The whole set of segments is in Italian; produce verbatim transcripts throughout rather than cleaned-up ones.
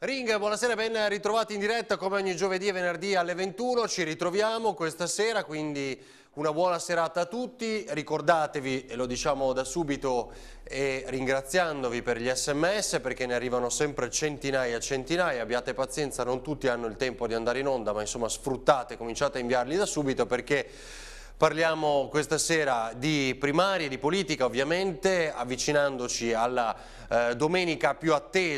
Ring, buonasera, ben ritrovati in diretta come ogni giovedì e venerdì alle ventuno, ci ritroviamo questa sera, quindi una buona serata a tutti, ricordatevi, e lo diciamo da subito e ringraziandovi per gli sms perché ne arrivano sempre centinaia e centinaia, abbiate pazienza, non tutti hanno il tempo di andare in onda, ma insomma sfruttate, cominciate a inviarli da subito perché parliamo questa sera di primarie, di politica ovviamente, avvicinandoci alla eh, domenica più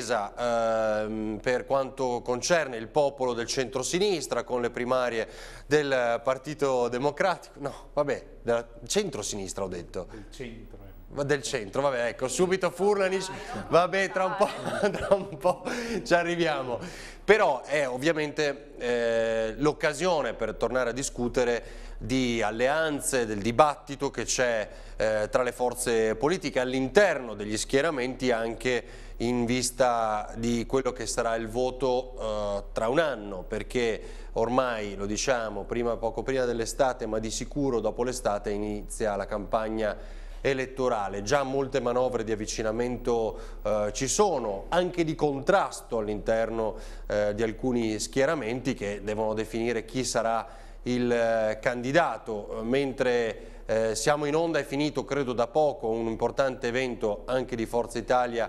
attesa eh, per quanto concerne il popolo del centro-sinistra con le primarie del Partito Democratico, no vabbè, del centro-sinistra ho detto. Del centro. Del centro, vabbè, ecco, subito Furlanic, vabbè, tra un po', tra un po' ci arriviamo. Però è ovviamente eh, l'occasione per tornare a discutere di alleanze, del dibattito che c'è eh, tra le forze politiche all'interno degli schieramenti anche in vista di quello che sarà il voto eh, tra un anno, perché ormai, lo diciamo, prima, poco prima dell'estate, ma di sicuro dopo l'estate inizia la campagna elettorale. Già molte manovre di avvicinamento eh, ci sono, anche di contrasto all'interno eh, di alcuni schieramenti che devono definire chi sarà il eh, candidato, mentre eh, siamo in onda, è finito credo da poco un importante evento anche di Forza Italia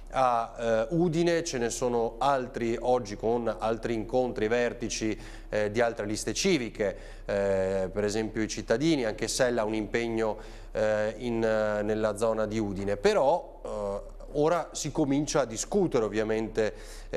a eh, Udine, ce ne sono altri oggi con altri incontri, vertici eh, di altre liste civiche, eh, per esempio i cittadini, anche Sella ha un impegno eh, in, eh, nella zona di Udine, però eh, ora si comincia a discutere ovviamente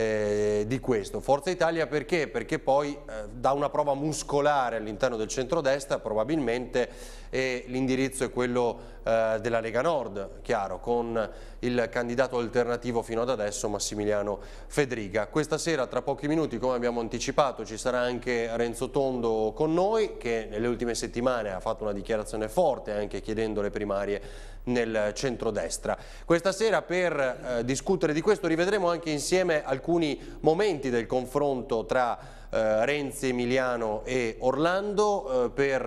eh, di questo. Forza Italia perché? Perché poi eh, dà una prova muscolare all'interno del centrodestra probabilmente, e l'indirizzo è quello eh, della Lega Nord, chiaro, con il candidato alternativo fino ad adesso Massimiliano Fedriga. Questa sera, tra pochi minuti, come abbiamo anticipato, ci sarà anche Renzo Tondo con noi, che nelle ultime settimane ha fatto una dichiarazione forte anche chiedendo le primarie nel centrodestra. Questa sera per eh, discutere di questo rivedremo anche insieme alcuni momenti del confronto tra eh, Renzi, Emiliano e Orlando eh, per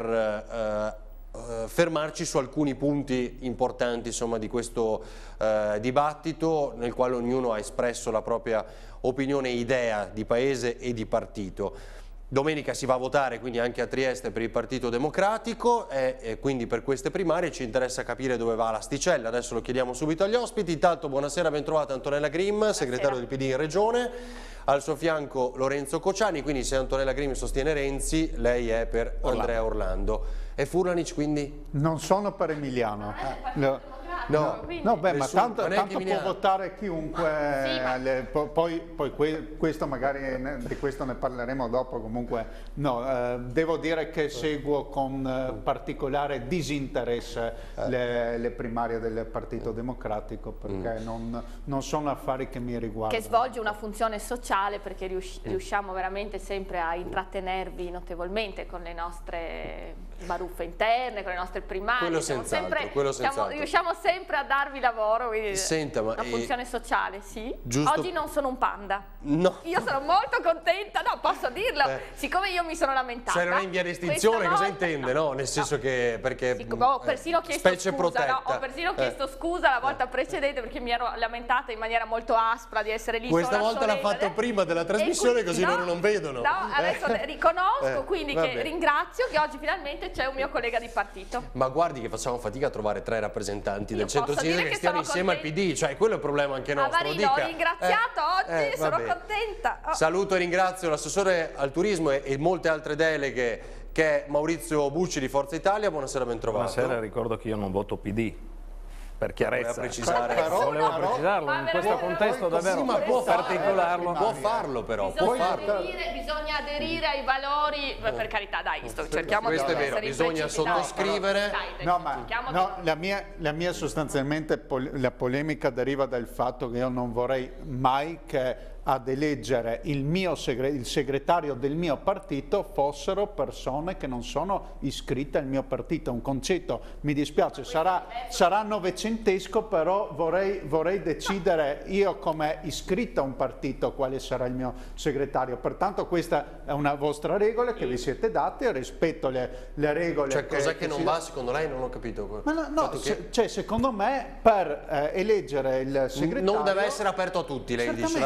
eh, Uh, fermarci su alcuni punti importanti insomma, di questo uh, dibattito nel quale ognuno ha espresso la propria opinione e idea di paese e di partito. Domenica si va a votare quindi anche a Trieste per il Partito Democratico e, e quindi per queste primarie ci interessa capire dove va l'asticella. Adesso lo chiediamo subito agli ospiti. Intanto buonasera, ben trovata Antonella Grimm, buonasera. Segretario del P D in Regione. Al suo fianco Lorenzo Cociani, quindi se Antonella Grimm sostiene Renzi, lei è per Orlando. Andrea Orlando. E Furlanic quindi? Non sono per Emiliano. No. No, no, beh, ma tanto, tanto può Emiliano. Votare chiunque, sì, ma... le, poi, poi que, questo magari ne, di questo ne parleremo dopo, comunque no, eh, devo dire che seguo con eh, particolare disinteresse eh. le, le primarie del Partito Democratico perché mm. non, non sono affari che mi riguardano. Che svolge una funzione sociale perché rius riusciamo veramente sempre a intrattenervi notevolmente con le nostre baruffe interne, con le nostre primarie. Quello senz'altro, quello senz'altro. Riusciamo sempre a darvi lavoro, quindi Senta, ma una funzione sociale, sì. Giusto... Oggi non sono un panda. No. Io sono molto contenta, no, posso dirlo, eh. siccome io mi sono lamentata. Se non è in via di estinzione, cosa intende, no? Nel senso no. che perché sì, ho persino chiesto specie scusa, protetta. no? Ho persino chiesto eh. scusa la volta precedente perché mi ero lamentata in maniera molto aspra di essere lì. Questa volta l'ha fatto prima della trasmissione, così no, loro non vedono. No, adesso eh. riconosco, eh. quindi Vabbè. che ringrazio che oggi finalmente c'è un mio collega di partito. Ma guardi che facciamo fatica a trovare tre rappresentanti Io del centro-sinistra che, che stiano insieme contenta. Al P D, cioè quello è il problema anche nostro. Avarino, ho ringraziato eh, oggi, eh, sono contenta. Oh. Saluto e ringrazio l'assessore al turismo e, e molte altre deleghe che è Maurizio Bucci di Forza Italia. Buonasera, ben trovato. Buonasera, ricordo che io non voto P D. Per chiarezza, precisare. Però, volevo però, precisarlo in questo contesto davvero ma può particolarlo. Può farlo però, bisogna, può farlo. Aderire, bisogna aderire ai valori, oh. per carità dai, sto, cerchiamo questo di è vero, bisogna sottoscrivere. Dai, no, ma no, la, mia, la mia sostanzialmente pol la polemica deriva dal fatto che io non vorrei mai che ad eleggere il, mio segre il segretario del mio partito fossero persone che non sono iscritte al mio partito. Un concetto, mi dispiace, sarà, sarà novecentesco, però vorrei, vorrei decidere io come iscritto a un partito quale sarà il mio segretario. Pertanto questa è una vostra regola che vi siete date, rispetto le, le regole. Cioè cos'è che, che non si... va secondo lei? Non ho capito. Ma no, no che... se, cioè secondo me per eh, eleggere il segretario... Non deve essere aperto a tutti, lei dice. La le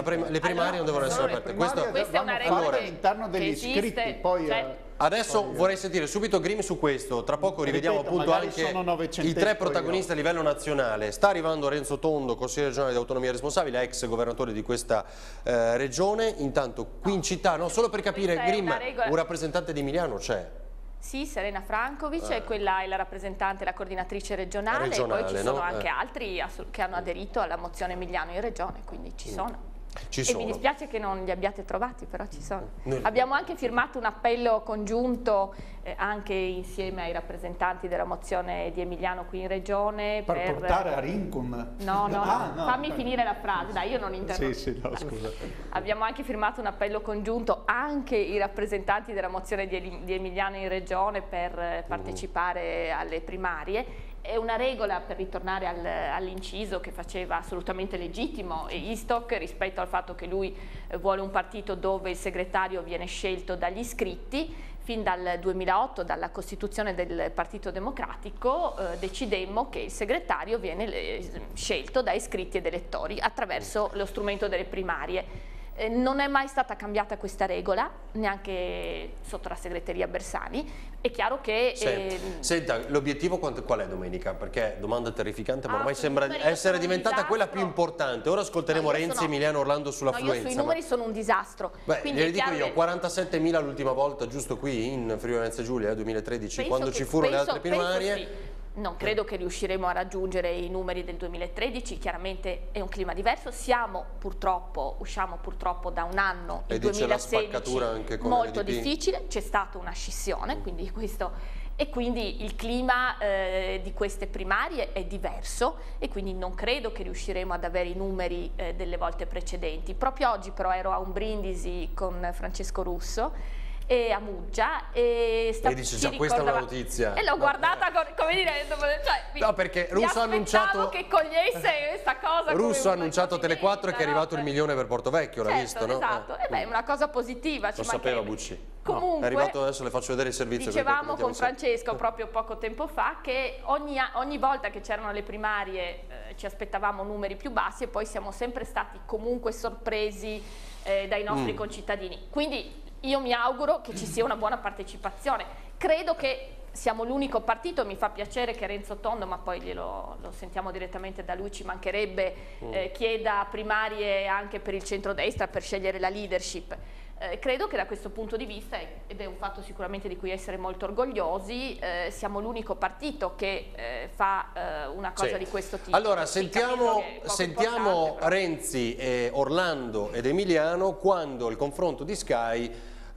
primarie allora, non devono essere allora, aperte. Questo, Questo... questa è una regola allora, che- all'interno degli che esiste, iscritti, poi... cioè, eh, Adesso poi, eh, vorrei sentire subito Grim su questo, tra poco rivediamo ripeto, appunto magari anche sono i novecentesco tre protagonisti a livello nazionale. Sta arrivando Renzo Tondo, consigliere regionale di autonomia responsabile, ex governatore di questa eh, regione. Intanto qui in città, no, solo per capire, Questa è Grim, una regola- un rappresentante di Emiliano c'è. Sì, Serena Frankovic, Eh. e quella è la rappresentante, la coordinatrice regionale, Regionale, e poi ci no? sono anche Eh. altri assu- che hanno aderito alla mozione Emiliano in regione, quindi ci sono. Ci E sono. mi dispiace che non li abbiate trovati, però ci sono. Noi- Abbiamo anche firmato un appello congiunto eh, anche insieme ai rappresentanti della mozione di Emiliano qui in regione per portare a Rincon. No, no, Ah, no, fammi finire la frase, dai, io non interrompo. Sì, sì, no, scusa. Abbiamo anche firmato un appello congiunto, anche i rappresentanti della mozione di, Eli- di Emiliano in regione, per eh, partecipare alle primarie. È una regola, per ritornare al- all'inciso che faceva assolutamente legittimo Istok rispetto al fatto che lui eh, vuole un partito dove il segretario viene scelto dagli iscritti. Fin dal duemilaotto, dalla costituzione del Partito Democratico, eh, decidemmo che il segretario viene eh, scelto da iscritti ed elettori attraverso lo strumento delle primarie. Eh, non è mai stata cambiata questa regola, neanche sotto la segreteria Bersani. È chiaro che... Senta, ehm, senta, l'obiettivo quant- qual è domenica? Perché domanda terrificante, ma Ah, ormai sui sembra numeri io essere sono un diventata quella più disastro. importante. Ora ascolteremo No, io Renzi sono- e Emiliano Orlando no, sull'affluenza. io sui ma- numeri sono un disastro. Beh, Quindi gliene è dico chiaro io, che- quarantasettemila l'ultima volta, giusto qui in Friuli Venezia Giulia, eh, duemilatredici, Penso quando che- ci furono le penso- altre penso primarie. sì. Non credo che riusciremo a raggiungere i numeri del duemilatredici, chiaramente è un clima diverso, siamo purtroppo, usciamo purtroppo da un anno, E il dice la duemilasedici, spaccatura anche con molto l'L D P. difficile, c'è stata una scissione, quindi questo, e quindi il clima eh, di queste primarie è diverso e quindi non credo che riusciremo ad avere i numeri eh, delle volte precedenti. Proprio oggi però ero a un brindisi con Francesco Russo e a Muggia e sta, E dice, ci già, questa è una ricordava- notizia. e l'ho No, guardata con- come dire, cioè, mi- No, perché mi Russo ha aspettavo annunciato- che cogliesse questa cosa come Russo ha una annunciato a Tele quattro che è arrivato il no? milione per Portovecchio, l'ha Certo, visto, no? esatto, Eh. e beh, è una cosa positiva, ci Lo sapeva mancherebbe. Bucci. Comunque, È arrivato adesso, le faccio vedere il servizio. che dicevamo mettiamo con insieme. Francesco proprio poco tempo fa che ogni, a- ogni volta che c'erano le primarie eh, ci aspettavamo numeri più bassi e poi siamo sempre stati comunque sorpresi eh, dai nostri Mm. concittadini. Quindi io mi auguro che ci sia una buona partecipazione. Credo che siamo l'unico partito, mi fa piacere che Renzo Tondo, ma poi glielo, lo sentiamo direttamente da lui, ci mancherebbe, eh, chieda primarie anche per il centrodestra per scegliere la leadership. Eh, credo che da questo punto di vista, ed è un fatto sicuramente di cui essere molto orgogliosi, eh, siamo l'unico partito che eh, fa eh, una cosa Sì. di questo tipo. Allora, Sì, sentiamo, capisco che è poco sentiamo importante, però. Renzi, e Orlando ed Emiliano quando il confronto di Sky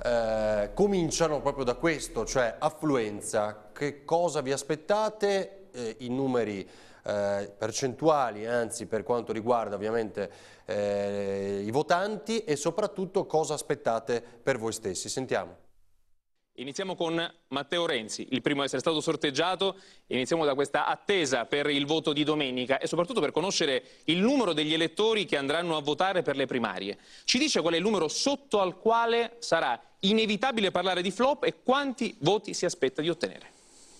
eh, cominciano proprio da questo, cioè affluenza. Che cosa vi aspettate? Eh, I numeri eh, percentuali, anzi per quanto riguarda ovviamente eh, i votanti, e soprattutto cosa aspettate per voi stessi. Sentiamo. Iniziamo con Matteo Renzi, il primo a essere stato sorteggiato. Iniziamo da questa attesa per il voto di domenica e soprattutto per conoscere il numero degli elettori che andranno a votare per le primarie. Ci dice qual è il numero sotto al quale sarà inevitabile parlare di flop e quanti voti si aspetta di ottenere?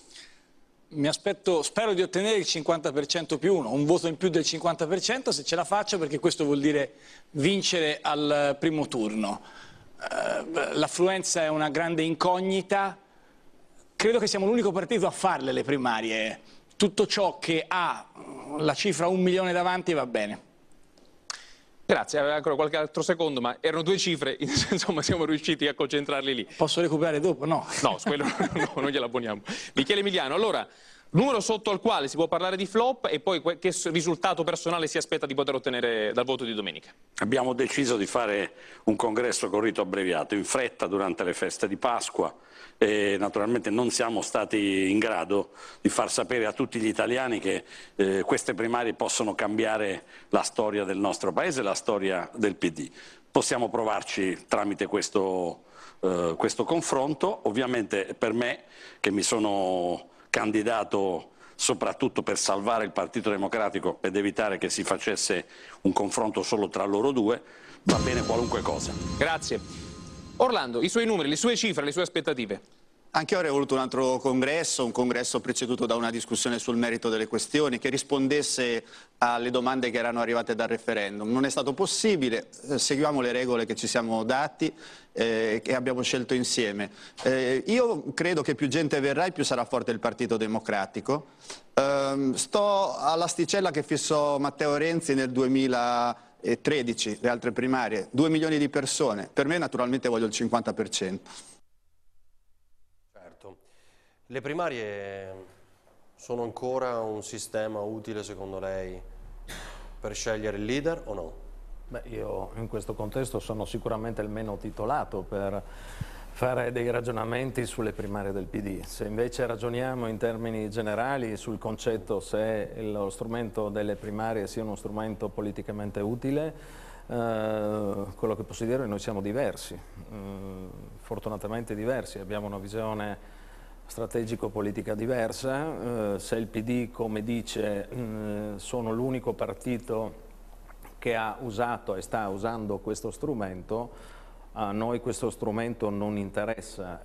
Mi aspetto, spero di ottenere il cinquanta per cento più uno, un voto in più del cinquanta per cento se ce la faccio, perché questo vuol dire vincere al primo turno. Uh, l'affluenza è una grande incognita, credo che siamo l'unico partito a farle le primarie, tutto ciò che ha la cifra un milione davanti va bene. Grazie, aveva ancora qualche altro secondo, ma erano due cifre, insomma siamo riusciti a concentrarli lì. Posso recuperare dopo? No. No, su quello no, non gliela poniamo. Michele Emiliano, allora, numero sotto al quale si può parlare di flop e poi che risultato personale si aspetta di poter ottenere dal voto di domenica? Abbiamo deciso di fare un congresso con rito abbreviato, in fretta durante le feste di Pasqua e naturalmente non siamo stati in grado di far sapere a tutti gli italiani che eh, queste primarie possono cambiare la storia del nostro Paese, la storia del P D. Possiamo provarci tramite questo, eh, questo confronto, ovviamente per me che mi sono candidato soprattutto per salvare il Partito Democratico ed evitare che si facesse un confronto solo tra loro due, va bene qualunque cosa. Grazie. Orlando, i suoi numeri, le sue cifre, le sue aspettative? Anche io avrei voluto un altro congresso, un congresso preceduto da una discussione sul merito delle questioni, che rispondesse alle domande che erano arrivate dal referendum. Non è stato possibile, eh, seguiamo le regole che ci siamo dati e eh, che abbiamo scelto insieme. Eh, io credo che più gente verrà e più sarà forte il Partito Democratico. Eh, sto all'asticella che fissò Matteo Renzi nel duemilatredici, le altre primarie, due milioni di persone. Per me naturalmente voglio il cinquanta per cento. Le primarie sono ancora un sistema utile secondo lei per scegliere il leader o no? Beh, io in questo contesto sono sicuramente il meno titolato per fare dei ragionamenti sulle primarie del P D. Se invece ragioniamo in termini generali sul concetto se lo strumento delle primarie sia uno strumento politicamente utile, eh, quello che posso dire è che noi siamo diversi, eh, fortunatamente diversi, abbiamo una visione strategico-politica diversa. Eh, se il P D, come dice, eh, sono l'unico partito che ha usato e sta usando questo strumento, a noi questo strumento non interessa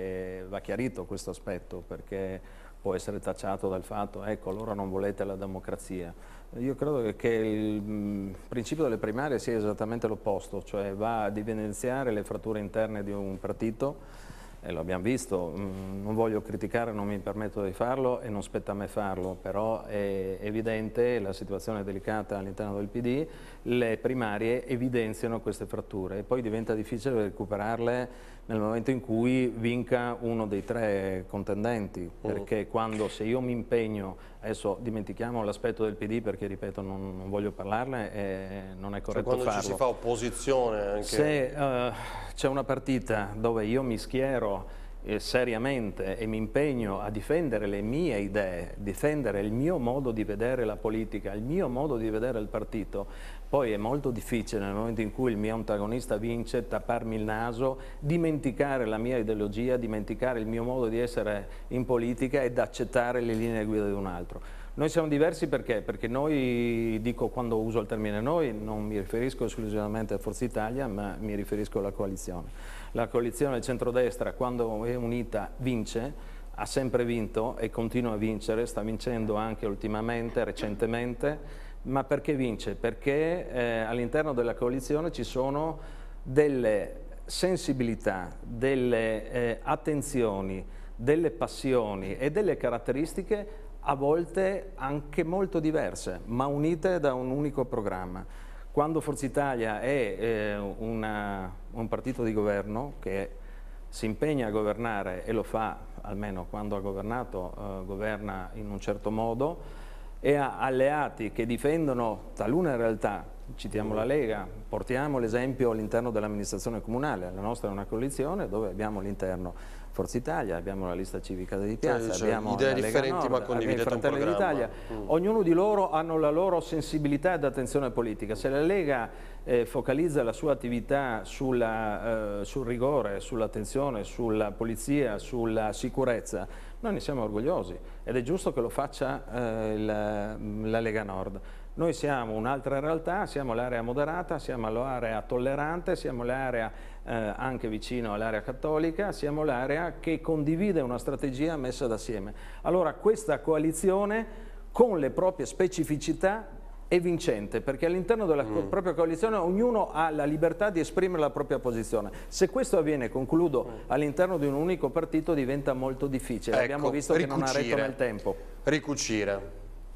e va chiarito questo aspetto, perché può essere tacciato dal fatto, ecco, allora non volete la democrazia. Io credo che il mh, principio delle primarie sia esattamente l'opposto, cioè va ad evidenziare le fratture interne di un partito. E lo abbiamo visto, non voglio criticare, non mi permetto di farlo e non spetta a me farlo, però è evidente la situazione delicata all'interno del P D, le primarie evidenziano queste fratture e poi diventa difficile recuperarle nel momento in cui vinca uno dei tre contendenti, perché quando se io mi impegno, adesso dimentichiamo l'aspetto del P D perché ripeto non, non voglio parlarne e non è corretto farlo. Cioè, quando farlo. ci si fa opposizione anche... Se uh, c'è una partita dove io mi schiero eh, seriamente e mi impegno a difendere le mie idee, difendere il mio modo di vedere la politica, il mio modo di vedere il partito, poi è molto difficile nel momento in cui il mio antagonista vince tapparmi il naso, dimenticare la mia ideologia, dimenticare il mio modo di essere in politica ed accettare le linee guida di un altro. Noi siamo diversi perché? Perché noi, dico quando uso il termine noi, non mi riferisco esclusivamente a Forza Italia, ma mi riferisco alla coalizione. La coalizione del centrodestra, quando è unita, vince, ha sempre vinto e continua a vincere, sta vincendo anche ultimamente, recentemente. Ma perché vince? Perché eh, all'interno della coalizione ci sono delle sensibilità, delle eh, attenzioni, delle passioni e delle caratteristiche a volte anche molto diverse, ma unite da un unico programma. Quando Forza Italia è eh, una, un partito di governo che si impegna a governare e lo fa, almeno quando ha governato, eh, governa in un certo modo, e ha alleati che difendono talune realtà, citiamo la Lega, portiamo l'esempio all'interno dell'amministrazione comunale, la nostra è una coalizione dove abbiamo all'interno Forza Italia, abbiamo la lista civica di piazza, cioè, abbiamo idee la Lega differenti Nord, ma condividete un programma. d'Italia. Mm. Ognuno di loro hanno la loro sensibilità ed attenzione politica. Se la Lega eh, focalizza la sua attività sulla, eh, sul rigore, sull'attenzione, sulla polizia, sulla sicurezza, noi ne siamo orgogliosi ed è giusto che lo faccia eh, la, la Lega Nord. Noi siamo un'altra realtà, siamo l'area moderata, siamo l'area tollerante, siamo l'area eh, anche vicino all'area cattolica, siamo l'area che condivide una strategia messa d'assieme. Allora questa coalizione con le proprie specificità è vincente, perché all'interno della mm. propria coalizione ognuno ha la libertà di esprimere la propria posizione. Se questo avviene, concludo, mm. all'interno di un unico partito diventa molto difficile. Ecco, abbiamo visto che non ha retto nel tempo. Ricucire.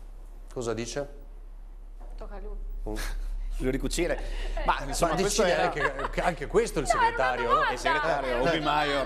Cosa dice? Tocca a lui. Mm. Lo ricucire. Ma insomma, Ma questo era... anche, anche questo è il segretario, no? Il segretario, Obi Maior.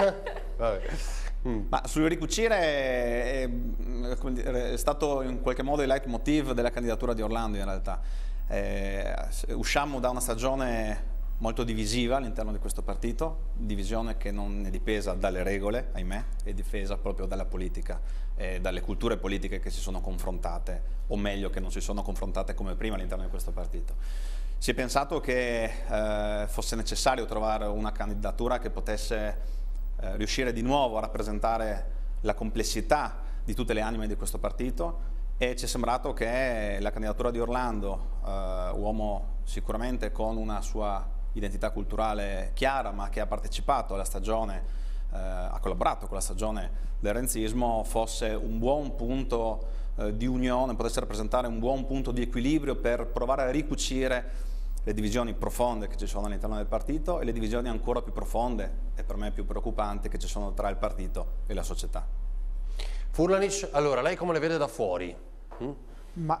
Mm. Ma sul ricucire è, è, è stato in qualche modo il leitmotiv della candidatura di Orlando in realtà. Eh, usciamo da una stagione molto divisiva all'interno di questo partito, divisione che non è dipesa dalle regole, ahimè, è difesa proprio dalla politica, eh, dalle culture politiche che si sono confrontate, o meglio che non si sono confrontate come prima all'interno di questo partito. Si è pensato che eh, fosse necessario trovare una candidatura che potesse eh, riuscire di nuovo a rappresentare la complessità di tutte le anime di questo partito, e ci è sembrato che la candidatura di Orlando, eh, uomo sicuramente con una sua identità culturale chiara, ma che ha partecipato alla stagione eh, ha collaborato con la stagione del renzismo, fosse un buon punto eh, di unione, potesse rappresentare un buon punto di equilibrio per provare a ricucire le divisioni profonde che ci sono all'interno del partito e le divisioni ancora più profonde e per me più preoccupanti che ci sono tra il partito e la società. Furlanić, allora lei come le vede da fuori? Mm? Ma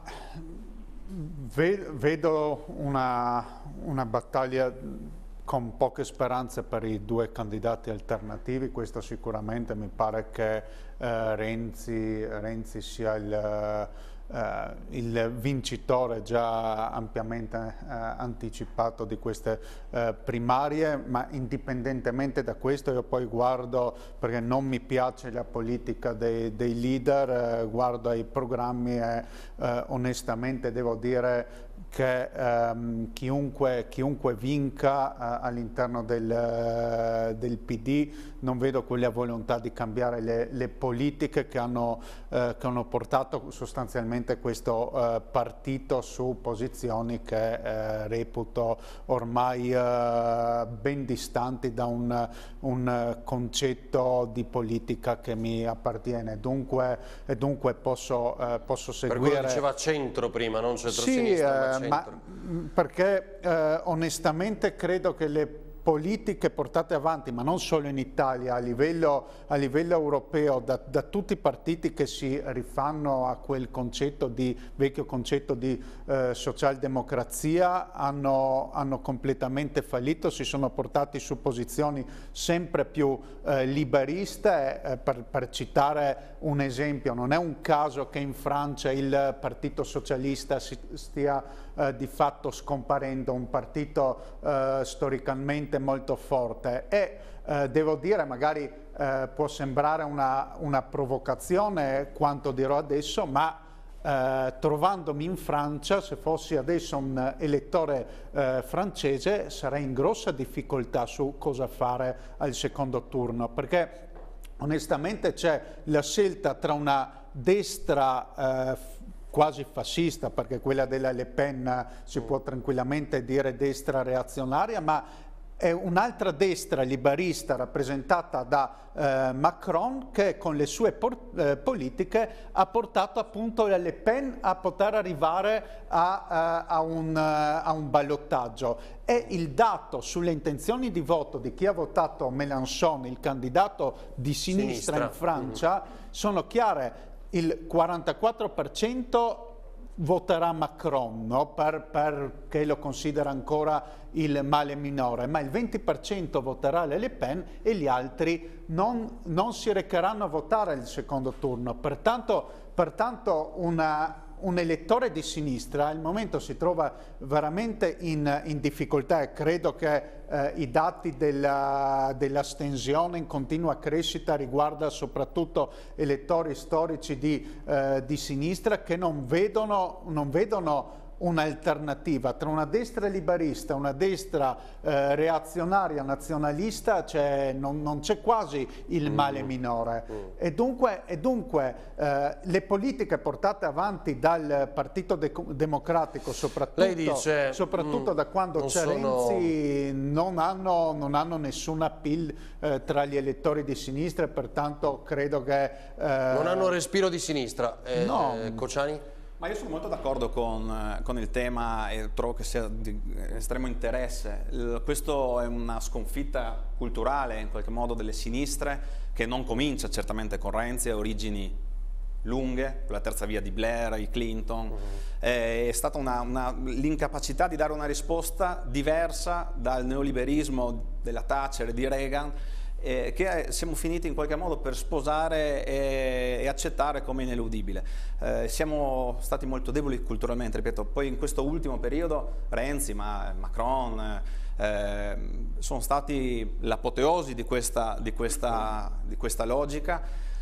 vedo una, una battaglia con poche speranze per i due candidati alternativi. Questo sicuramente mi pare che eh, Renzi, Renzi sia il, eh, il vincitore già ampiamente eh, anticipato di queste eh, primarie, ma indipendentemente da questo io poi guardo, perché non mi piace la politica dei, dei leader, eh, guardo ai programmi e eh, onestamente devo dire che ehm, chiunque, chiunque vinca eh, all'interno del, eh, del P D non vedo quella volontà di cambiare le, le politiche che hanno, eh, che hanno portato sostanzialmente questo eh, partito su posizioni che eh, reputo ormai eh, ben distanti da un, un concetto di politica che mi appartiene. Dunque, e dunque posso, eh, posso seguire... Per quello diceva centro prima, non centro-sinistra, sì, ma perché eh, onestamente credo che le politiche portate avanti, ma non solo in Italia, a livello, a livello europeo, da, da tutti i partiti che si rifanno a quel concetto di, vecchio concetto di eh, socialdemocrazia, hanno, hanno completamente fallito, si sono portati su posizioni sempre più eh, liberiste. Eh, per, per citare un esempio, non è un caso che in Francia il Partito Socialista si, stia eh, di fatto scomparendo, un partito eh, storicamente molto forte e eh, devo dire, magari eh, può sembrare una, una provocazione quanto dirò adesso, ma eh, trovandomi in Francia, se fossi adesso un elettore eh, francese, sarei in grossa difficoltà su cosa fare al secondo turno, perché onestamente c'è la scelta tra una destra eh, quasi fascista, perché quella della Le Pen si può tranquillamente dire destra reazionaria, ma è un'altra destra liberista rappresentata da eh, Macron che con le sue eh, politiche ha portato appunto la Le Pen a poter arrivare a, uh, a, un, uh, a un ballottaggio. E il dato sulle intenzioni di voto di chi ha votato Mélenchon, il candidato di sinistra, sinistra. in Francia, mm-hmm. sono chiare. Il quarantaquattro per cento voterà Macron, no? per, perché lo considera ancora il male minore, ma il venti per cento voterà Le Pen e gli altri non, non si recheranno a votare il secondo turno. Pertanto, pertanto una, un elettore di sinistra al momento si trova veramente in, in difficoltà e credo che eh, i dati della, dell'astensione in continua crescita riguarda soprattutto elettori storici di, eh, di sinistra che non vedono, non vedono un'alternativa tra una destra liberista e una destra eh, reazionaria nazionalista, cioè non, non c'è quasi il male minore. Mm. E dunque, e dunque eh, le politiche portate avanti dal Partito De Democratico, soprattutto, Lei dice, soprattutto mm, da quando c'è sono... Renzi, non hanno, non hanno nessun appeal eh, tra gli elettori di sinistra e pertanto credo che... Eh, non hanno respiro di sinistra. Eh, no. eh, Cociani? Ma io sono molto d'accordo con, con il tema e trovo che sia di estremo interesse. Il, questo è una sconfitta culturale in qualche modo delle sinistre che non comincia certamente con Renzi, ha origini lunghe, la terza via di Blair, i Clinton. Uh-huh. È stata l'incapacità di dare una risposta diversa dal neoliberismo della Thatcher e di Reagan, Eh, che siamo finiti in qualche modo per sposare e, e accettare come ineludibile. Eh, siamo stati molto deboli culturalmente, ripeto, poi in questo ultimo periodo Renzi, ma Macron eh, sono stati l'apoteosi di questa, di, questa, di questa logica.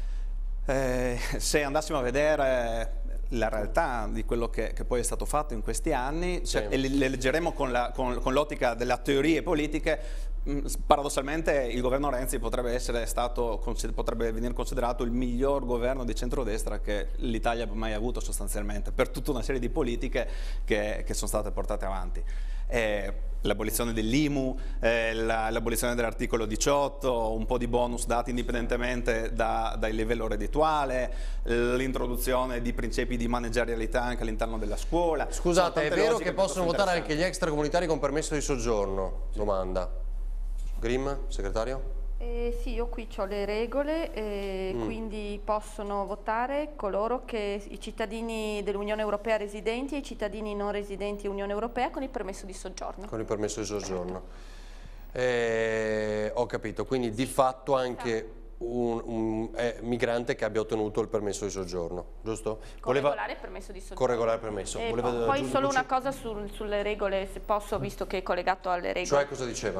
Eh, se andassimo a vedere la realtà di quello che, che poi è stato fatto in questi anni, cioè, e le, le leggeremo con l'ottica delle teorie politiche, paradossalmente il governo Renzi potrebbe essere stato, potrebbe venire considerato il miglior governo di centrodestra che l'Italia abbia mai avuto sostanzialmente, per tutta una serie di politiche che, che sono state portate avanti. Eh, l'abolizione dell'I M U, eh, l'abolizione dell'articolo diciotto, un po' di bonus dati indipendentemente da, dal livello reddituale, l'introduzione di principi di managerialità anche all'interno della scuola. Scusate, è vero che possono votare anche gli extracomunitari con permesso di soggiorno? Domanda. Grimm, segretario? Eh, sì, io qui ho le regole, eh, mm. quindi possono votare coloro che, i cittadini dell'Unione Europea residenti e i cittadini non residenti Unione Europea con il permesso di soggiorno. Con il permesso di soggiorno. Eh, ho capito, quindi di fatto anche un, un eh, migrante che abbia ottenuto il permesso di soggiorno, giusto? Con Voleva... regolare permesso di soggiorno. Con regolare permesso. Eh, Voleva... Poi solo una cosa sul, sulle regole, se posso, visto che è collegato alle regole. Cioè cosa diceva?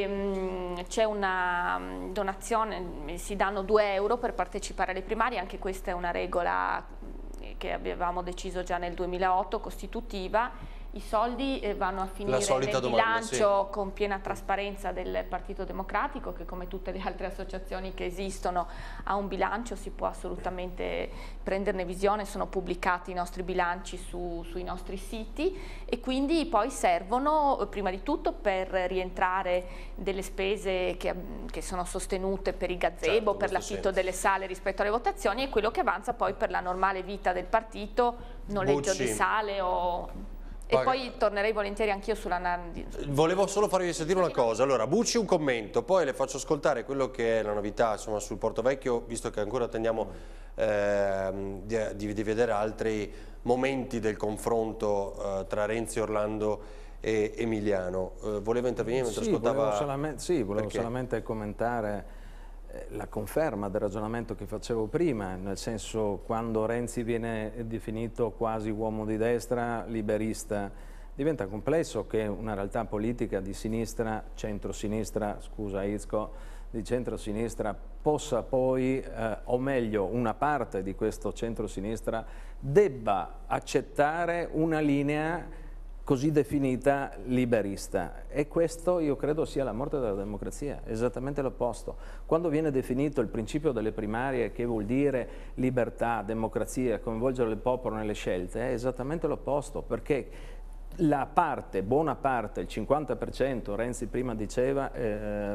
Eh, c'è una donazione, si danno due euro per partecipare alle primarie, anche questa è una regola che avevamo deciso già nel duemilaotto, costitutiva. I soldi vanno a finire nel domanda, bilancio sì. con piena trasparenza del Partito Democratico, che come tutte le altre associazioni che esistono ha un bilancio, si può assolutamente prenderne visione, sono pubblicati i nostri bilanci su, sui nostri siti e quindi poi servono prima di tutto per rientrare delle spese che, che sono sostenute per i gazebo, certo, per l'affitto delle sale rispetto alle votazioni, e quello che avanza poi per la normale vita del partito, noleggio Bucci. di sale o... E poi tornerei volentieri anch'io sulla... Volevo solo farvi sentire una cosa. Allora, Bucci un commento, poi le faccio ascoltare quello che è la novità, insomma, sul Porto Vecchio, visto che ancora attendiamo eh, di, di vedere altri momenti del confronto eh, tra Renzi, Orlando e Emiliano. Eh, voleva intervenire mentre sì, ascoltava... Volevo solamente, sì, volevo Perché? solamente commentare la conferma del ragionamento che facevo prima, nel senso, quando Renzi viene definito quasi uomo di destra, liberista, diventa complesso che una realtà politica di sinistra, centro-sinistra, scusa Izco, di centro-sinistra possa poi, eh, o meglio una parte di questo centro-sinistra, debba accettare una linea così definita liberista, e questo io credo sia la morte della democrazia, esattamente l'opposto. Quando viene definito il principio delle primarie, che vuol dire libertà, democrazia, coinvolgere il popolo nelle scelte, è esattamente l'opposto, perché la parte, buona parte, il cinquanta per cento, Renzi prima diceva, eh,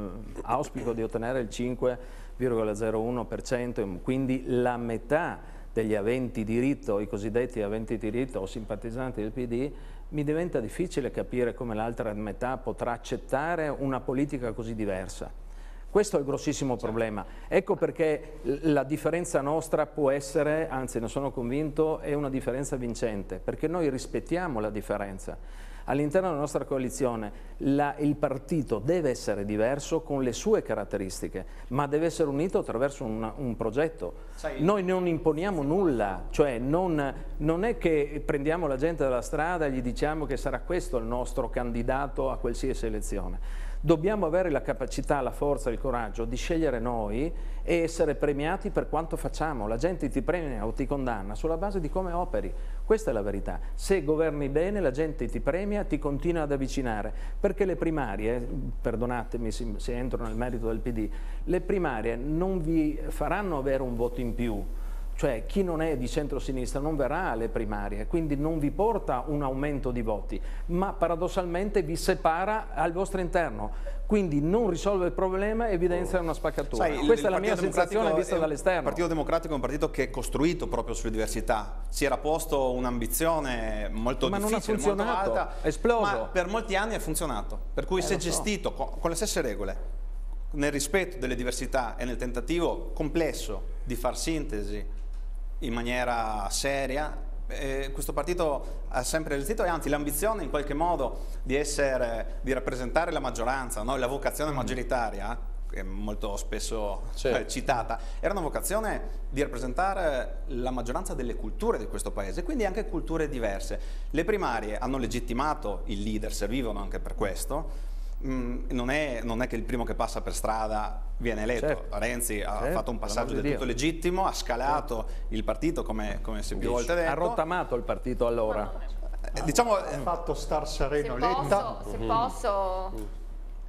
auspico di ottenere il cinque virgola zero uno per cento, quindi la metà degli aventi diritto, i cosiddetti aventi diritto o simpatizzanti del P D, mi diventa difficile capire come l'altra metà potrà accettare una politica così diversa. Questo è il grossissimo problema. Ecco perché la differenza nostra può essere, anzi ne sono convinto, è una differenza vincente, perché noi rispettiamo la differenza. All'interno della nostra coalizione la, il partito deve essere diverso con le sue caratteristiche, ma deve essere unito attraverso un, un progetto. Sai, noi non imponiamo nulla, cioè non, non è che prendiamo la gente dalla strada e gli diciamo che sarà questo il nostro candidato a qualsiasi elezione. Dobbiamo avere la capacità, la forza, il coraggio di scegliere noi e essere premiati per quanto facciamo. La gente ti premia o ti condanna sulla base di come operi. Questa è la verità. Se governi bene, la gente ti premia, ti continua ad avvicinare. Perché le primarie, perdonatemi se entro nel merito del P D, le primarie non vi faranno avere un voto in più. Cioè chi non è di centrosinistra non verrà alle primarie, quindi non vi porta un aumento di voti, ma paradossalmente vi separa al vostro interno, quindi non risolve il problema, evidenzia una spaccatura. Sai, Questa il è la mia sensazione vista dall'esterno. Il Partito Democratico è un partito che è costruito proprio sulle diversità, si era posto un'ambizione molto ma difficile, non ha molto alta, è esploso. Ma per molti anni ha funzionato, per cui eh, se so. gestito con, con le stesse regole, nel rispetto delle diversità e nel tentativo complesso di far sintesi in maniera seria, eh, questo partito ha sempre resistito, e anzi l'ambizione in qualche modo di essere, di rappresentare la maggioranza, no? La vocazione maggioritaria, che è molto spesso eh, citata, era una vocazione di rappresentare la maggioranza delle culture di questo paese, quindi anche culture diverse. Le primarie hanno legittimato il leader, servivano anche per questo. Mm, non, è, non è che il primo che passa per strada viene eletto. Certo. Renzi ha certo, fatto un passaggio del Dio. tutto legittimo, ha scalato certo. il partito come, come si è più volte detto. Ha rottamato il partito allora. Eh, diciamo, ha fatto star sereno se Letta. posso, se posso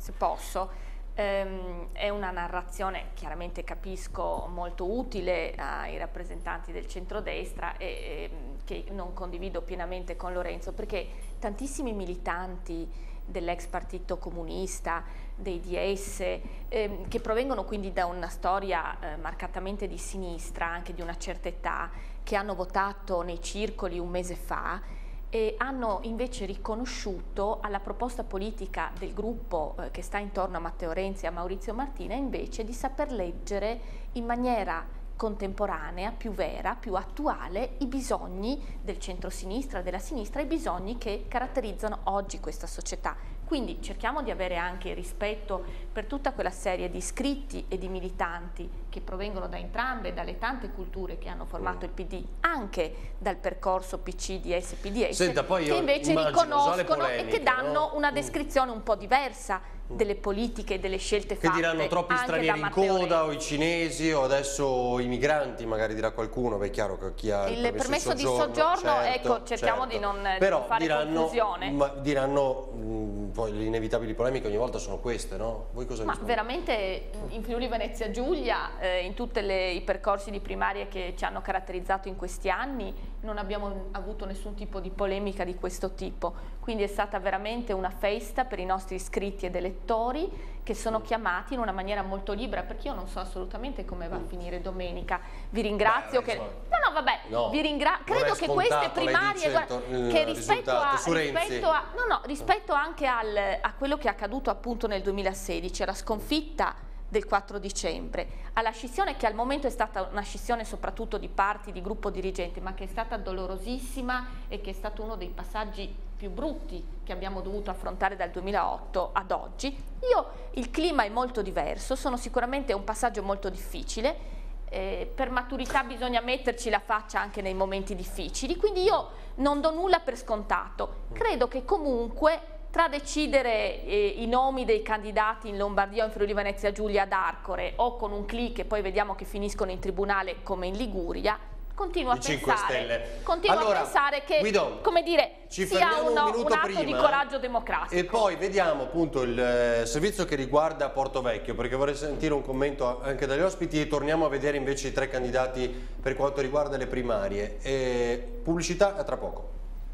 se posso. Ehm, è una narrazione, chiaramente capisco, molto utile ai rappresentanti del centrodestra e, e che non condivido pienamente con Lorenzo, perché tantissimi militanti dell'ex partito comunista, dei D S, ehm, che provengono quindi da una storia eh, marcatamente di sinistra, anche di una certa età, che hanno votato nei circoli un mese fa, e hanno invece riconosciuto alla proposta politica del gruppo eh, che sta intorno a Matteo Renzi e a Maurizio Martina invece di saper leggere in maniera contemporanea, più vera, più attuale i bisogni del centrosinistra, della sinistra, i bisogni che caratterizzano oggi questa società. Quindi cerchiamo di avere anche rispetto per tutta quella serie di iscritti e di militanti che provengono da entrambe, dalle tante culture che hanno formato il P D, anche dal percorso P C D S P D S, Senta, poi che invece immagino, riconoscono polemiche, e che danno no? una descrizione un po' diversa delle politiche e delle scelte che fatte. diranno troppi anche stranieri da in Matteo coda Renzi. o i cinesi o adesso i migranti, magari dirà qualcuno, beh è chiaro che chi ha il, Il permesso di soggiorno, certo, ecco, cerchiamo certo. di non, di Però non fare diranno, confusione. ma diranno, mh, poi le inevitabili polemiche ogni volta sono queste, no? Voi cosa Ma rispondete? veramente in Friuli Venezia Giulia, eh, in tutti i percorsi di primaria che ci hanno caratterizzato in questi anni, non abbiamo avuto nessun tipo di polemica di questo tipo. Quindi è stata veramente una festa per i nostri iscritti ed elettori che sono chiamati in una maniera molto libera, perché io non so assolutamente come va a finire domenica. Vi ringrazio Beh, che... insomma, No, no, vabbè, no, vi ringrazio. non Credo è che queste scontato, lei primarie... dice, guarda, il che rispetto risultato a, su Renzi. rispetto a... No, no, rispetto anche al, a quello che è accaduto appunto nel duemilasedici, alla sconfitta del quattro dicembre, alla scissione che al momento è stata una scissione soprattutto di parti di gruppo dirigente, ma che è stata dolorosissima e che è stato uno dei passaggi più brutti che abbiamo dovuto affrontare dal duemilaotto ad oggi. Io, il clima è molto diverso, sono sicuramente un passaggio molto difficile, eh, per maturità bisogna metterci la faccia anche nei momenti difficili, quindi io non do nulla per scontato, credo che comunque tra decidere eh, i nomi dei candidati in Lombardia o in Friuli Venezia Giulia ad Arcore o con un click e poi vediamo che finiscono in tribunale come in Liguria, continuo a pensare, continuo allora, a pensare che Guido, come dire, ci sia fermiamo uno, un minuto un atto prima, di coraggio democratico. E poi vediamo appunto il eh, servizio che riguarda Porto Vecchio, perché vorrei sentire un commento anche dagli ospiti e torniamo a vedere invece i tre candidati per quanto riguarda le primarie. E pubblicità a tra poco.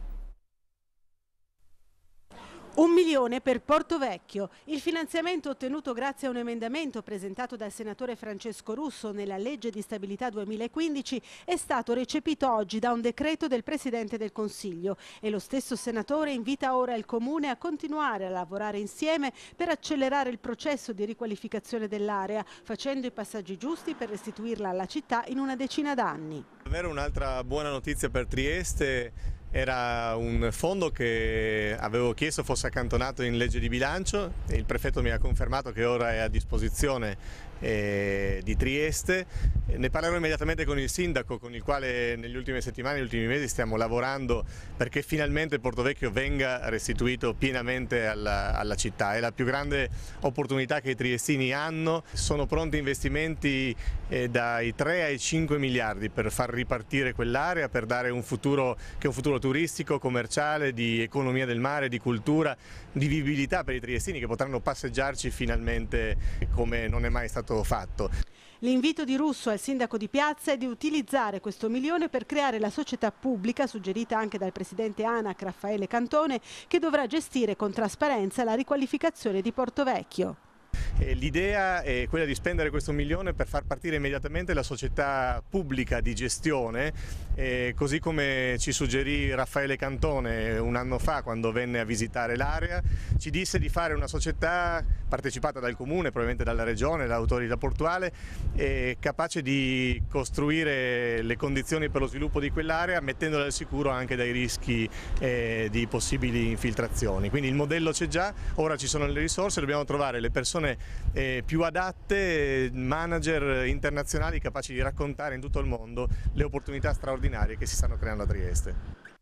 Un milione per Porto Vecchio. Il finanziamento ottenuto grazie a un emendamento presentato dal senatore Francesco Russo nella legge di stabilità duemilaquindici è stato recepito oggi da un decreto del Presidente del Consiglio e lo stesso senatore invita ora il Comune a continuare a lavorare insieme per accelerare il processo di riqualificazione dell'area, facendo i passaggi giusti per restituirla alla città in una decina d'anni. Davvero un'altra buona notizia per Trieste. Era un fondo che avevo chiesto fosse accantonato in legge di bilancio e il prefetto mi ha confermato che ora è a disposizione eh, di Trieste. Ne parlerò immediatamente con il sindaco, con il quale negli ultime settimane, negli ultimi mesi stiamo lavorando perché finalmente Porto Vecchio venga restituito pienamente alla, alla città. È la più grande opportunità che i triestini hanno. Sono pronti investimenti eh, dai tre ai cinque miliardi per far ripartire quell'area, per dare un futuro che è un futuro turistico, commerciale, di economia del mare, di cultura, di vivibilità per i triestini che potranno passeggiarci finalmente come non è mai stato fatto. L'invito di Russo al sindaco di Piazza è di utilizzare questo milione per creare la società pubblica, suggerita anche dal presidente ANAC Raffaele Cantone, che dovrà gestire con trasparenza la riqualificazione di Porto Vecchio. L'idea è quella di spendere questo milione per far partire immediatamente la società pubblica di gestione, eh, così come ci suggerì Raffaele Cantone un anno fa quando venne a visitare l'area. Ci disse di fare una società partecipata dal Comune, probabilmente dalla Regione, dall'autorità portuale, eh, capace di costruire le condizioni per lo sviluppo di quell'area, mettendola al sicuro anche dai rischi eh, di possibili infiltrazioni. Quindi il modello c'è già, ora ci sono le risorse, dobbiamo trovare le persone Eh, più adatte, manager internazionali capaci di raccontare in tutto il mondo le opportunità straordinarie che si stanno creando a Trieste.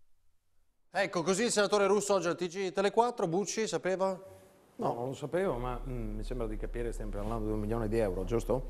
Ecco, così il senatore Russo oggi al T G Tele quattro, Bucci, sapeva? No, non lo sapevo, ma mm, mi sembra di capire, stiamo parlando di un milione di euro, giusto?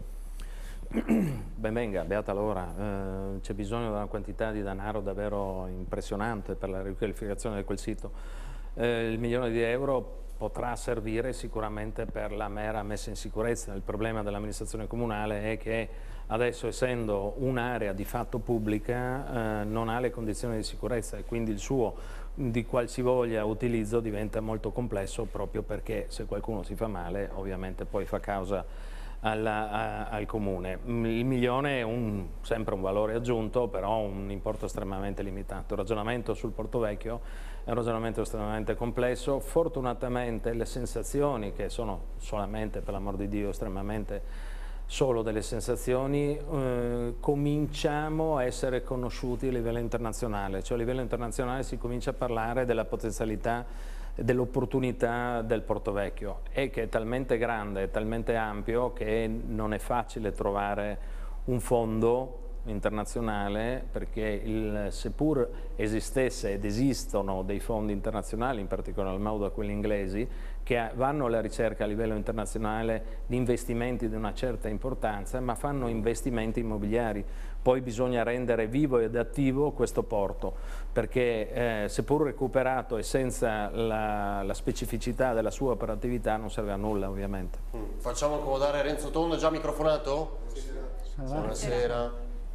Ben venga, beata l'ora, eh, c'è bisogno di una quantità di denaro davvero impressionante per la riqualificazione di quel sito. Eh, il milione di euro potrà servire sicuramente per la mera messa in sicurezza. Il problema dell'amministrazione comunale è che adesso, essendo un'area di fatto pubblica, eh, non ha le condizioni di sicurezza e quindi il suo di qualsivoglia utilizzo diventa molto complesso, proprio perché se qualcuno si fa male ovviamente poi fa causa alla, a, al comune. Il milione è un, sempre un valore aggiunto, però un importo estremamente limitato. Il ragionamento sul Porto Vecchio è un ragionamento estremamente complesso. Fortunatamente le sensazioni, che sono solamente, per l'amor di Dio, estremamente solo delle sensazioni, eh, cominciamo a essere conosciuti a livello internazionale, cioè a livello internazionale si comincia a parlare della potenzialità, dell'opportunità del Porto Vecchio, e che è talmente grande, è talmente ampio che non è facile trovare un fondo internazionale, perché il, seppur esistesse ed esistono dei fondi internazionali, in particolar modo quelli inglesi, che vanno alla ricerca a livello internazionale di investimenti di una certa importanza, ma fanno investimenti immobiliari. Poi bisogna rendere vivo ed attivo questo porto, perché eh, seppur recuperato e senza la, la specificità della sua operatività non serve a nulla, ovviamente. Mm. Facciamo accomodare Renzo Tondo, già microfonato? Buonasera. Buonasera.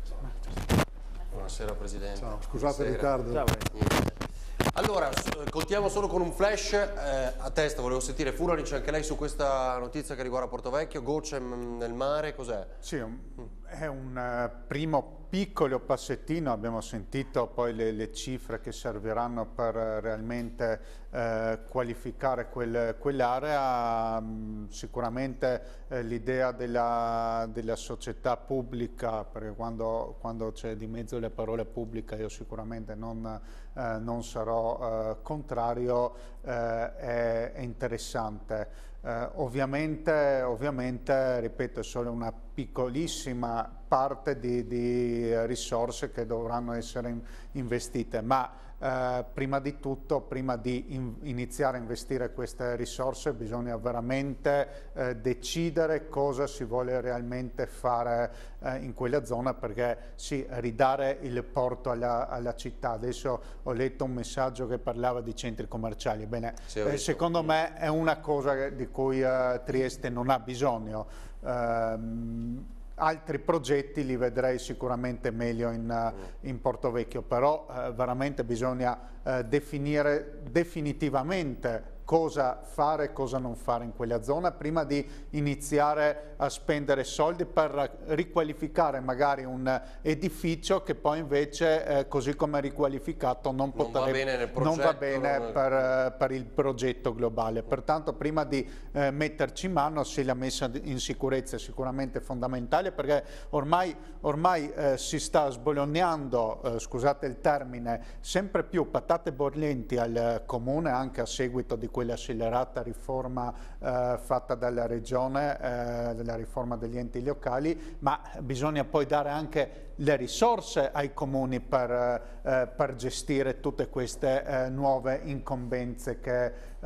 Buonasera Presidente. Ciao, scusate il Buonasera. ritardo. Ciao. Allora, contiamo solo con un flash, eh, a testa volevo sentire Furlanic anche lei su questa notizia che riguarda Porto Vecchio, gocce nel mare, cos'è? Sì, è un uh, primo piccolo passettino, abbiamo sentito poi le, le cifre che serviranno per uh, realmente uh, qualificare quel, quell'area. Um, sicuramente uh, l'idea della, della società pubblica, perché quando, quando c'è di mezzo le parole pubblica io sicuramente non, uh, non sarò uh, contrario, uh, è, è interessante. Uh, ovviamente, ovviamente, ripeto, è solo una piccolissima parte di, di risorse che dovranno essere in, investite, ma uh, prima di tutto, prima di in, iniziare a investire queste risorse, bisogna veramente uh, decidere cosa si vuole realmente fare uh, in quella zona, perché sì, ridare il porto alla, alla città. Adesso ho letto un messaggio che parlava di centri commerciali. Bene, sì, eh, secondo me è una cosa di cui uh, Trieste non ha bisogno. Uh, altri progetti li vedrei sicuramente meglio in, uh, in Porto Vecchio, però uh, veramente bisogna uh, definire definitivamente cosa fare e cosa non fare in quella zona prima di iniziare a spendere soldi per riqualificare magari un edificio che poi invece eh, così come riqualificato non, non va bene, nel progetto, non va bene non... Per, per il progetto globale. Pertanto prima di eh, metterci in mano, sì, la messa in sicurezza è sicuramente fondamentale, perché ormai, ormai eh, si sta sbolognando, eh, scusate il termine, sempre più patate bollenti al comune, anche a seguito di quell'accelerata riforma eh, fatta dalla regione, eh, della riforma degli enti locali, ma bisogna poi dare anche le risorse ai comuni per, eh, per gestire tutte queste eh, nuove incombenze che,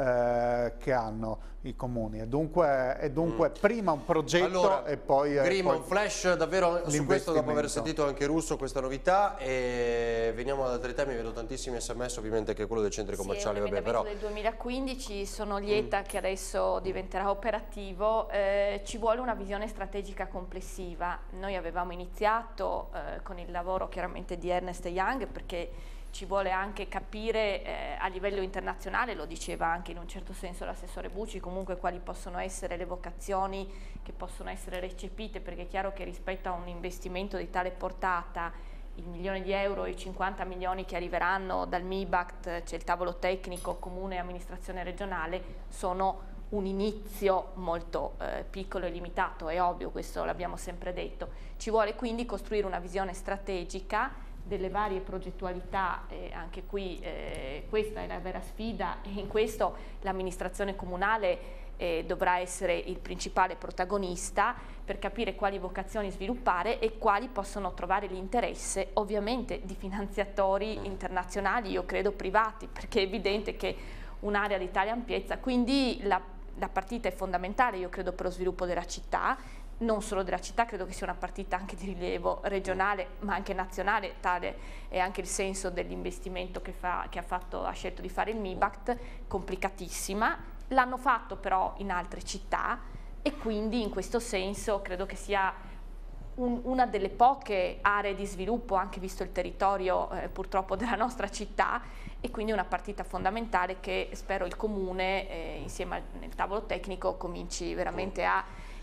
eh, che hanno i comuni. E dunque, e dunque mm. prima un progetto allora, e poi... Grima, poi un flash davvero su questo, dopo aver sentito anche Russo questa novità, e veniamo ad altri temi. Vedo tantissimi sms, ovviamente, che quello dei centri commerciali, sì, vabbè, però... del duemilaquindici, sono lieta mm. che adesso diventerà operativo. Eh, ci vuole una visione strategica complessiva. Noi avevamo iniziato eh, con il lavoro chiaramente di Ernst Young, perché ci vuole anche capire eh, a livello internazionale, lo diceva anche in un certo senso l'assessore Bucci, comunque quali possono essere le vocazioni che possono essere recepite, perché è chiaro che rispetto a un investimento di tale portata, il milione di euro e i cinquanta milioni che arriveranno dal MIBACT, c'è il tavolo tecnico comune e amministrazione regionale, sono un inizio molto eh, piccolo e limitato, è ovvio, questo l'abbiamo sempre detto. Ci vuole quindi costruire una visione strategica delle varie progettualità, eh, anche qui eh, questa è la vera sfida, e in questo l'amministrazione comunale eh, dovrà essere il principale protagonista per capire quali vocazioni sviluppare e quali possono trovare l'interesse ovviamente di finanziatori internazionali, io credo privati, perché è evidente che un'area di tale ampiezza, quindi la, la partita è fondamentale, io credo, per lo sviluppo della città, non solo della città, credo che sia una partita anche di rilievo regionale ma anche nazionale, tale è anche il senso dell'investimento che, fa, che ha, fatto, ha scelto di fare il MIBACT, complicatissima, L'hanno fatto però in altre città e quindi in questo senso credo che sia un, una delle poche aree di sviluppo, anche visto il territorio eh, purtroppo della nostra città, e quindi una partita fondamentale che spero il Comune eh, insieme al nel tavolo tecnico cominci veramente a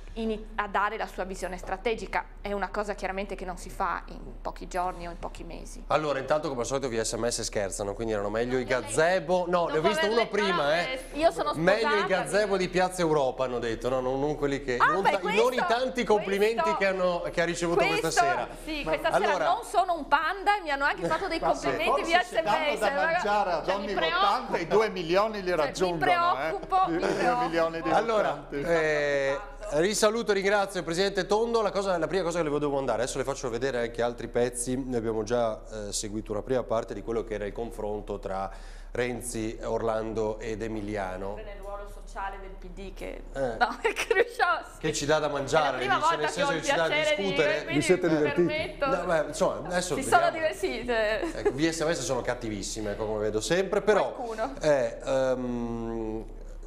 a dare la sua visione strategica. È una cosa chiaramente che non si fa in pochi giorni o in pochi mesi. Allora, intanto come al solito via sms scherzano, quindi erano meglio i gazebo, no, ne ho visto uno prima, eh. Io sono sposata, meglio i gazebo di Piazza Europa, hanno detto, no, non, non quelli che, ah, non, beh, ta, questo, non i tanti complimenti questo, che, hanno, che ha ricevuto questo, questa sera. Sì, questa allora, sera non sono un panda e mi hanno anche fatto dei complimenti via sms. Danno da mangiare ad cioè, ogni votante, i due milioni li raggiungono. Cioè, mi preoccupo, eh. mi preoccupo. milioni di allora, votanti. eh, risaluto e ringrazio il Presidente Tondo. La, cosa, la prima cosa che le volevo mandare, adesso le faccio vedere anche altri pezzi, noi abbiamo già eh, seguito una prima parte di quello che era il confronto tra Renzi, Orlando ed Emiliano. Nel ruolo sociale del P D che, eh, no, che, riusciamo, che ci dà da mangiare, è la prima dice, volta nel senso che, che ci dà da discutere. Di, vi siete divertiti? No, beh, insomma, adesso si vediamo. sono divertite. Ecco, via sms sono cattivissime, come vedo sempre, però eh, um,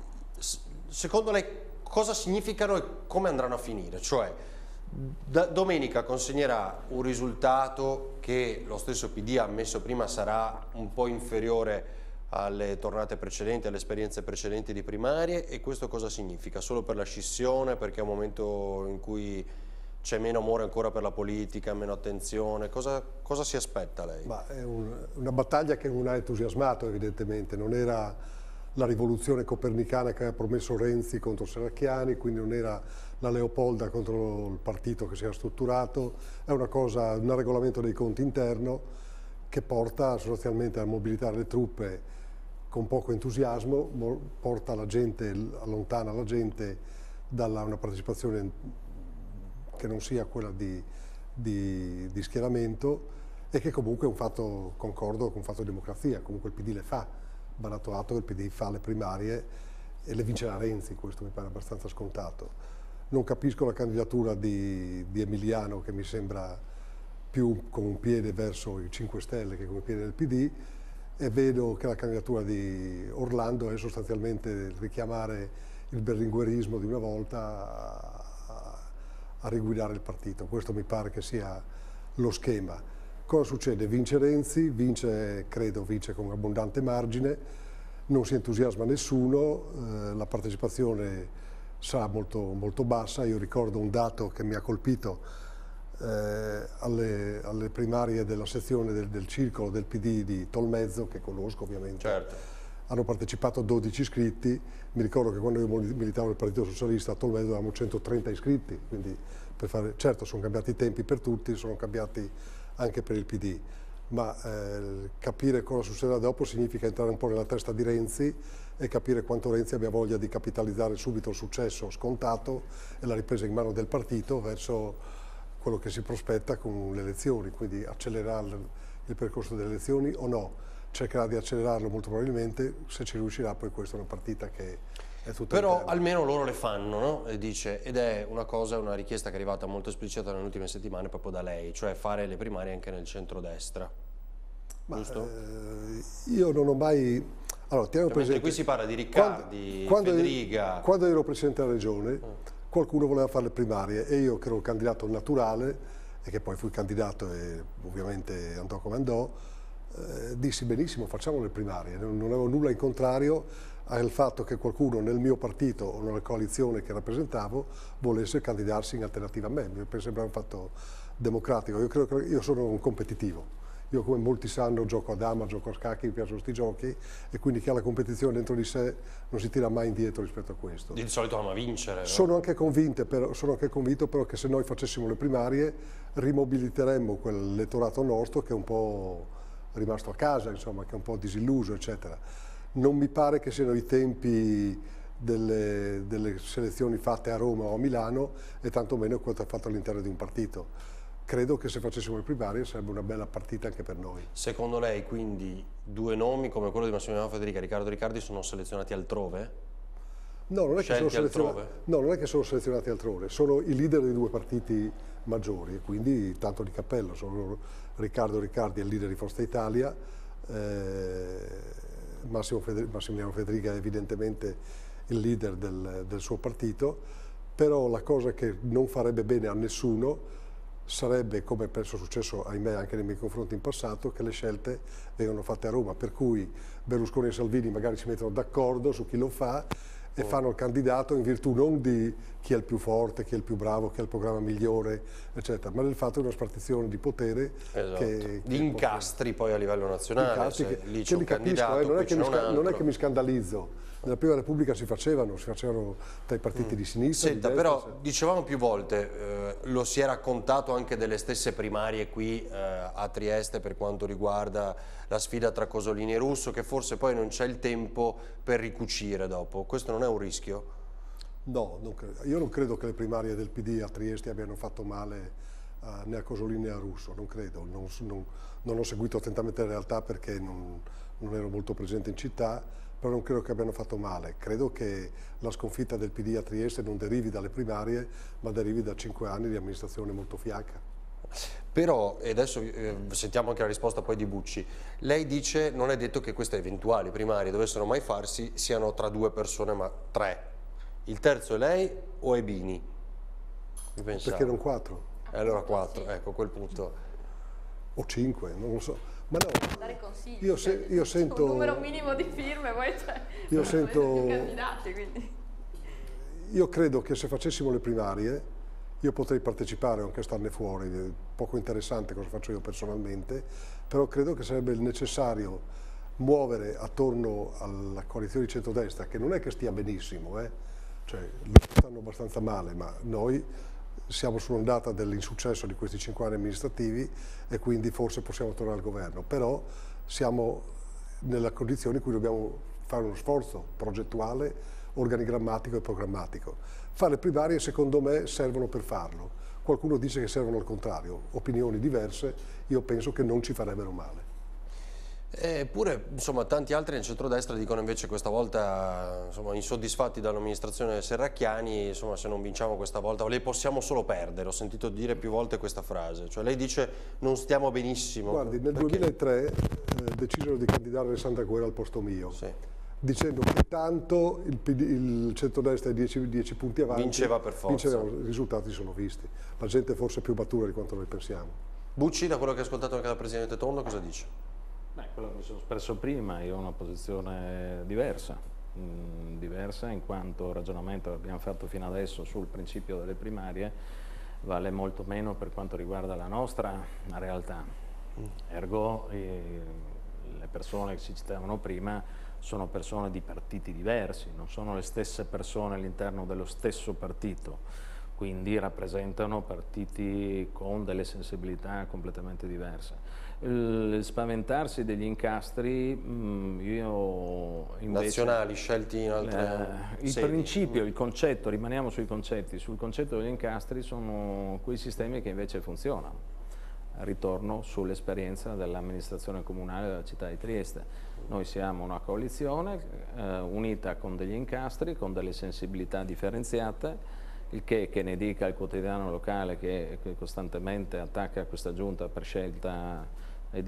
secondo lei cosa significano e come andranno a finire? Cioè, da, domenica consegnerà un risultato che lo stesso P D ha ammesso prima sarà un po' inferiore alle tornate precedenti, alle esperienze precedenti di primarie, e questo cosa significa? Solo per la scissione, perché è un momento in cui c'è meno amore ancora per la politica, meno attenzione, cosa, cosa si aspetta lei? Ma è un, una battaglia che non ha entusiasmato evidentemente, non era la rivoluzione copernicana che aveva promesso Renzi contro Serracchiani, quindi non era la Leopolda contro il partito che si era strutturato, è una cosa, un regolamento dei conti interno che porta sostanzialmente a mobilitare le truppe con poco entusiasmo, porta la gente, allontana la gente da una partecipazione che non sia quella di, di, di schieramento, e che comunque è un fatto, concordo, con un fatto di democrazia, comunque il P D le fa. Va dato atto che il P D fa le primarie e le vincerà Renzi, questo mi pare abbastanza scontato. Non capisco la candidatura di, di Emiliano, che mi sembra più con un piede verso i cinque Stelle che con il piede del P D, e vedo che la candidatura di Orlando è sostanzialmente richiamare il berlinguerismo di una volta a, a, a riguidare il partito. Questo mi pare che sia lo schema. Cosa succede? Vince Renzi, vince, credo, vince con abbondante margine, non si entusiasma nessuno, eh, la partecipazione sarà molto, molto bassa. Io ricordo un dato che mi ha colpito eh, alle, alle primarie della sezione del, del circolo del P D di Tolmezzo, che conosco ovviamente. Certo. Hanno partecipato dodici iscritti, mi ricordo che quando io militavo nel Partito Socialista a Tolmezzo avevamo centotrenta iscritti, quindi per fare, certo sono cambiati i tempi per tutti, sono cambiati anche per il P D, ma eh, capire cosa succederà dopo significa entrare un po' nella testa di Renzi e capire quanto Renzi abbia voglia di capitalizzare subito il successo scontato e la ripresa in mano del partito verso quello che si prospetta con le elezioni, quindi accelerare il, il percorso delle elezioni o no. Cercherà di accelerarlo molto probabilmente, se ci riuscirà poi questa è una partita che è tutta però interna. almeno loro le fanno, no? E dice, ed è una cosa, una richiesta che è arrivata molto esplicita nelle ultime settimane proprio da lei, cioè fare le primarie anche nel centrodestra, giusto? Eh, io non ho mai... Allora, teniamo presente, qui si parla di Riccardi, quando, Federica... Quando, quando ero Presidente della Regione, mm. qualcuno voleva fare le primarie e io, che ero il candidato naturale, e che poi fui candidato e ovviamente andò come andò, eh, dissi benissimo, facciamo le primarie, non, non avevo nulla in contrario al fatto che qualcuno nel mio partito o nella coalizione che rappresentavo volesse candidarsi in alternativa a me. Mi sembrava un fatto democratico. Io credo che io sono un competitivo. Io, come molti sanno, gioco a dama, gioco a scacchi, mi piacciono questi giochi, e quindi chi ha la competizione dentro di sé non si tira mai indietro rispetto a questo. Di solito ama vincere, no? Sono anche convinte, però, sono anche convinto però che se noi facessimo le primarie rimobiliteremmo quell'elettorato nostro che è un po' rimasto a casa, insomma, che è un po' disilluso, eccetera. Non mi pare che siano i tempi delle, delle selezioni fatte a Roma o a Milano, e tantomeno quanto è fatto all'interno di un partito. Credo che se facessimo le primarie sarebbe una bella partita anche per noi. Secondo lei, quindi, due nomi come quello di Massimiliano Federica e Riccardo Riccardi sono selezionati altrove? No, non è, che sono altrove? no, non è che sono selezionati altrove, sono i leader dei due partiti maggiori, e quindi tanto di cappello, sono Riccardo Riccardi è il leader di Forza Italia, eh, Massimo Feder- Massimiliano Federica è evidentemente il leader del, del suo partito, però la cosa che non farebbe bene a nessuno sarebbe, come penso successo ahimè anche nei miei confronti in passato, che le scelte vengano fatte a Roma, per cui Berlusconi e Salvini magari si mettono d'accordo su chi lo fa e oh. fanno il candidato in virtù non di chi è il più forte, chi è il più bravo, chi ha il programma migliore, eccetera, ma del fatto di una spartizione di potere esatto. che, che di incastri poi a livello nazionale, se che, lì che c'è un capisco, candidato, eh, non, è che mi un non è che mi scandalizzo. Nella Prima Repubblica si facevano, si facevano tra i partiti mm. di sinistra. Senta, di destra, però se... dicevamo più volte, eh, lo si è raccontato anche delle stesse primarie qui eh, a Trieste per quanto riguarda la sfida tra Cosolini e Russo, che forse poi non c'è il tempo per ricucire dopo. Questo non è un rischio? No, non credo. Io non credo che le primarie del P D a Trieste abbiano fatto male uh, né a Cosolini né a Russo, non credo. Non, non, non ho seguito attentamente la realtà perché non, non ero molto presente in città, però non credo che abbiano fatto male. Credo che la sconfitta del P D a Trieste non derivi dalle primarie, ma derivi da cinque anni di amministrazione molto fiacca. Però, e adesso eh, sentiamo anche la risposta poi di Bucci, lei dice non è detto che queste eventuali primarie dovessero mai farsi siano tra due persone, ma tre. Il terzo è lei o è Bini? Perché non quattro? E allora quattro, ecco, a quel punto. O cinque, non lo so. Ma no, dare consigli, io, se, io sento... un numero minimo di firme, poi c'è io sento... più candidati, quindi... Io credo che se facessimo le primarie, io potrei partecipare o anche starne fuori, è poco interessante cosa faccio io personalmente, però credo che sarebbe necessario muovere attorno alla coalizione di centrodestra, che non è che stia benissimo, eh? Cioè, stanno abbastanza male, ma noi siamo sull'ondata dell'insuccesso di questi cinque anni amministrativi e quindi forse possiamo tornare al governo, però siamo nella condizione in cui dobbiamo fare uno sforzo progettuale, organigrammatico e programmatico. Fare le primarie secondo me servono per farlo, qualcuno dice che servono al contrario, opinioni diverse, io penso che non ci farebbero male. Eppure, insomma, tanti altri nel centrodestra dicono invece questa volta, insomma, insoddisfatti dall'amministrazione Serracchiani, insomma, se non vinciamo questa volta, le possiamo solo perdere. Ho sentito dire più volte questa frase, cioè lei dice non stiamo benissimo. Guardi, nel perché... duemilatré eh, decisero di candidare Alessandra Guerra al posto mio, sì. dicendo che tanto il, P D, il centrodestra è dieci punti avanti, vinceva per forza. Vinceva, i risultati sono visti. La gente forse è più matura di quanto noi pensiamo. Bucci, da quello che ha ascoltato anche dal Presidente Tondo, cosa dice? Beh, quello che mi sono espresso prima, io ho una posizione diversa, mh, diversa in quanto il ragionamento che abbiamo fatto fino adesso sul principio delle primarie vale molto meno per quanto riguarda la nostra realtà. Ergo, eh, le persone che si citavano prima sono persone di partiti diversi, non sono le stesse persone all'interno dello stesso partito, quindi rappresentano partiti con delle sensibilità completamente diverse. Il spaventarsi degli incastri, mh, io invece... Nazionali, scelti in altre eh, il sedi. principio, il concetto, rimaniamo sui concetti, sul concetto degli incastri sono quei sistemi che invece funzionano. Ritorno sull'esperienza dell'amministrazione comunale della città di Trieste. Noi siamo una coalizione eh, unita con degli incastri, con delle sensibilità differenziate, il che, che ne dica il quotidiano locale che, che costantemente attacca questa giunta per scelta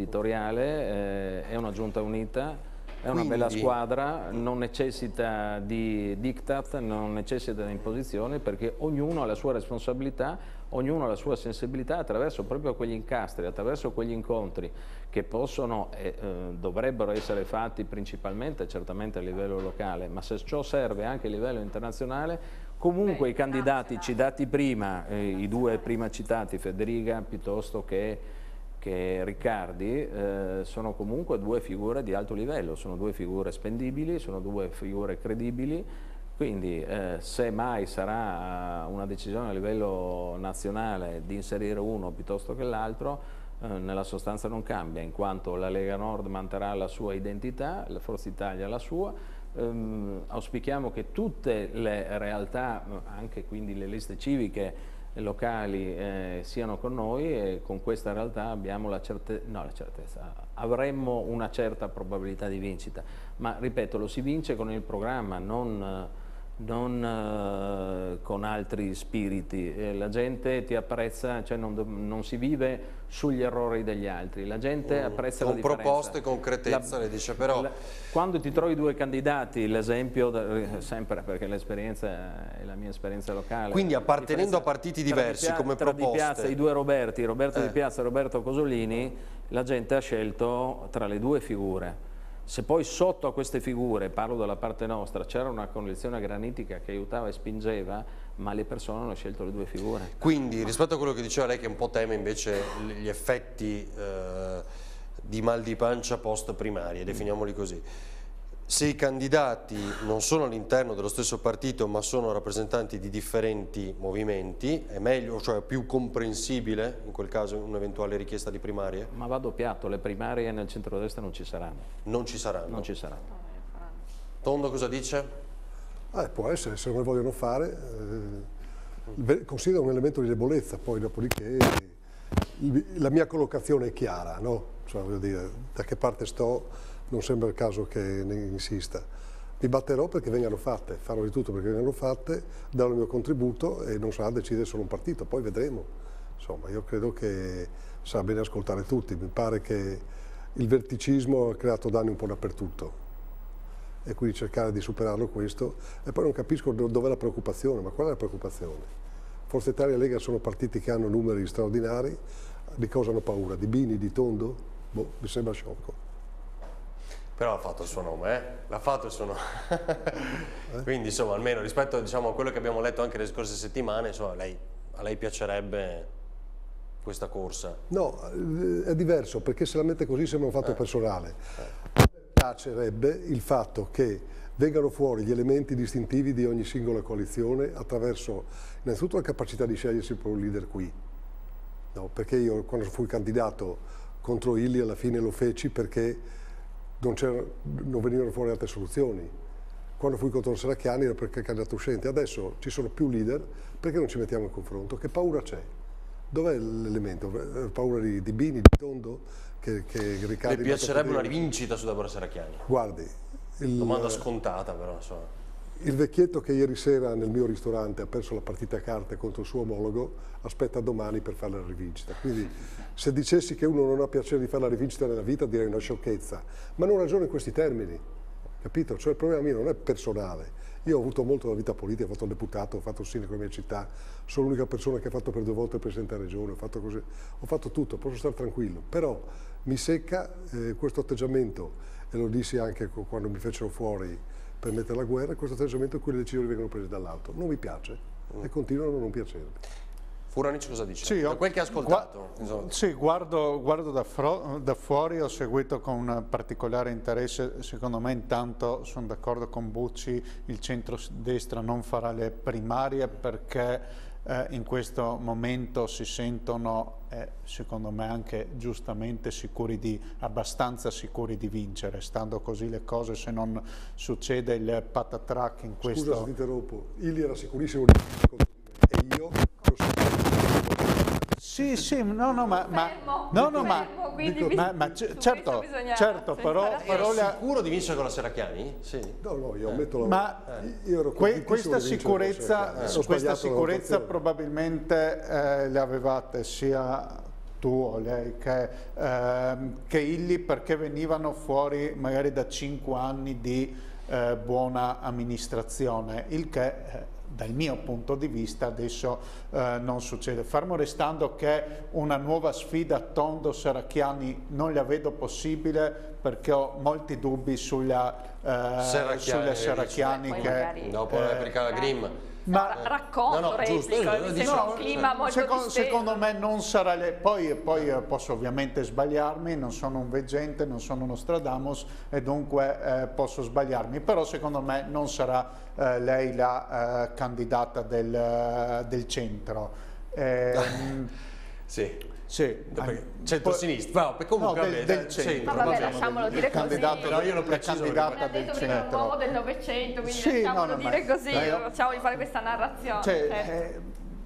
editoriale, eh, è una giunta unita, è una Quindi... bella squadra, non necessita di diktat, non necessita di imposizioni, perché ognuno ha la sua responsabilità, ognuno ha la sua sensibilità attraverso proprio quegli incastri, attraverso quegli incontri che possono e eh, dovrebbero essere fatti principalmente certamente a livello locale, ma se ciò serve anche a livello internazionale, comunque Beh, i candidati no, citati prima, eh, i due prima citati, Federica piuttosto che, che Riccardi, eh, sono comunque due figure di alto livello, sono due figure spendibili, sono due figure credibili, quindi eh, se mai sarà una decisione a livello nazionale di inserire uno piuttosto che l'altro, eh, nella sostanza non cambia, in quanto la Lega Nord manterrà la sua identità, la Forza Italia la sua. Um, auspichiamo che tutte le realtà, anche quindi le liste civiche locali, eh, siano con noi, e con questa realtà abbiamo la certezza, no, la certezza, avremmo una certa probabilità di vincita, ma ripeto, lo si vince con il programma, non non uh, con altri spiriti. Eh, la gente ti apprezza, cioè non, non si vive sugli errori degli altri, la gente mm, apprezza la differenza. Con proposte e concretezza, la, le dice però. La, quando ti trovi due candidati, l'esempio, sempre perché l'esperienza è la mia esperienza locale. Quindi appartenendo a partiti diversi tra come tra proposte. Di Piazza, i due Roberti, Roberto eh. Di Piazza e Roberto Cosolini, la gente ha scelto tra le due figure. Se poi sotto a queste figure, parlo dalla parte nostra, c'era una condizione granitica che aiutava e spingeva, ma le persone hanno scelto le due figure. Quindi rispetto a quello che diceva lei, che un po' teme invece gli effetti eh, di mal di pancia post primarie, definiamoli così, se i candidati non sono all'interno dello stesso partito ma sono rappresentanti di differenti movimenti, è meglio, cioè più comprensibile in quel caso un'eventuale richiesta di primarie? Ma va doppiato, le primarie nel centrodestra non ci saranno. Non ci saranno? Non ci saranno. Tondo cosa dice? Ah, può essere, se non le vogliono fare, eh, considero un elemento di debolezza, poi dopodiché il, la mia collocazione è chiara, no? Cioè, voglio dire, da che parte sto non sembra il caso che ne insista. Mi batterò perché vengano fatte, farò di tutto perché vengano fatte, darò il mio contributo e non sarà decidere solo un partito, poi vedremo. Insomma, io credo che sarà bene ascoltare tutti, mi pare che il verticismo ha creato danni un po' dappertutto e quindi cercare di superarlo questo, e poi non capisco dov'è la preoccupazione, ma qual è la preoccupazione? Forza Italia e Lega sono partiti che hanno numeri straordinari, di cosa hanno paura? Di Bini, di Tondo? Boh, mi sembra sciocco. Però ha fatto il suo nome, eh? L'ha fatto il suo nome. eh? Quindi insomma, almeno rispetto, diciamo, a quello che abbiamo letto anche le scorse settimane, insomma, lei, a lei piacerebbe questa corsa? No, è diverso, perché se la mette così sembra un fatto eh. personale. Eh. A me piacerebbe il fatto che vengano fuori gli elementi distintivi di ogni singola coalizione attraverso innanzitutto la capacità di scegliersi il proprio leader qui. No, perché io quando fui candidato contro Illy alla fine lo feci perché Non, non venivano fuori altre soluzioni. Quando fui contro Serracchiani era perché è candidato uscente. Adesso ci sono più leader, perché non ci mettiamo in confronto? Che paura c'è? Dov'è l'elemento? Paura di, di Bini, di Tondo? Che, che ricade. Le piacerebbe una rivincita su Deborah Serracchiani? Guardi, il, domanda scontata però, insomma. Il vecchietto che ieri sera nel mio ristorante ha perso la partita a carte contro il suo omologo aspetta domani per fare la rivincita. Quindi se dicessi che uno non ha piacere di fare la rivincita nella vita direi una sciocchezza, ma non ragiono in questi termini, capito? Cioè il problema mio non è personale. Io ho avuto molto la vita politica, ho fatto il deputato, ho fatto il sindaco della mia città, sono l'unica persona che ha fatto per due volte il presidente della regione, ho fatto così, ho fatto tutto, posso stare tranquillo, però mi secca eh, questo atteggiamento, e lo dissi anche quando mi fecero fuori per mettere la guerra, questo atteggiamento in cui le decisioni vengono prese dall'alto. Non mi piace mm. e continuano a non piacermi. Furanic cosa dice? Sì, da quel che ha ascoltato. Gu sì, guardo, guardo da, da fuori, ho seguito con un particolare interesse, secondo me intanto sono d'accordo con Bucci, il centro-destra non farà le primarie perché eh, in questo momento si sentono, eh, secondo me anche giustamente, sicuri di, abbastanza sicuri di vincere. Stando così le cose, se non succede il patatrack in questo... Scusa se ti interrompo, Illy era sicurissimo di vincere e io... Sì, sì, no, no, ma, ma, no, no, ma, dico, ma, ma certo, certo, però, però la... sicuro di vincere con la Serracchiani? Sì. No, no, io ammetto la... Ma eh. io ero que, questa sicurezza, eh. questa sicurezza probabilmente eh, le avevate sia tu o lei che, eh, che Illy, perché venivano fuori magari da cinque anni di eh, buona amministrazione, il che... Eh, dal mio punto di vista adesso eh, non succede. Fermo restando che una nuova sfida Tondo-Serracchiani non la vedo possibile perché ho molti dubbi sulla, eh, Serracchiani, sulle Serracchiani che... Magari, dopo la replica alla Grim. Ma eh. racconto, no, no, replico, giusto, mi sembra un clima molto secondo, secondo me non sarà le... poi, poi eh, posso ovviamente sbagliarmi, non sono un veggente, non sono uno Stradamus e dunque eh, posso sbagliarmi, però secondo me non sarà eh, lei la eh, candidata del, del centro. Eh, sì. Sì, centro-sinistra, no, comunque no, del, vabbè, del centro. Ma vabbè, lasciamolo dire così. Però io lo preciso, candidata del detto centro. Prima un uomo del Novecento, quindi sì, lasciamolo no, no, dire ma, così, io, facciamo di fare questa narrazione. Cioè, certo. eh,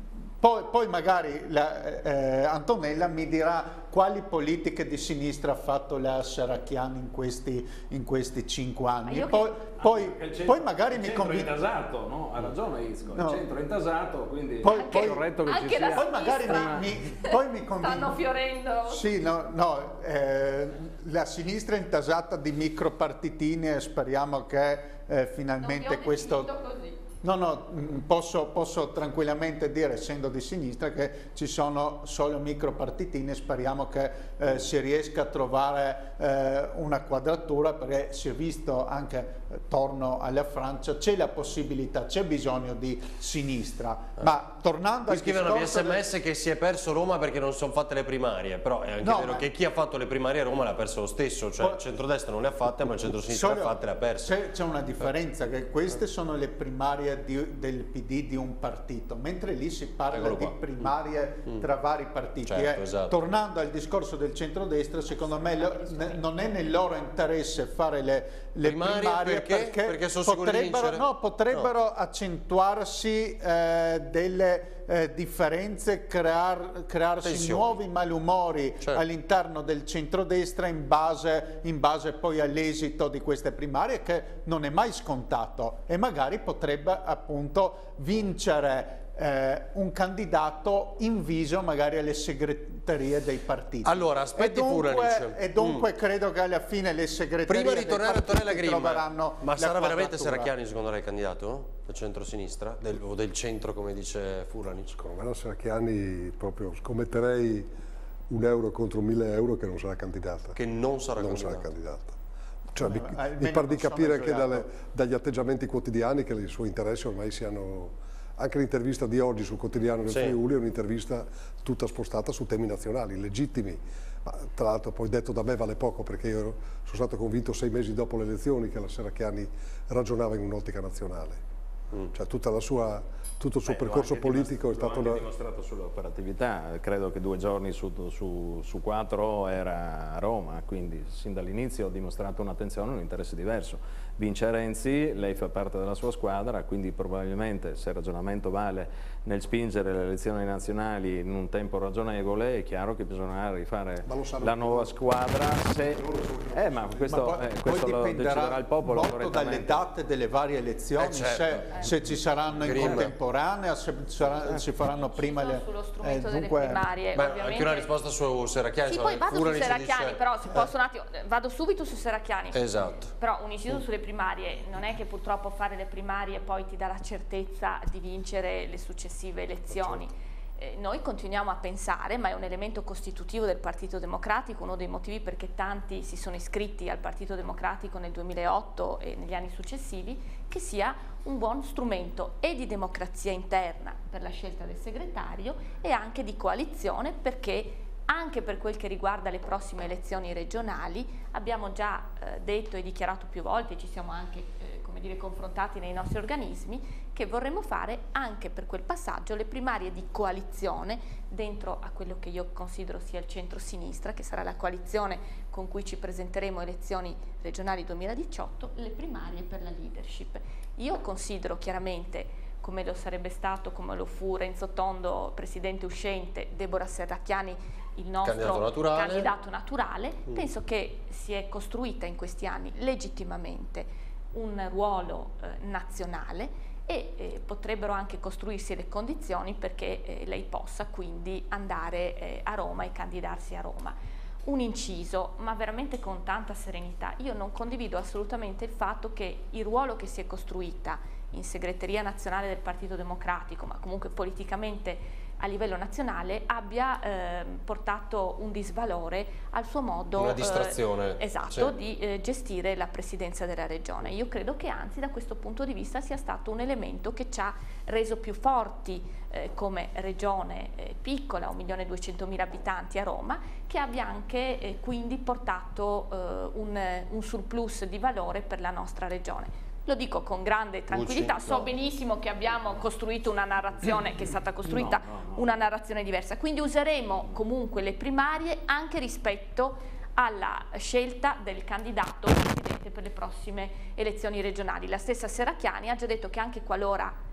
Poi, poi magari la, eh, Antonella mi dirà quali politiche di sinistra ha fatto la Serracchiani in questi, in questi cinque anni. Io Poi, che... poi, ah, centro, poi magari mi convince. Il convince. centro è intasato, no? Ha ragione Isco, No. il centro è intasato, quindi Poi- è poi- corretto che ci anche sia. la Poi magari sinistra. mi, mi, poi mi convince. Stanno fiorendo. Sì, no, no, eh, la sinistra è intasata di micropartitini e speriamo che eh, finalmente Non vi ho questo... definito così. No, no, mh, posso, posso tranquillamente dire, essendo di sinistra, che ci sono solo micropartitini, speriamo che eh, si riesca a trovare eh, una quadratura, perché si è visto anche, eh, torno alla Francia, c'è la possibilità, c'è bisogno di sinistra, ma tornando Qui al scrivono via discorso del- sms che si è perso Roma perché non sono fatte le primarie, però è anche No, vero ma- che chi ha fatto le primarie a Roma le ha perse lo stesso, cioè il centrodestra non le ha fatte ma il centrosinistra le ha Solo- fatte e le ha perse. C'è, c'è una differenza, che queste sono le primarie di- del P D di un partito, mentre lì si parla Eccolo di qua. primarie Mm. tra vari partiti. Certo, Eh, esatto. Tornando al discorso del centrodestra, secondo me lo- ne- non è nel loro interesse fare le, le Primarie primarie, perché? Perché sono sicuri di potrebbero, vincere? no, potrebbero accentuarsi eh, delle eh, differenze, crear- crearsi Tensioni. nuovi malumori Certo. all'interno del centrodestra in base, in base poi all'esito di queste primarie, che non è mai scontato, e magari potrebbe appunto vincere eh, un candidato inviso magari alle segreterie dei partiti. Allora, aspetti e dunque, Furlanic. e dunque Mm. credo che alla fine le segreterie Prima di dei tornare a partiti Antonella Grimma, troveranno ma la sarà veramente quadratura. Serracchiani secondo lei il candidato del centro-sinistra del, o del centro come dice Furlanic? Secondo me la Serracchiani, proprio scommetterei un euro contro mille euro che non sarà candidata. Che non sarà non candidata. sarà candidata. Cioè, Vabbè, mi, ma almeno mi par di non sono capire che esagerato. dalle- dagli atteggiamenti quotidiani che i suoi interessi ormai siano... Anche l'intervista di oggi sul quotidiano del Sì. Friuli è un'intervista tutta spostata su temi nazionali, legittimi. Ma, tra l'altro poi detto da me vale poco, perché io sono stato convinto sei mesi dopo le elezioni che la Serracchiani ragionava in un'ottica nazionale. Cioè tutta la sua, tutto il suo Beh, l'ho percorso anche politico è dimostra- stato l'ho una... anche dimostrato sull'operatività, credo che due giorni su, su, su quattro era a Roma, quindi sin dall'inizio ho dimostrato un'attenzione, un interesse diverso. Vince Renzi, lei fa parte della sua squadra, quindi probabilmente, se il ragionamento vale nel spingere le elezioni nazionali in un tempo ragionevole, è chiaro che bisognerà rifare Ma lo sanno la tutti. nuova squadra. Se... Eh, ma questo, Ma poi, eh, poi questo lo dipenderà deciderà il popolo molto dalle correttamente. date delle varie elezioni, Eh, certo. se, se ci saranno in Grimma. contemporanea, se sarà- si faranno prima le... sullo eh, strumento delle dunque- primarie, Beh, ovviamente. anche una risposta su Serracchiani. Sì, no? poi vado su Furlanic Serracchiani, dice- però se posso un attimo, vado subito su Serracchiani. Esatto. Però un inciso sulle primarie, non è che purtroppo fare le primarie poi ti dà la certezza di vincere le successive elezioni. Eh, noi continuiamo a pensare, ma è un elemento costitutivo del Partito Democratico, uno dei motivi perché tanti si sono iscritti al Partito Democratico nel duemilaotto e negli anni successivi, che sia un buon strumento e di democrazia interna per la scelta del segretario e anche di coalizione, perché anche per quel che riguarda le prossime elezioni regionali abbiamo già eh, detto e dichiarato più volte, ci siamo anche eh, come dire, confrontati nei nostri organismi, che vorremmo fare anche per quel passaggio le primarie di coalizione dentro a quello che io considero sia il centro-sinistra, che sarà la coalizione con cui ci presenteremo elezioni regionali duemiladiciotto, le primarie per la leadership. Io considero chiaramente, come lo sarebbe stato, come lo fu Renzo Tondo, presidente uscente, Deborah Serracchiani, il nostro Candidato naturale. candidato naturale, Mm. penso che si è costruita in questi anni legittimamente un ruolo eh, nazionale e eh, potrebbero anche costruirsi le condizioni perché eh, lei possa quindi andare eh, a Roma e candidarsi a Roma. Un inciso, ma veramente con tanta serenità. Io non condivido assolutamente il fatto che il ruolo che si è costruita in segreteria nazionale del Partito Democratico, ma comunque politicamente a livello nazionale, abbia eh, portato un disvalore al suo modo Una distrazione, eh, esatto, sì. di eh, gestire la presidenza della regione. Io credo che anzi da questo punto di vista sia stato un elemento che ci ha reso più forti eh, come regione eh, piccola, un milione e duecentomila abitanti a Roma, che abbia anche eh, quindi portato eh, un, un surplus di valore per la nostra regione. Lo dico con grande tranquillità, Luci, so no. benissimo che abbiamo costruito una narrazione che è stata costruita, No, no, no. una narrazione diversa, quindi useremo comunque le primarie anche rispetto alla scelta del candidato presidente per le prossime elezioni regionali. La stessa Serracchiani ha già detto che anche qualora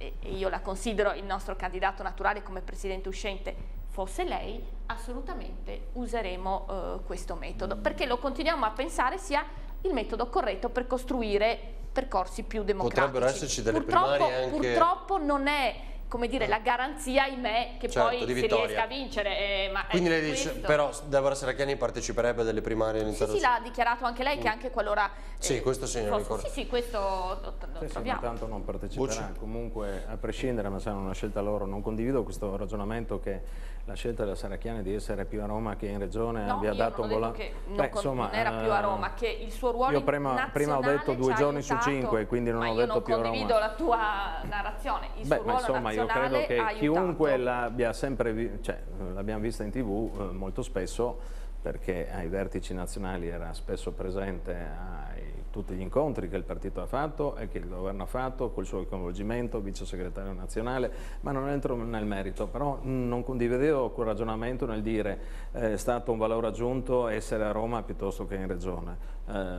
e io la considero il nostro candidato naturale come presidente uscente, fosse lei, assolutamente useremo eh, questo metodo, perché lo continuiamo a pensare sia il metodo corretto per costruire percorsi più democratici. Potrebbero esserci delle purtroppo, primarie anche... Purtroppo non è, come dire, la garanzia, ahimè, che certo, poi di si vittoria. riesca a vincere. Eh, ma Quindi lei questo... dice, però Deborah Serracchiani parteciperebbe a delle primarie Sì, all'interno? sì, l'ha dichiarato anche lei, che anche qualora... Sì, questo sì, non ricordo. Sì, sì, questo lo, lo sì, troviamo. sì, tanto non parteciperà, Bucci. Comunque a prescindere, ma sarà una scelta loro. Non condivido questo ragionamento che la scelta della Serracchiani di essere più a Roma che in Regione no, abbia io dato non un ho volano. detto che non, Beh, con, insomma, non era più a Roma, che il suo ruolo io prima, prima ho detto due giorni su cinque, quindi non ho detto più a Roma. Ma io non condivido la tua narrazione, il Beh, suo ma ruolo insomma, io credo che ha chiunque l'abbia sempre vi cioè, l'abbiamo vista in tv eh, molto spesso, perché ai vertici nazionali era spesso presente a tutti gli incontri che il partito ha fatto e che il governo ha fatto, col suo coinvolgimento, vice segretario nazionale, ma non entro nel merito, però non condividevo quel ragionamento nel dire eh, è stato un valore aggiunto essere a Roma piuttosto che in Regione. Eh,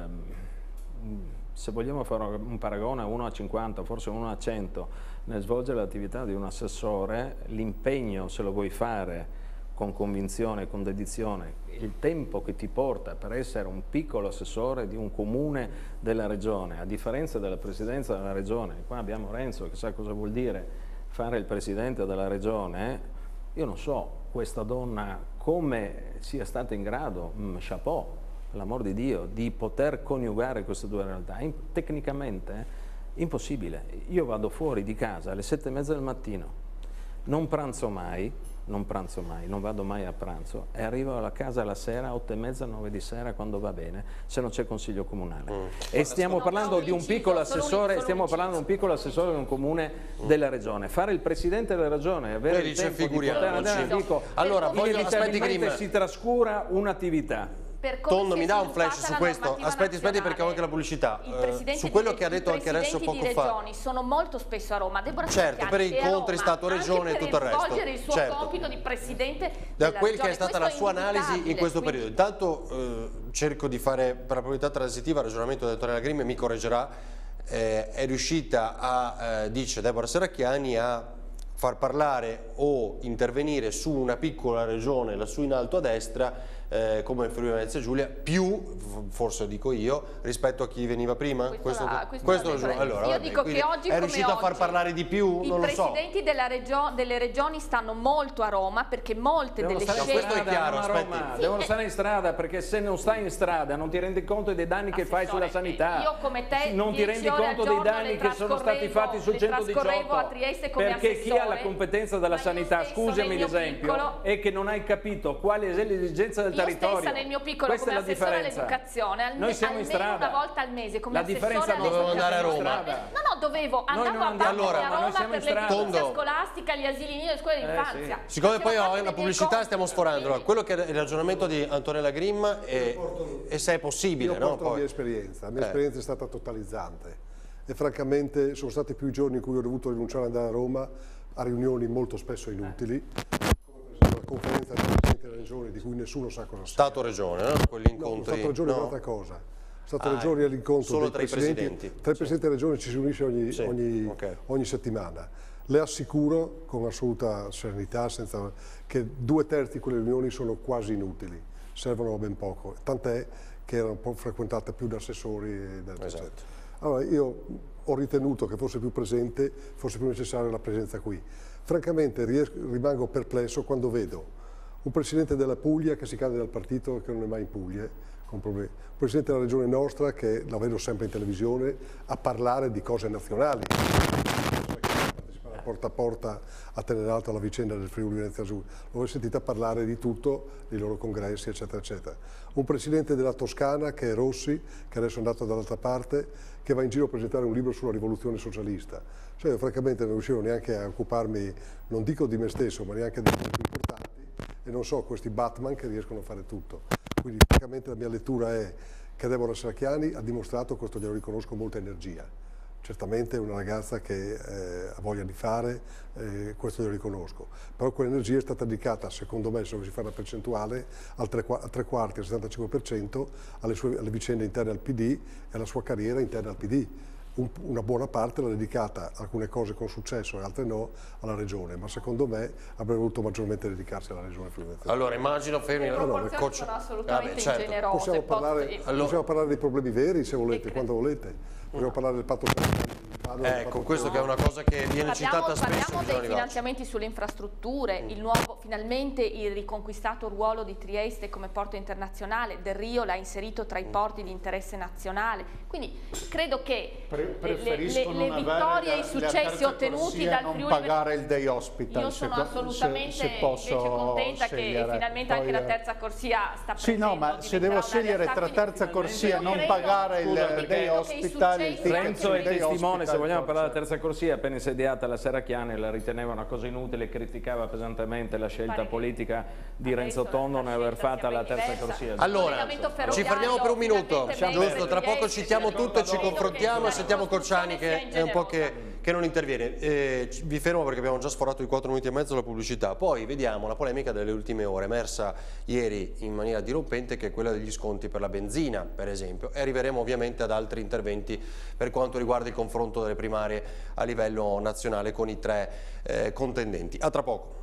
se vogliamo fare un paragone uno a cinquanta, forse uno a cento, nel svolgere l'attività di un assessore, l'impegno, se lo vuoi fare con convinzione, con dedizione, il tempo che ti porta per essere un piccolo assessore di un comune della regione, a differenza della presidenza della regione, qua abbiamo Renzo che sa cosa vuol dire fare il presidente della regione, io non so questa donna come sia stata in grado, mm, chapeau, l'amor di Dio, di poter coniugare queste due realtà. In, tecnicamente impossibile, io vado fuori di casa alle sette e mezza del mattino, non pranzo mai, non pranzo mai, non vado mai a pranzo e arrivo alla casa la sera, otto e mezza, nove di sera, quando va bene, se non c'è consiglio comunale. Mm. E stiamo parlando di un piccolo assessore, stiamo parlando di un piccolo assessore di un comune mm. della regione. Fare il presidente della regione, avere Lei il dice, tempo di poter andare, dico, allora, voglio, aspetti, Grimm, si trascura un'attività. Tondo, mi dà un flash su questo? Aspetti, aspetti perché ho anche la pubblicità. Eh, su quello che ha detto anche adesso poco fa. I presidenti di regioni sono molto spesso a Roma. Deborah certo, per incontri Stato-Regione e tutto il resto. Per svolgere il suo certo. compito di presidente da della quel regione. che è stata questo la sua analisi in questo quindi... periodo. Intanto eh, cerco di fare per la probabilità transitiva il ragionamento di Antonella Grimm, mi correggerà. Eh, è riuscita a, eh, dice Deborah Serracchiani, a far parlare o intervenire su una piccola regione lassù in alto a destra eh, come Friuli Venezia Giulia, più, forse dico io, rispetto a chi veniva prima? Questo, questo, la, questo questo la lo allora, io vabbè, dico che oggi è riuscito a far oggi, parlare di più? Non lo so. I presidenti della regio, delle regioni stanno molto a Roma perché molte devono delle scelte... questo è chiaro, Roma, sì, devono eh, stare in strada, perché se non stai in strada non ti rendi conto dei danni che fai sulla sanità. Io come te non ti rendi conto dei danni che sono stati fatti sul centodiciotto, a Trieste come perché assessore, chi ha la competenza della sanità, scusami l'esempio, piccolo, è che non hai capito quale è l'esigenza del io territorio. Stessa nel mio piccolo Questa come è la assessore differenza. all'educazione, al, noi siamo in strada una volta al mese come la assessore differenza non dovevo andare a Roma. No, no, dovevo, andavo a andiamo, allora, a Roma per l'edilizia scolastica, gli asili nido, le scuole d'infanzia. Eh, sì. Siccome poi ho la pubblicità stiamo sforando, allora, quello che è il ragionamento di Antonella Grimm e, e se è possibile. Io no? porto Poi. la mia esperienza, la mia eh. esperienza è stata totalizzante e francamente sono stati più i giorni in cui ho dovuto rinunciare ad andare a Roma a riunioni molto spesso inutili, come la conferenza dei presidenti delle regioni di cui nessuno sa cosa sia. Stato-regione, no? Quegli incontri. No, Stato-regione no? è un'altra cosa. Stato ah, regioni è l'incontro solo dei tra i presidenti, presidenti. tra i presidenti della regione ci si riunisce ogni, sì, ogni, okay. ogni settimana. Le assicuro con assoluta serenità senza, che due terzi di quelle riunioni sono quasi inutili, servono a ben poco, tant'è che erano un po' frequentate più da assessori e da esatto. Allora io ho ritenuto che fosse più presente, fosse più necessaria la presenza qui. Francamente riesco, rimango perplesso quando vedo un presidente della Puglia che si candida al partito che non è mai in Puglia, con problemi. Un presidente della regione nostra che la vedo sempre in televisione a parlare di cose nazionali, porta a porta a tenere alta la vicenda del Friuli Venezia Giulia. L'ho sentita parlare di tutto, dei loro congressi, eccetera, eccetera. Un presidente della Toscana, che è Rossi, che adesso è andato dall'altra parte, che va in giro a presentare un libro sulla rivoluzione socialista. Cioè, io francamente non riuscivo neanche a occuparmi, non dico di me stesso, ma neanche di cose più importanti, e non so questi Batman che riescono a fare tutto. Quindi, francamente, la mia lettura è che Deborah Serracchiani ha dimostrato, questo glielo riconosco, molta energia. Certamente è una ragazza che eh, ha voglia di fare, eh, questo lo riconosco, però quell'energia è stata dedicata, secondo me, se si fa una percentuale, al tre, a tre quarti, al settantacinque per cento, alle, sue, alle vicende interne al P D e alla sua carriera interna al P D. un, una buona parte l'ha dedicata a alcune cose con successo e altre no alla regione, ma secondo me avrebbe voluto maggiormente dedicarsi alla regione Friuli. Allora immagino, fermi, le proporzioni coach... sono assolutamente Vabbè, certo. ingenerose. Possiamo parlare, posso... allora... possiamo parlare dei problemi veri se volete, quando volete. Possiamo parlare del patto Ecco, questo che è una cosa che viene Parliamo, citata spesso. parliamo dei finanziamenti sulle infrastrutture, il nuovo, finalmente il riconquistato ruolo di Trieste come porto internazionale, Del Rio l'ha inserito tra i porti di interesse nazionale, quindi credo che Pre le, le, le vittorie e i successi ottenuti dal Friuli... non pagare il day hospital. Io sono se, assolutamente se, se posso contenta scegliere. che finalmente Poi, anche la terza corsia sta Sì, no, ma se devo scegliere tra terza corsia e non pagare il day hospital, il Renzo è day testimone, se vogliamo forse. parlare della terza corsia, appena insediata la Serracchiani la riteneva una cosa inutile, criticava pesantemente la scelta Pare politica di adesso Renzo Tondo la nel aver scelta fatta sia la ben terza diversa. corsia. Allora, ci fermiamo per un minuto, finalmente giusto, tra poco citiamo tutto e ci Credo confrontiamo che e sentiamo la Corciani che ricostruzione è un po' sia che, che non interviene. Eh, vi fermo perché abbiamo già sforato i quattro minuti e mezzo la pubblicità, poi vediamo la polemica delle ultime ore, emersa ieri in maniera dirompente, che è quella degli sconti per la benzina, per esempio, e arriveremo ovviamente ad altri interventi per quanto riguarda il confronto delle primarie a livello nazionale con i tre eh, contendenti. A tra poco.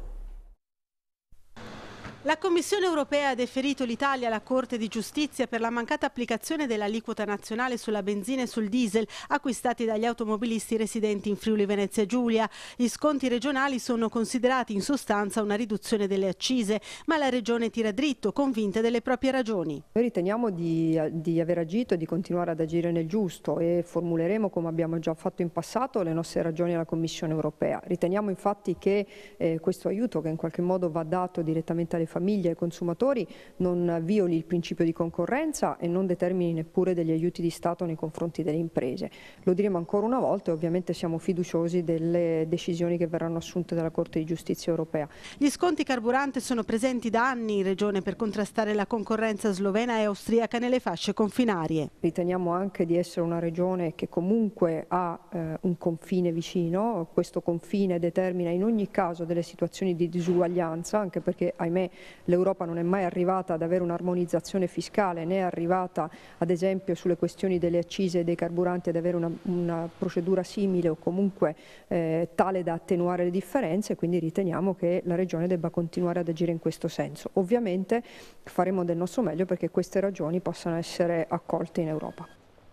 La Commissione europea ha deferito l'Italia alla Corte di Giustizia per la mancata applicazione dell'aliquota nazionale sulla benzina e sul diesel acquistati dagli automobilisti residenti in Friuli Venezia Giulia. Gli sconti regionali sono considerati in sostanza una riduzione delle accise, ma la Regione tira dritto, convinta delle proprie ragioni. Noi riteniamo di, di aver agito e di continuare ad agire nel giusto e formuleremo, come abbiamo già fatto in passato, le nostre ragioni alla Commissione europea. Riteniamo infatti che eh, questo aiuto, che in qualche modo va dato direttamente alle famiglie e ai consumatori, non violi il principio di concorrenza e non determini neppure degli aiuti di Stato nei confronti delle imprese. Lo diremo ancora una volta e ovviamente siamo fiduciosi delle decisioni che verranno assunte dalla Corte di Giustizia europea. Gli sconti carburante sono presenti da anni in Regione per contrastare la concorrenza slovena e austriaca nelle fasce confinarie. Riteniamo anche di essere una Regione che comunque ha eh, un confine vicino, questo confine determina in ogni caso delle situazioni di disuguaglianza, anche perché ahimè l'Europa non è mai arrivata ad avere un'armonizzazione fiscale, né è arrivata ad esempio sulle questioni delle accise e dei carburanti ad avere una, una procedura simile o comunque eh, tale da attenuare le differenze, quindi riteniamo che la Regione debba continuare ad agire in questo senso. Ovviamente faremo del nostro meglio perché queste ragioni possano essere accolte in Europa.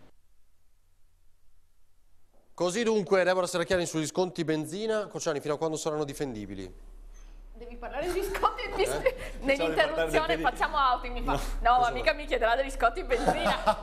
Così dunque, Deborah Serracchiani sugli sconti benzina. Corciani, fino a quando saranno difendibili? Devi parlare di sconti Eh? nell'interruzione, facciamo outing, mi fa no, no ma mica mi chiederà degli sconti in benzina.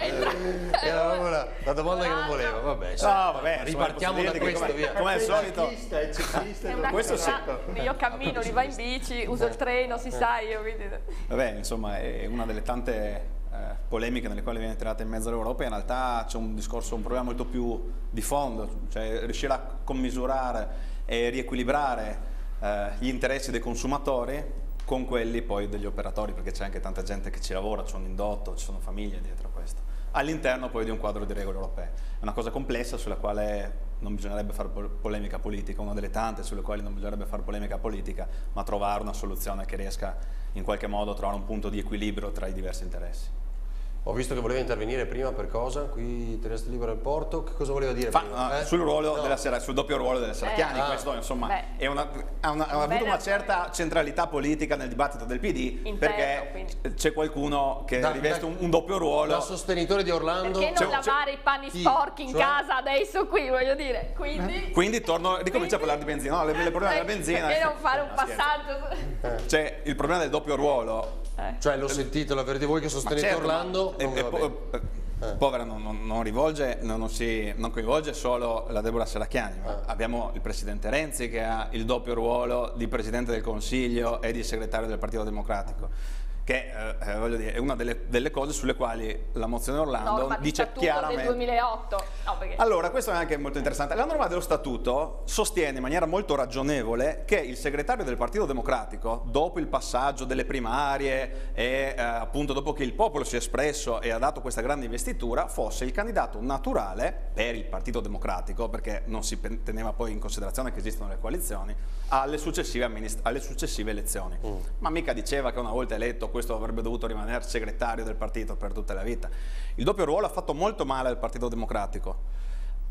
Era proprio la, la domanda che non volevo, vabbè, No, vabbè, ripartiamo da questo, come, via. come al solito. È ciclista, È una questo sì. cosa, io cammino, lui va in bici, uso il treno, si sa io, quindi... Vabbè, insomma, è una delle tante eh, polemiche nelle quali viene tirata in mezzo l'Europa. In realtà c'è un discorso, un problema molto più di fondo, cioè riuscire a commisurare e riequilibrare eh, gli interessi dei consumatori con quelli poi degli operatori, perché c'è anche tanta gente che ci lavora, c'è un indotto, ci sono famiglie dietro a questo, all'interno poi di un quadro di regole europee. È una cosa complessa sulla quale non bisognerebbe fare polemica politica, una delle tante sulle quali non bisognerebbe fare polemica politica, ma trovare una soluzione che riesca in qualche modo a trovare un punto di equilibrio tra i diversi interessi. Ho visto che voleva intervenire prima per cosa? Qui Trieste Libera al Porto, che cosa voleva dire? Fa, prima? eh, Eh? sul, ruolo No. della Sera, sul doppio ruolo delle Serracchiani, Eh, ah. questo insomma Beh. è una, ha, una, ha avuto una certa centralità politica nel dibattito del P D, Interno, perché quindi. c'è qualcuno che Da- riveste da- un, un doppio ruolo. Da sostenitore di Orlando. Perché non C'è- lavare i panni Chi? sporchi in Cioè? casa adesso qui, voglio dire, quindi... Quindi torno, ricomincia a parlare di benzina, no, il problema della benzina. Perché non fare un No, scherzo. passaggio? C'è il problema del doppio ruolo. Eh. Cioè, l'ho sentito, l'avete voi che Ma sostenete certo, Orlando? ma- non e- va e- bene. po- Povera non, non, non rivolge, non, non si, non coinvolge solo la Deborah Serracchiani, ma abbiamo il presidente Renzi che ha il doppio ruolo di presidente del Consiglio e di segretario del Partito Democratico, che eh, voglio dire, è una delle, delle cose sulle quali la mozione Orlando Norma di dice statuto chiaramente. del duemilaotto. No, perché... Allora, questo è anche molto interessante. La norma dello statuto sostiene in maniera molto ragionevole che il segretario del Partito Democratico, dopo il passaggio delle primarie e eh, appunto dopo che il popolo si è espresso e ha dato questa grande investitura, fosse il candidato naturale per il Partito Democratico, perché non si teneva poi in considerazione che esistono le coalizioni, alle successive, alle successive elezioni. Mm. Ma mica diceva che una volta eletto questo avrebbe dovuto rimanere segretario del partito per tutta la vita. Il doppio ruolo ha fatto molto male al Partito Democratico.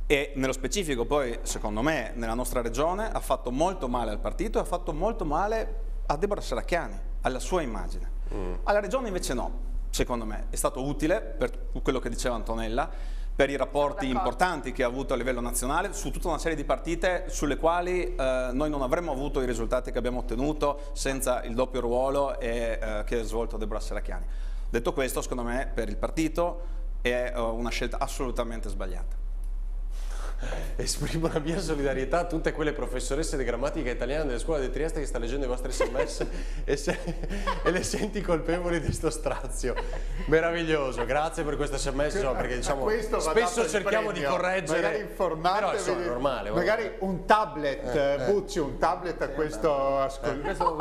E nello specifico poi, secondo me, nella nostra regione ha fatto molto male al partito e ha fatto molto male a Deborah Serracchiani, alla sua immagine. Mm. Alla regione invece no, secondo me. È stato utile per quello che diceva Antonella, per i rapporti importanti che ha avuto a livello nazionale su tutta una serie di partite sulle quali eh, noi non avremmo avuto i risultati che abbiamo ottenuto senza il doppio ruolo e, eh, che ha svolto Deborah Serracchiani. Detto questo, secondo me per il partito è uh, una scelta assolutamente sbagliata. Esprimo la mia solidarietà a tutte quelle professoresse di grammatica italiana delle scuole di Trieste che sta leggendo i vostri sms e, se, e le senti colpevoli di sto strazio. Meraviglioso, grazie per questo sms, no, perché diciamo spesso cerchiamo di correggere, magari informatevi, però insomma, è normale. Magari un tablet, eh, eh. Bucci, un tablet a questo ascolto.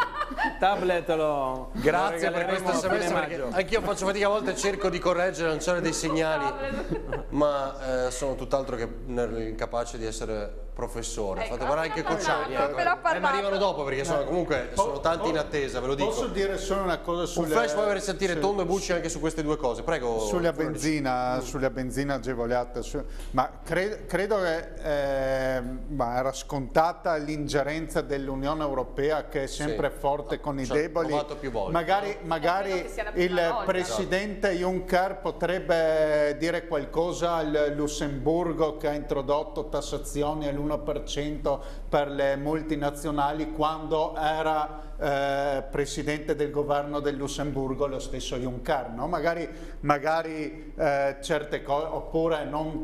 Tablet lo grazie per questo sms, perché anch'io faccio fatica, a volte cerco di correggere, lanciare dei segnali, ma eh, sono tutt'altro che incapace di essere professore. Ecco, fate parlare anche Cocciani, ecco. eh, ma arrivano dopo perché sono, comunque sono tanti in attesa, ve lo dico. Posso dire solo una cosa sulle... Un flash poi per sentire Tondo e Bucci anche su queste due cose, prego. Sulla benzina, sulla benzina agevolata, su, ma cre, credo che eh, ma era scontata l'ingerenza dell'Unione Europea, che è sempre sì, forte con i deboli. Più volte. Magari, magari il volta. Presidente Juncker potrebbe dire qualcosa al Lussemburgo, che ha introdotto tassazioni all'uno per cento per le multinazionali, quando era eh, presidente del governo del Lussemburgo lo stesso Juncker, no? Magari, magari eh, certe cose, oppure non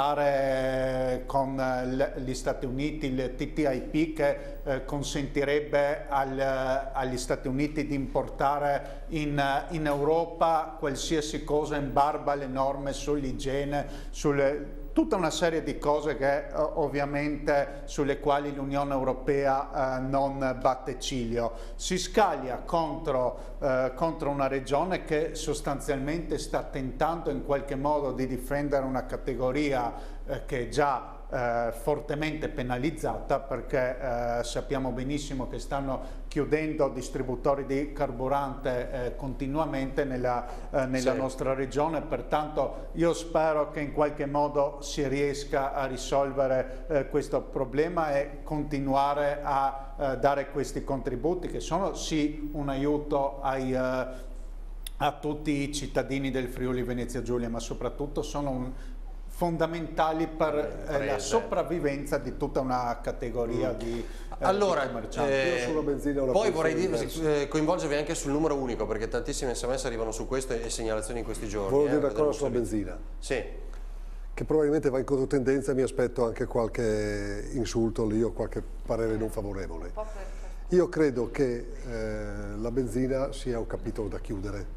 trattare con gli Stati Uniti il T T I P, che eh, consentirebbe al, agli Stati Uniti di importare in, in Europa qualsiasi cosa in barba alle norme sull'igiene, sulle tutta una serie di cose che eh, ovviamente sulle quali l'Unione Europea eh, non batte ciglio. Si scaglia contro, eh, contro una regione che sostanzialmente sta tentando in qualche modo di difendere una categoria eh, che è già Eh, fortemente penalizzata, perché eh, sappiamo benissimo che stanno chiudendo distributori di carburante eh, continuamente nella, eh, nella sì. nostra regione, pertanto io spero che in qualche modo si riesca a risolvere eh, questo problema e continuare a eh, dare questi contributi, che sono sì un aiuto ai, eh, a tutti i cittadini del Friuli Venezia Giulia, ma soprattutto sono un fondamentali per eh, la sopravvivenza di tutta una categoria mm. di eh, allora, di commercianti. Eh, sulla benzina poi vorrei dire, eh, coinvolgervi anche sul numero unico, perché tantissime sms arrivano su questo e segnalazioni in questi giorni. Volevo eh, dire una cosa sulla benzina, sì. che probabilmente va in controtendenza, mi aspetto anche qualche insulto lì o qualche parere non favorevole. Io credo che eh, la benzina sia un capitolo da chiudere,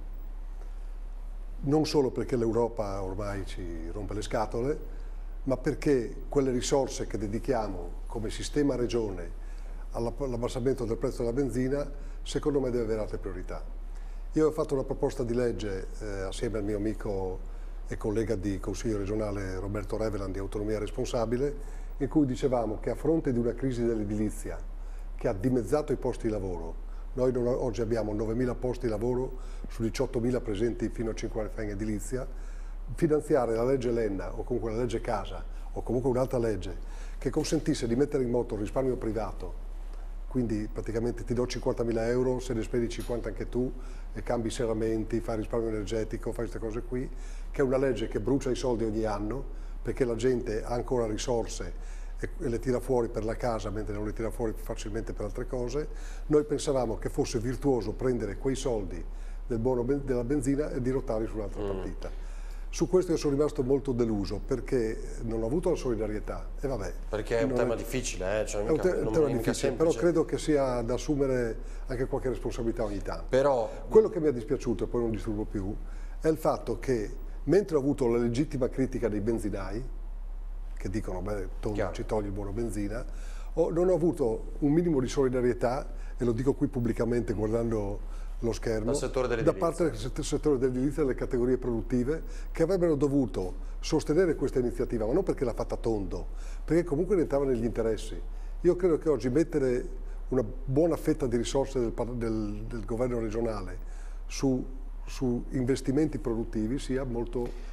non solo perché l'Europa ormai ci rompe le scatole, ma perché quelle risorse che dedichiamo come sistema regione all'abbassamento del prezzo della benzina, secondo me deve avere altre priorità. Io ho fatto una proposta di legge eh, assieme al mio amico e collega di Consiglio regionale Roberto Revelan di Autonomia Responsabile, in cui dicevamo che a fronte di una crisi dell'edilizia che ha dimezzato i posti di lavoro, noi non, oggi abbiamo novemila posti di lavoro su diciottomila presenti fino a cinquanta anni in edilizia, finanziare la legge Lenna o comunque la legge Casa o comunque un'altra legge che consentisse di mettere in moto il risparmio privato, quindi praticamente ti do cinquantamila euro, se ne spendi cinquanta anche tu e cambi serramenti, fai risparmio energetico, fai queste cose qui, che è una legge che brucia i soldi ogni anno perché la gente ha ancora risorse e le tira fuori per la casa mentre non le tira fuori facilmente per altre cose. Noi pensavamo che fosse virtuoso prendere quei soldi del buono della benzina e dirottarli su un'altra mm. partita. Su questo io sono rimasto molto deluso perché non ho avuto la solidarietà e vabbè. Perché è un tema è, difficile, eh? Cioè, è un, te mica, un tema non difficile, però credo che sia da assumere anche qualche responsabilità ogni tanto. Però quello che mi è dispiaciuto, e poi non disturbo più, è il fatto che mentre ho avuto la legittima critica dei benzinai, che dicono, beh, Tondo ci togli il buono benzina, o non ho avuto un minimo di solidarietà, e lo dico qui pubblicamente guardando lo schermo, da parte del settore dell'edilizia e delle categorie produttive, che avrebbero dovuto sostenere questa iniziativa, ma non perché l'ha fatta Tondo, perché comunque rientrava negli interessi. Io credo che oggi mettere una buona fetta di risorse del, del, del governo regionale su, su investimenti produttivi sia molto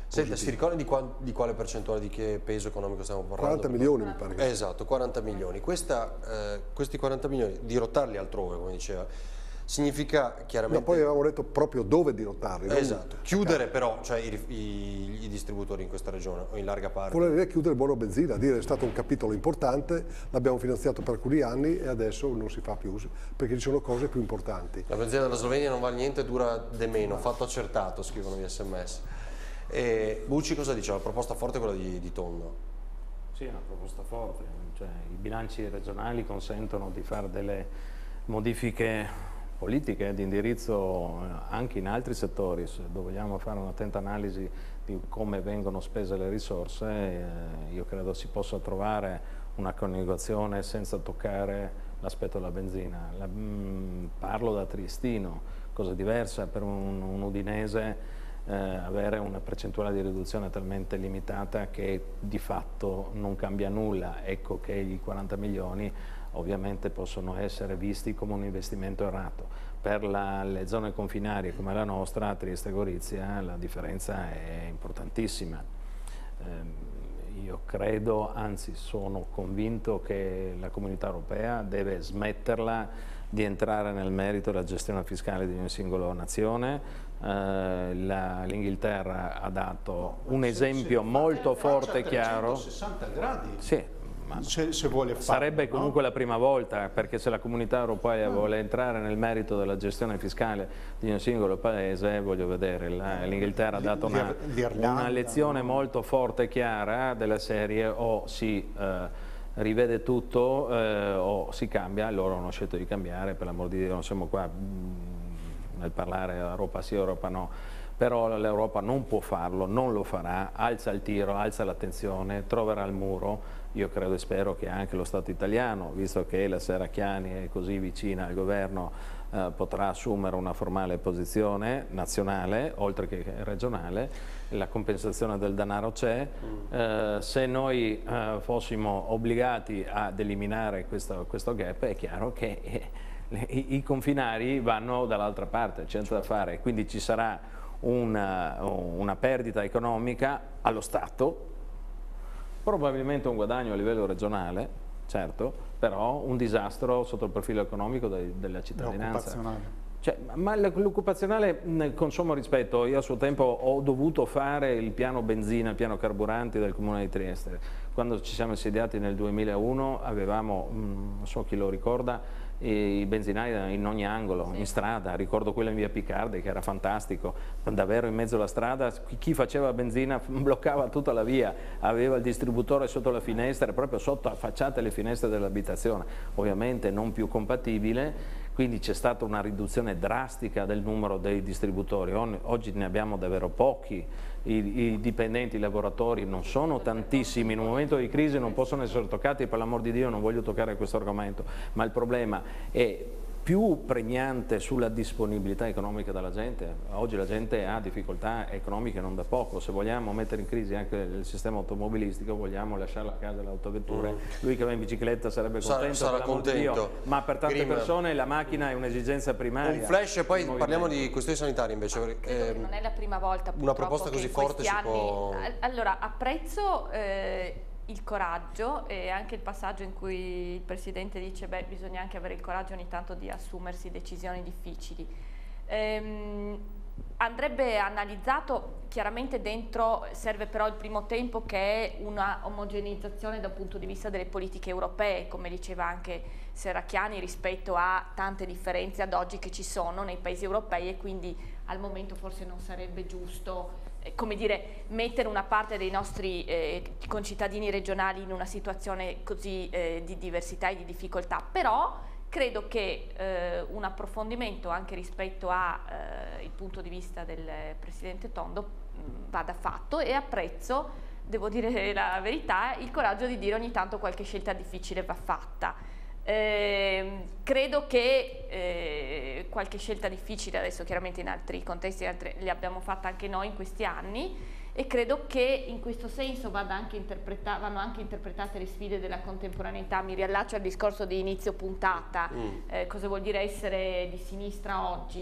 Senta, si ricorda di, qua, di quale percentuale, di che peso economico stiamo parlando? quaranta milioni mi pare. Eh, esatto, quaranta milioni. Questa, eh, questi quaranta milioni, dirottarli altrove, come diceva, significa chiaramente... Ma poi avevamo detto proprio dove dirottarli. Esatto, chiudere però cioè, i, i, i distributori in questa regione, o in larga parte. Vuole dire chiudere buono benzina, dire è stato un capitolo importante, l'abbiamo finanziato per alcuni anni e adesso non si fa più, perché ci sono cose più importanti. La benzina della Slovenia non vale niente, dura de meno, fatto accertato, scrivono gli sms. E Bucci cosa dice? La proposta forte è quella di, di Tondo. Sì, è una proposta forte, cioè, i bilanci regionali consentono di fare delle modifiche politiche di indirizzo anche in altri settori. Se vogliamo fare un'attenta analisi di come vengono spese le risorse, eh, io credo si possa trovare una coniugazione senza toccare l'aspetto della benzina. La, mh, parlo da triestino, cosa diversa per un, un udinese eh, avere una percentuale di riduzione talmente limitata che di fatto non cambia nulla. Ecco che i quaranta milioni ovviamente possono essere visti come un investimento errato. Per la, le zone confinarie come la nostra, Trieste e Gorizia, la differenza è importantissima. Eh, io credo, anzi sono convinto che la Comunità Europea deve smetterla di entrare nel merito della gestione fiscale di ogni singola nazione. Eh, L'Inghilterra ha dato un esempio molto forte e chiaro. trecentosessanta gradi. Sì. Se, se vuole farlo, sarebbe no? comunque la prima volta, perché se la Comunità Europea no. vuole entrare nel merito della gestione fiscale di un singolo paese, voglio vedere, l'Inghilterra ha dato una, una lezione no? molto forte e chiara della serie o si eh, rivede tutto eh, o si cambia. Loro hanno scelto di cambiare, per l'amor di Dio non siamo qua mh, nel parlare Europa sì, Europa no, però l'Europa non può farlo, non lo farà, alza il tiro, alza l'attenzione, troverà il muro. Io credo e spero che anche lo Stato italiano, visto che la Serracchiani è così vicina al governo, eh, potrà assumere una formale posizione nazionale, oltre che regionale. La compensazione del denaro c'è. Eh, se noi eh, fossimo obbligati ad eliminare questo, questo gap, è chiaro che eh, i, i confinari vanno dall'altra parte, c'è niente da fare, quindi ci sarà una, una perdita economica allo Stato, probabilmente un guadagno a livello regionale, certo, però un disastro sotto il profilo economico de, della cittadinanza. Cioè, ma l'occupazionale, con sommo rispetto, io a suo tempo ho dovuto fare il piano benzina, il piano carburanti del Comune di Trieste. Quando ci siamo insediati nel duemilauno avevamo, non so chi lo ricorda, i benzinai in ogni angolo, in strada. Ricordo quello in via Picardi che era fantastico, davvero in mezzo alla strada chi faceva benzina bloccava tutta la via, aveva il distributore sotto la finestra, proprio sotto affacciate le finestre dell'abitazione, ovviamente non più compatibile. Quindi c'è stata una riduzione drastica del numero dei distributori, oggi ne abbiamo davvero pochi, i, i dipendenti, i lavoratori non sono tantissimi, in un momento di crisi non possono essere toccati, per l'amor di Dio non voglio toccare questo argomento, ma il problema è più pregnante sulla disponibilità economica della gente. Oggi la gente ha difficoltà economiche non da poco, se vogliamo mettere in crisi anche il sistema automobilistico, vogliamo lasciarlo a casa le autovetture, mm. lui che va in bicicletta sarebbe contento, sarà, sarà contento. Dio, ma per tante Grima. persone la macchina è un'esigenza primaria. Un flash e poi parliamo di questioni sanitarie invece. Eh, non è la prima volta una proposta così forte si anni... può... Allora, apprezzo eh, il coraggio e anche il passaggio in cui il Presidente dice beh, bisogna anche avere il coraggio ogni tanto di assumersi decisioni difficili. Ehm, andrebbe analizzato chiaramente dentro, serve però il primo tempo, che è una omogeneizzazione dal punto di vista delle politiche europee, come diceva anche Serracchiani, rispetto a tante differenze ad oggi che ci sono nei paesi europei, e quindi al momento forse non sarebbe giusto come dire, mettere una parte dei nostri eh, concittadini regionali in una situazione così eh, di diversità e di difficoltà, però credo che eh, un approfondimento anche rispetto al eh, punto di vista del Presidente Tondo mh, vada fatto, e apprezzo, devo dire la verità, il coraggio di dire ogni tanto qualche scelta difficile va fatta. Eh, credo che eh, qualche scelta difficile adesso chiaramente in altri contesti altre, le abbiamo fatte anche noi in questi anni, e credo che in questo senso vada anche interpreta vanno anche interpretate le sfide della contemporaneità. Mi riallaccio al discorso di inizio puntata, mm. eh, cosa vuol dire essere di sinistra oggi.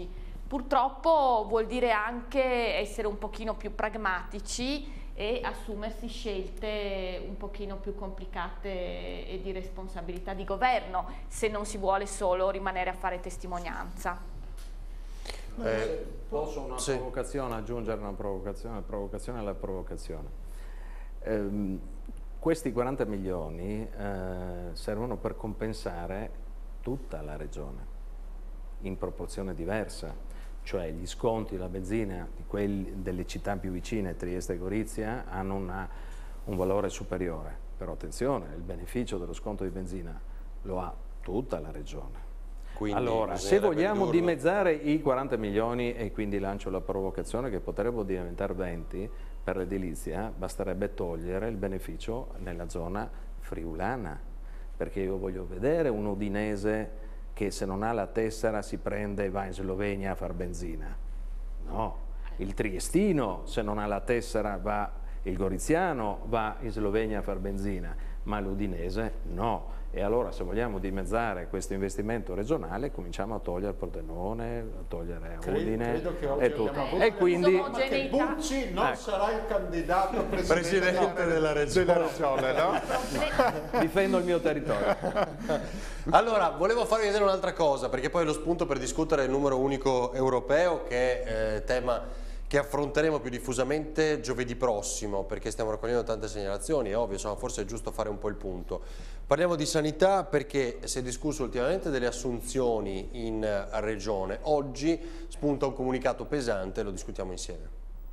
Purtroppo vuol dire anche essere un pochino più pragmatici e assumersi scelte un pochino più complicate e di responsabilità di governo, se non si vuole solo rimanere a fare testimonianza. Eh, posso una sì. provocazione, aggiungere una provocazione, una provocazione alla provocazione. Eh, questi quaranta milioni eh, servono per compensare tutta la regione in proporzione diversa. Cioè gli sconti della benzina di quelli delle città più vicine, Trieste e Gorizia, hanno una, un valore superiore. Però attenzione, il beneficio dello sconto di benzina lo ha tutta la regione. Quindi allora, se vogliamo dimezzare i quaranta milioni, e quindi lancio la provocazione che potrebbero diventare venti per l'edilizia, basterebbe togliere il beneficio nella zona friulana, perché io voglio vedere un udinese che se non ha la tessera si prende e va in Slovenia a far benzina. No, il triestino se non ha la tessera va, il goriziano va in Slovenia a far benzina, ma l'udinese no. E allora se vogliamo dimezzare questo investimento regionale cominciamo a togliere Pordenone, a togliere Udine credo che oggi e tutto. abbiamo E quindi ma che Bucci non ecco. sarà il candidato presidente, Presidente della regione, della regione no? Difendo il mio territorio. Allora, volevo farvi vedere un'altra cosa, perché poi è lo spunto per discutere il numero unico europeo, che è eh, tema che affronteremo più diffusamente giovedì prossimo, perché stiamo raccogliendo tante segnalazioni, è ovvio, insomma, forse è giusto fare un po' il punto. Parliamo di sanità perché si è discusso ultimamente delle assunzioni in regione. Oggi spunta un comunicato pesante, lo discutiamo insieme.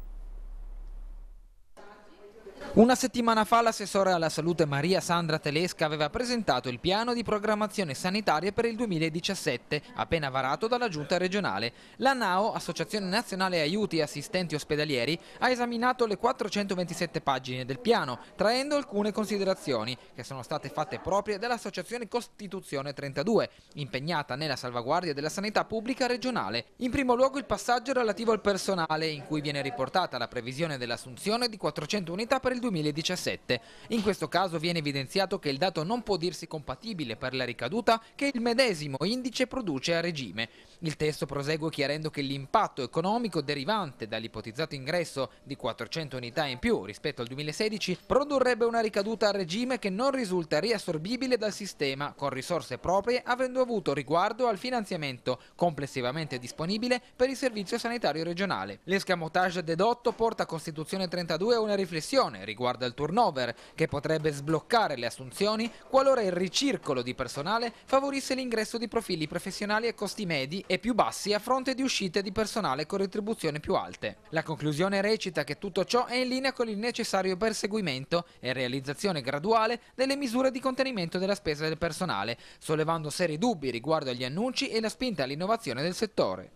Una settimana fa l'assessore alla salute Maria Sandra Telesca aveva presentato il piano di programmazione sanitaria per il duemiladiciassette, appena varato dalla giunta regionale. La NAO, Associazione Nazionale Aiuti e Assistenti Ospedalieri, ha esaminato le quattrocentoventisette pagine del piano, traendo alcune considerazioni che sono state fatte proprie dall'Associazione Costituzione trentadue, impegnata nella salvaguardia della sanità pubblica regionale. In primo luogo il passaggio relativo al personale, in cui viene riportata la previsione dell'assunzione di quattrocento unità per il duemiladiciassette. In questo caso viene evidenziato che il dato non può dirsi compatibile per la ricaduta che il medesimo indice produce a regime. Il testo prosegue chiarendo che l'impatto economico derivante dall'ipotizzato ingresso di quattrocento unità in più rispetto al duemilasedici produrrebbe una ricaduta a regime che non risulta riassorbibile dal sistema con risorse proprie, avendo avuto riguardo al finanziamento complessivamente disponibile per il servizio sanitario regionale. L'escamotage dedotto porta a Costituzione trentadue a una riflessione riguardo al turnover, che potrebbe sbloccare le assunzioni qualora il ricircolo di personale favorisse l'ingresso di profili professionali a costi medi e più bassi a fronte di uscite di personale con retribuzioni più alte. La conclusione recita che tutto ciò è in linea con il necessario perseguimento e realizzazione graduale delle misure di contenimento della spesa del personale, sollevando seri dubbi riguardo agli annunci e la spinta all'innovazione del settore.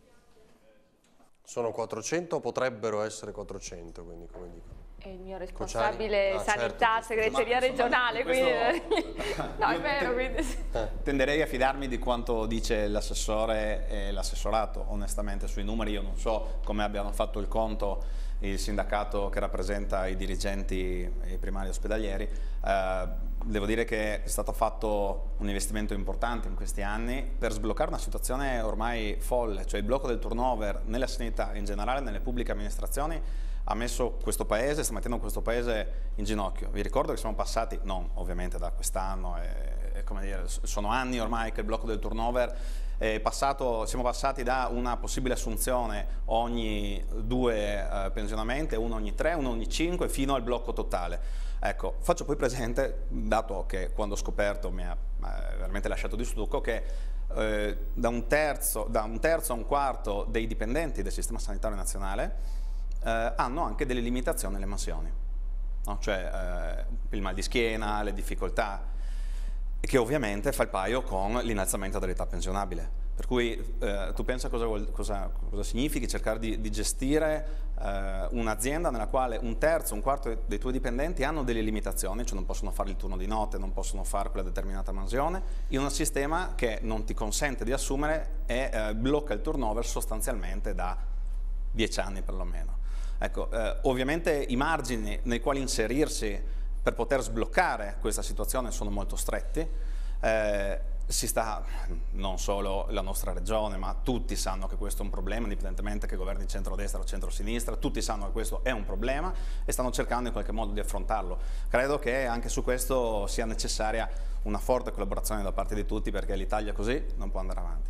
Sono quattrocento o potrebbero essere quattrocento, quindi come dico. È il mio responsabile ah, sanità, certo. segreteria Ma, regionale, insomma, quindi... no, è vero, quindi... Tenderei a fidarmi di quanto dice l'assessore e l'assessorato, onestamente sui numeri. Io non so come abbiano fatto il conto il sindacato che rappresenta i dirigenti e i primari ospedalieri. Eh, devo dire che è stato fatto un investimento importante in questi anni per sbloccare una situazione ormai folle, cioè il blocco del turnover nella sanità, in generale nelle pubbliche amministrazioni, ha messo questo paese, sta mettendo questo paese in ginocchio. Vi ricordo che siamo passati, non ovviamente da quest'anno, come dire, sono anni ormai che il blocco del turnover è passato, siamo passati da una possibile assunzione ogni due eh, pensionamenti, uno ogni tre, uno ogni cinque, fino al blocco totale. Ecco, faccio poi presente, dato che quando ho scoperto mi ha eh, veramente lasciato di stucco, che eh, da, un terzo, da un terzo a un quarto dei dipendenti del sistema sanitario nazionale Eh, hanno anche delle limitazioni alle mansioni, no? Cioè eh, il mal di schiena, le difficoltà, che ovviamente fa il paio con l'innalzamento dell'età pensionabile. Per cui eh, tu pensa cosa, vuol, cosa, cosa significhi cercare di, di gestire eh, un'azienda nella quale un terzo, un quarto dei tuoi dipendenti hanno delle limitazioni, cioè non possono fare il turno di notte, non possono fare quella determinata mansione, in un sistema che non ti consente di assumere e eh, blocca il turnover sostanzialmente da dieci anni perlomeno. Ecco, eh, ovviamente i margini nei quali inserirsi per poter sbloccare questa situazione sono molto stretti. Eh, si sta, non solo la nostra regione, ma tutti sanno che questo è un problema, indipendentemente che governi centrodestra o centrosinistra, tutti sanno che questo è un problema e stanno cercando in qualche modo di affrontarlo. Credo che anche su questo sia necessaria una forte collaborazione da parte di tutti, perché l'Italia così non può andare avanti.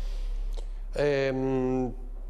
Ehm,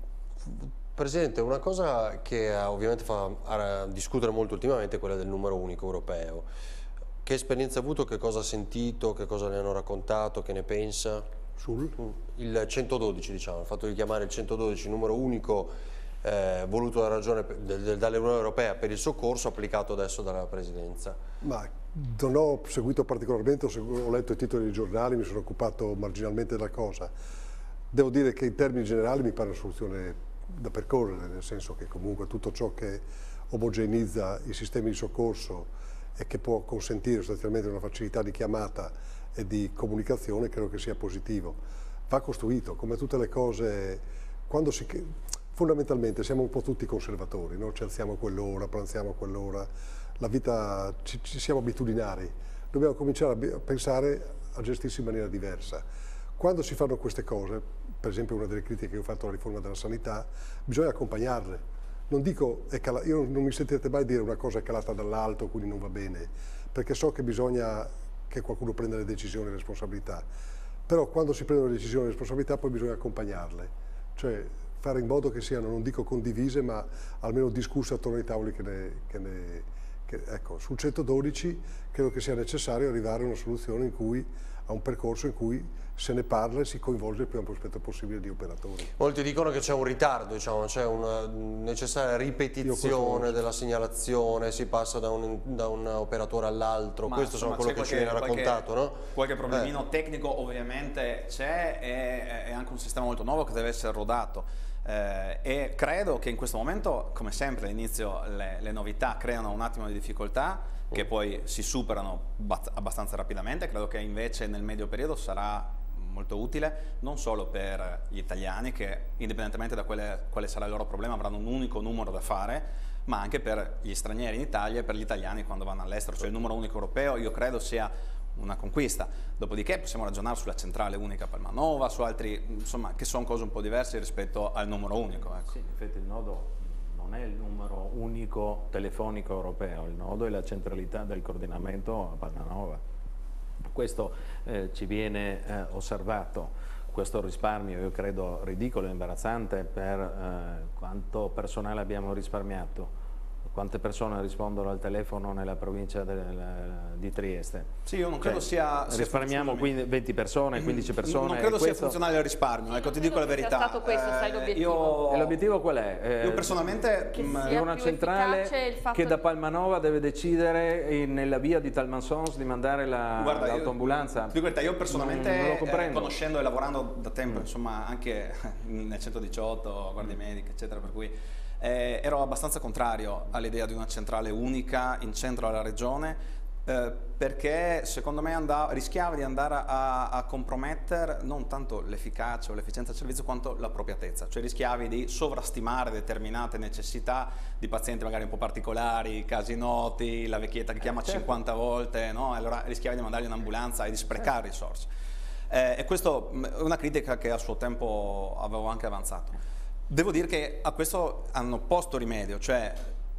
Presidente, una cosa che ovviamente fa discutere molto ultimamente è quella del numero unico europeo. Che esperienza ha avuto, che cosa ha sentito, che cosa le hanno raccontato, che ne pensa? Sul? Il centododici, diciamo, il fatto di chiamare il centododici numero unico eh, voluto dalla ragione dall'Unione Europea per il soccorso, applicato adesso dalla Presidenza. Ma non ho seguito particolarmente, ho letto i titoli dei giornali, mi sono occupato marginalmente della cosa. Devo dire che in termini generali mi pare una soluzione da percorrere, nel senso che comunque tutto ciò che omogenizza i sistemi di soccorso e che può consentire sostanzialmente una facilità di chiamata e di comunicazione credo che sia positivo. Va costruito, come tutte le cose, quando si, fondamentalmente siamo un po' tutti conservatori, no? Ci alziamo a quell'ora, pranziamo a quell'ora, la vita, ci, ci siamo abitudinari, dobbiamo cominciare a pensare a gestirsi in maniera diversa. Quando si fanno queste cose, per esempio una delle critiche che ho fatto alla riforma della sanità, bisogna accompagnarle. Non dico, è cala, io non mi sentirete mai dire una cosa è calata dall'alto, quindi non va bene, perché so che bisogna che qualcuno prenda le decisioni e le responsabilità. Però quando si prendono le decisioni e le responsabilità poi bisogna accompagnarle, cioè fare in modo che siano, non dico condivise, ma almeno discusse attorno ai tavoli che ne... Che ne che, ecco, sul centododici credo che sia necessario arrivare a una soluzione in cui, a un percorso in cui se ne parla e si coinvolge il più ampio spettro possibile di operatori. Molti dicono che c'è un ritardo, diciamo, c'è una necessaria ripetizione della segnalazione, si passa da un, da un operatore all'altro, Ma, questo insomma, sono quello che ci viene raccontato, qualche, no? Qualche problemino eh. tecnico ovviamente c'è, e è anche un sistema molto nuovo che deve essere rodato. Eh, e credo che in questo momento, come sempre all'inizio, le, le novità creano un attimo di difficoltà che poi si superano abbastanza rapidamente. Credo che invece nel medio periodo sarà molto utile, non solo per gli italiani che indipendentemente da quale, quale sarà il loro problema avranno un unico numero da fare, ma anche per gli stranieri in Italia e per gli italiani quando vanno all'estero. Cioè il numero unico europeo io credo sia una conquista. Dopodiché possiamo ragionare sulla centrale unica Palmanova, su altri, insomma, che sono cose un po' diverse rispetto al numero unico. Ecco. Sì, in effetti il nodo non è il numero unico telefonico europeo, il nodo è la centralità del coordinamento a Palmanova. Questo eh, ci viene eh, osservato, questo risparmio io credo ridicolo e imbarazzante per eh, quanto personale abbiamo risparmiato. Quante persone rispondono al telefono nella provincia del, di Trieste? Sì, io non credo cioè, sia... risparmiamo quindi venti persone, quindici persone. Non credo sia questo... funzionale il risparmio, ecco, ti dico la verità. Sia stato questo, sai, l'obiettivo. Io... E l'obiettivo qual è? Eh, io personalmente... Che mh, sia una più centrale efficace il fatto che da di- Palmanova deve decidere in, nella via di Talmansons di mandare l'autoambulanza. Ti dico la verità, io personalmente, non, non lo eh, comprendo. conoscendo e lavorando da tempo, insomma, anche nel centodiciotto, guardie mediche, eccetera, per cui... Eh, ero abbastanza contrario all'idea di una centrale unica in centro alla regione eh, perché secondo me andava, rischiava di andare a, a compromettere non tanto l'efficacia o l'efficienza del servizio quanto l'appropriatezza, cioè rischiavi di sovrastimare determinate necessità di pazienti magari un po' particolari, casi noti, la vecchietta che chiama eh, certo. cinquanta volte, no? Allora rischiavi di mandargli un'ambulanza e di sprecare certo. risorse. Eh, e questo è una critica che a suo tempo avevo anche avanzato. Devo dire che a questo hanno posto rimedio, cioè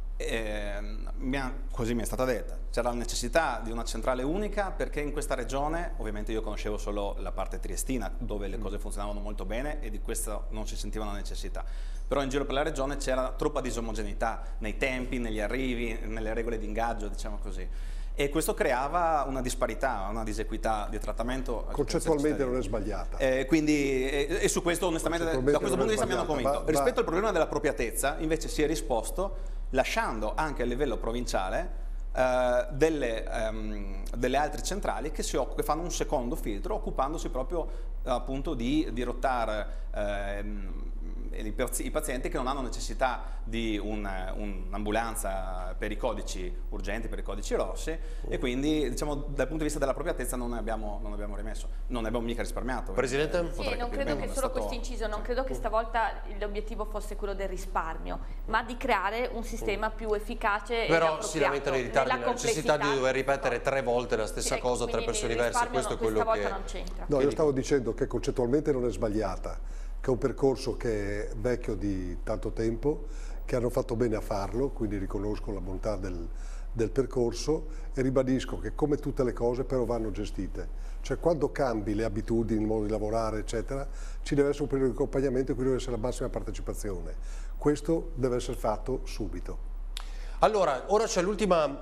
eh, mi ha, così mi è stata detta, c'era la necessità di una centrale unica perché in questa regione, ovviamente io conoscevo solo la parte triestina dove le cose funzionavano molto bene e di questo non si sentiva una necessità, però in giro per la regione c'era troppa disomogeneità nei tempi, negli arrivi, nelle regole di ingaggio, diciamo così. E questo creava una disparità, una disequità di trattamento. Concettualmente non è sbagliata. Eh, quindi, e, e su questo onestamente da questo punto di vista mi hanno convinto. Va, va. Rispetto al problema dell'appropriatezza invece si è risposto lasciando anche a livello provinciale eh, delle, um, delle altre centrali che, si che fanno un secondo filtro occupandosi proprio appunto di dirottare eh, i, i pazienti che non hanno necessità di un'ambulanza per i codici urgenti, per i codici rossi, e quindi diciamo, dal punto di vista dell'appropriatezza non ne abbiamo, non abbiamo rimesso, non ne abbiamo mica risparmiato. Presidente? Sì, non credo che solo questo inciso, non credo che stavolta l'obiettivo fosse quello del risparmio, ma di creare un sistema più efficace. Però si lamentano i ritardi, la necessità di dover ripetere tre volte la stessa sì, cosa, tre persone diverse, questo è quello che... non c'entra. No, io stavo dicendo che concettualmente non è sbagliata, che è un percorso che è vecchio di tanto tempo, che hanno fatto bene a farlo, quindi riconosco la bontà del, del percorso e ribadisco che come tutte le cose però vanno gestite. Cioè quando cambi le abitudini, il modo di lavorare, eccetera, ci deve essere un periodo di accompagnamento e qui deve essere la massima partecipazione. Questo deve essere fatto subito. Allora, ora c'è l'ultima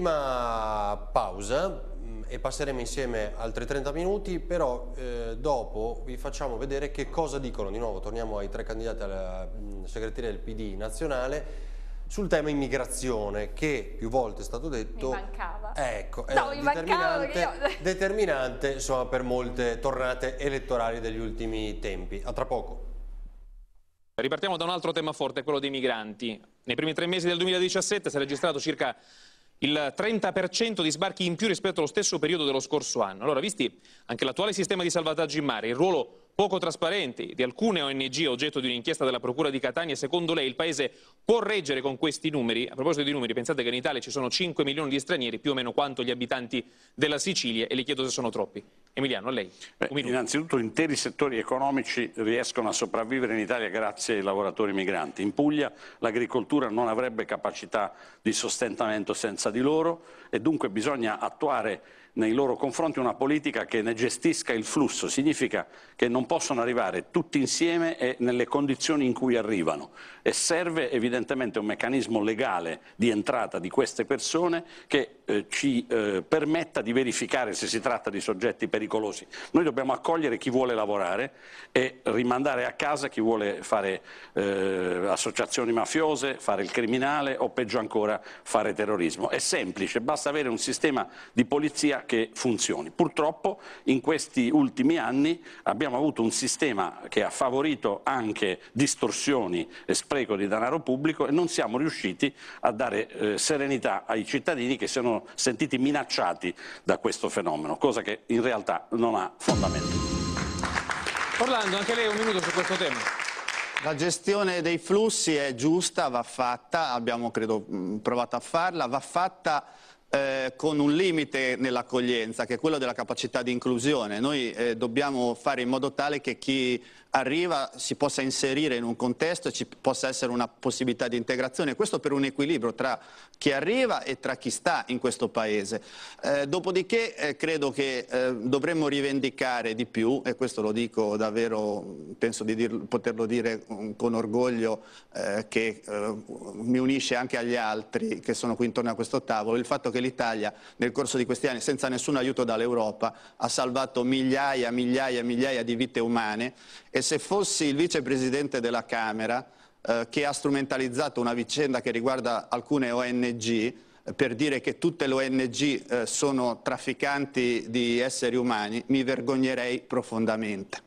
pausa e passeremo insieme altri trenta minuti, però eh, dopo vi facciamo vedere che cosa dicono, di nuovo torniamo ai tre candidati alla mh, segreteria del P D nazionale, sul tema immigrazione, che più volte è stato detto... Mi mancava. Ecco, è no, determinante, io... determinante insomma, per molte tornate elettorali degli ultimi tempi. A tra poco. Ripartiamo da un altro tema forte, quello dei migranti. Nei primi tre mesi del duemiladiciassette si è registrato circa il trenta per cento di sbarchi in più rispetto allo stesso periodo dello scorso anno. Allora, visti anche l'attuale sistema di salvataggio in mare, il ruolo poco trasparente di alcune O N G oggetto di un'inchiesta della Procura di Catania, secondo lei il Paese può reggere con questi numeri? A proposito di numeri, pensate che in Italia ci sono cinque milioni di stranieri, più o meno quanto gli abitanti della Sicilia, e le chiedo se sono troppi. Emiliano, a lei. Beh, innanzitutto interi settori economici riescono a sopravvivere in Italia grazie ai lavoratori migranti. In Puglia l'agricoltura non avrebbe capacità di sostentamento senza di loro e dunque bisogna attuare nei loro confronti una politica che ne gestisca il flusso. Significa che non possono arrivare tutti insieme e nelle condizioni in cui arrivano, e serve evidentemente un meccanismo legale di entrata di queste persone che eh, ci eh, permetta di verificare se si tratta di soggetti pericolosi. Noi dobbiamo accogliere chi vuole lavorare e rimandare a casa chi vuole fare eh, associazioni mafiose, fare il criminale o peggio ancora fare terrorismo. È semplice, basta avere un sistema di polizia che funzioni. Purtroppo in questi ultimi anni abbiamo avuto un sistema che ha favorito anche distorsioni e spreco di denaro pubblico e non siamo riusciti a dare eh, serenità ai cittadini che si sono sentiti minacciati da questo fenomeno, cosa che in realtà non ha fondamento. Orlando, anche lei un minuto su questo tema. La gestione dei flussi è giusta, va fatta, abbiamo credo provato a farla, va fatta Eh, con un limite nell'accoglienza, che è quello della capacità di inclusione. Noi eh, dobbiamo fare in modo tale che chi arriva si possa inserire in un contesto e ci possa essere una possibilità di integrazione, questo per un equilibrio tra chi arriva e tra chi sta in questo paese. Eh, dopodiché eh, credo che eh, dovremmo rivendicare di più, e questo lo dico davvero, penso di dir, poterlo dire con orgoglio, eh, che eh, mi unisce anche agli altri che sono qui intorno a questo tavolo, il fatto che l'Italia nel corso di questi anni, senza nessun aiuto dall'Europa, ha salvato migliaia, migliaia, migliaia di vite umane, e se fossi il vicepresidente della Camera eh, che ha strumentalizzato una vicenda che riguarda alcune O N G eh, per dire che tutte le O N G eh, sono trafficanti di esseri umani, mi vergognerei profondamente.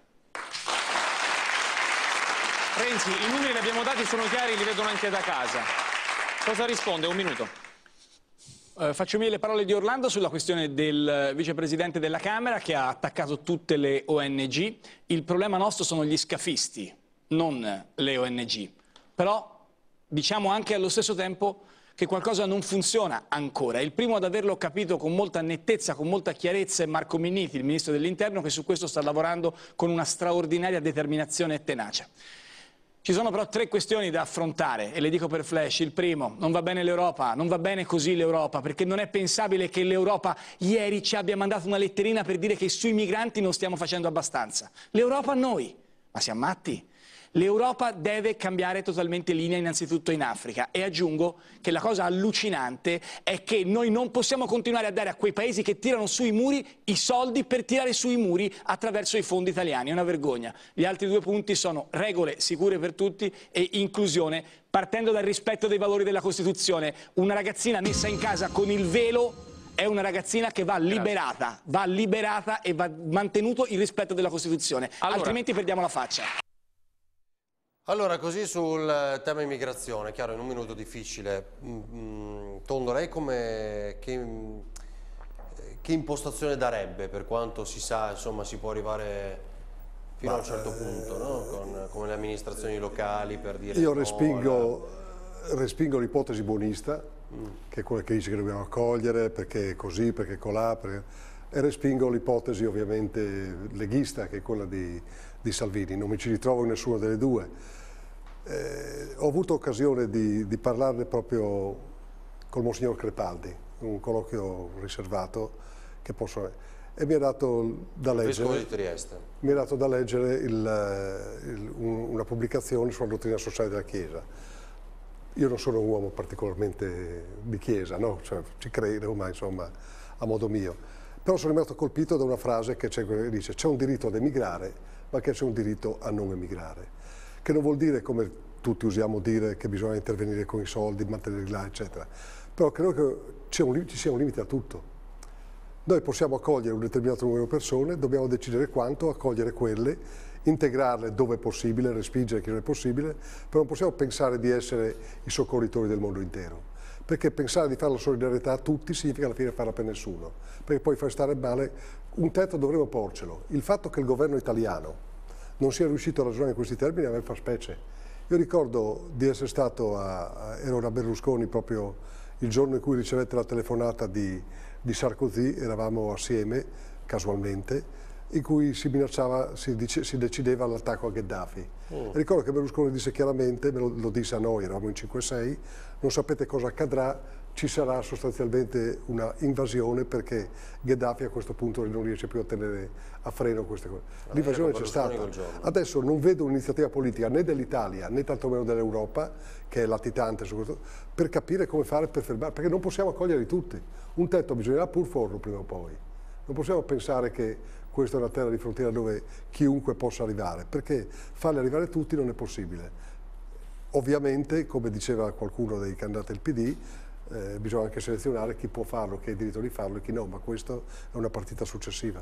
Renzi, i numeri li abbiamo dati, sono chiari, li vedono anche da casa. Cosa risponde? Un minuto. Uh, faccio mie le parole di Orlando sulla questione del vicepresidente della Camera che ha attaccato tutte le O N G. Il problema nostro sono gli scafisti, non le O N G. Però diciamo anche allo stesso tempo che qualcosa non funziona ancora. Il primo ad averlo capito con molta nettezza, con molta chiarezza è Marco Minniti, il ministro dell'Interno, che su questo sta lavorando con una straordinaria determinazione e tenacia. Ci sono però tre questioni da affrontare e le dico per flash. Il primo, non va bene l'Europa, non va bene così l'Europa, perché non è pensabile che l'Europa ieri ci abbia mandato una letterina per dire che sui migranti non stiamo facendo abbastanza. L'Europa a noi, ma siamo matti? L'Europa deve cambiare totalmente linea innanzitutto in Africa, e aggiungo che la cosa allucinante è che noi non possiamo continuare a dare a quei paesi che tirano sui muri i soldi per tirare sui muri attraverso i fondi italiani. È una vergogna. Gli altri due punti sono regole sicure per tutti e inclusione, partendo dal rispetto dei valori della Costituzione. Una ragazzina messa in casa con il velo è una ragazzina che va liberata, va liberata e va mantenuto il rispetto della Costituzione, allora, altrimenti perdiamo la faccia. Allora, così sul tema immigrazione, chiaro, in un minuto difficile, mm, Tondo, lei come, che, che impostazione darebbe, per quanto si sa, insomma, si può arrivare fino Ma, a un certo punto, no? Con, come le amministrazioni locali, per dire... Io no, respingo, la... respingo l'ipotesi buonista, mm. che è quella che dice che dobbiamo accogliere, perché è così, perché è colà, perché... e respingo l'ipotesi ovviamente leghista, che è quella di, di Salvini. Non mi ci ritrovo in nessuna delle due. Eh, ho avuto occasione di, di parlarne proprio col Monsignor Crepaldi, un colloquio riservato che posso, e mi ha dato da leggere, di Trieste. Mi ha dato da leggere il, il, un, una pubblicazione sulla dottrina sociale della Chiesa. Io non sono un uomo particolarmente di Chiesa, no? Cioè, ci credo, ma insomma a modo mio. Però sono rimasto colpito da una frase che, che dice: c'è un diritto ad emigrare, ma che c'è un diritto a non emigrare. Che non vuol dire, come tutti usiamo dire, che bisogna intervenire con i soldi, mantenerli là, eccetera. Però credo che un, ci sia un limite a tutto. Noi possiamo accogliere un determinato numero di persone, dobbiamo decidere quanto, accogliere quelle, integrarle dove è possibile, respingere chi non è possibile, però non possiamo pensare di essere i soccorritori del mondo intero. Perché pensare di fare la solidarietà a tutti significa alla fine farla per nessuno. Perché poi far stare male, un tetto dovremo porcelo. Il fatto che il governo italiano non sia riuscito a ragionare in questi termini a me fa specie. Io ricordo di essere stato a, a ero a Berlusconi proprio il giorno in cui ricevette la telefonata di, di Sarkozy, eravamo assieme, casualmente, in cui si minacciava, si, dice, si decideva l'attacco a Gheddafi. Mm. Ricordo che Berlusconi disse chiaramente, me lo, lo disse a noi, eravamo in cinque sei, non sapete cosa accadrà, ci sarà sostanzialmente una invasione perché Gheddafi a questo punto non riesce più a tenere a freno queste cose. L'invasione c'è stata. Adesso non vedo un'iniziativa politica né dell'Italia né tantomeno dell'Europa, che è latitante su questo, per capire come fare per fermare, perché non possiamo accoglierli tutti. Un tetto bisognerà pur forlo prima o poi. Non possiamo pensare che questa è una terra di frontiera dove chiunque possa arrivare, perché farli arrivare tutti non è possibile. Ovviamente, come diceva qualcuno dei candidati del P D, Eh, bisogna anche selezionare chi può farlo, chi ha il diritto di farlo e chi no, ma questo è una partita successiva.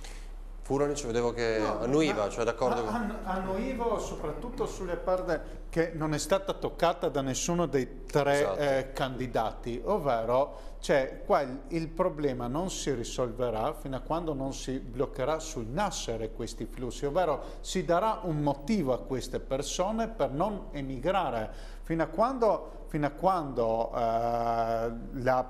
Furlani, vedevo che no, annuiva, cioè d'accordo con... Annuivo soprattutto sulle parti che non è stata toccata da nessuno dei tre esatto. eh, candidati, ovvero cioè, qua il, il problema non si risolverà fino a quando non si bloccherà sul nascere questi flussi, ovvero si darà un motivo a queste persone per non emigrare, fino a quando... fino a quando eh, la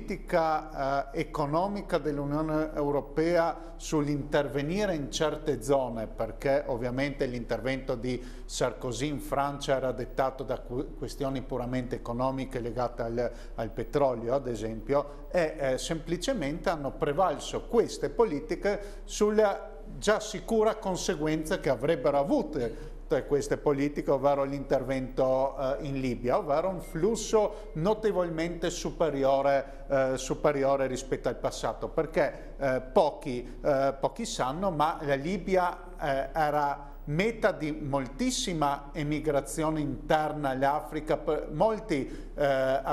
politica eh, economica dell'Unione Europea sull'intervenire in certe zone, perché ovviamente l'intervento di Sarkozy in Francia era dettato da questioni puramente economiche legate al, al petrolio, ad esempio, e eh, semplicemente hanno prevalso queste politiche sulla già sicura conseguenza che avrebbero avuto queste politiche, ovvero l'intervento eh, in Libia, ovvero un flusso notevolmente superiore, eh, superiore rispetto al passato, perché eh, pochi, eh, pochi sanno, ma la Libia eh, era meta di moltissima emigrazione interna all'Africa, molti, eh,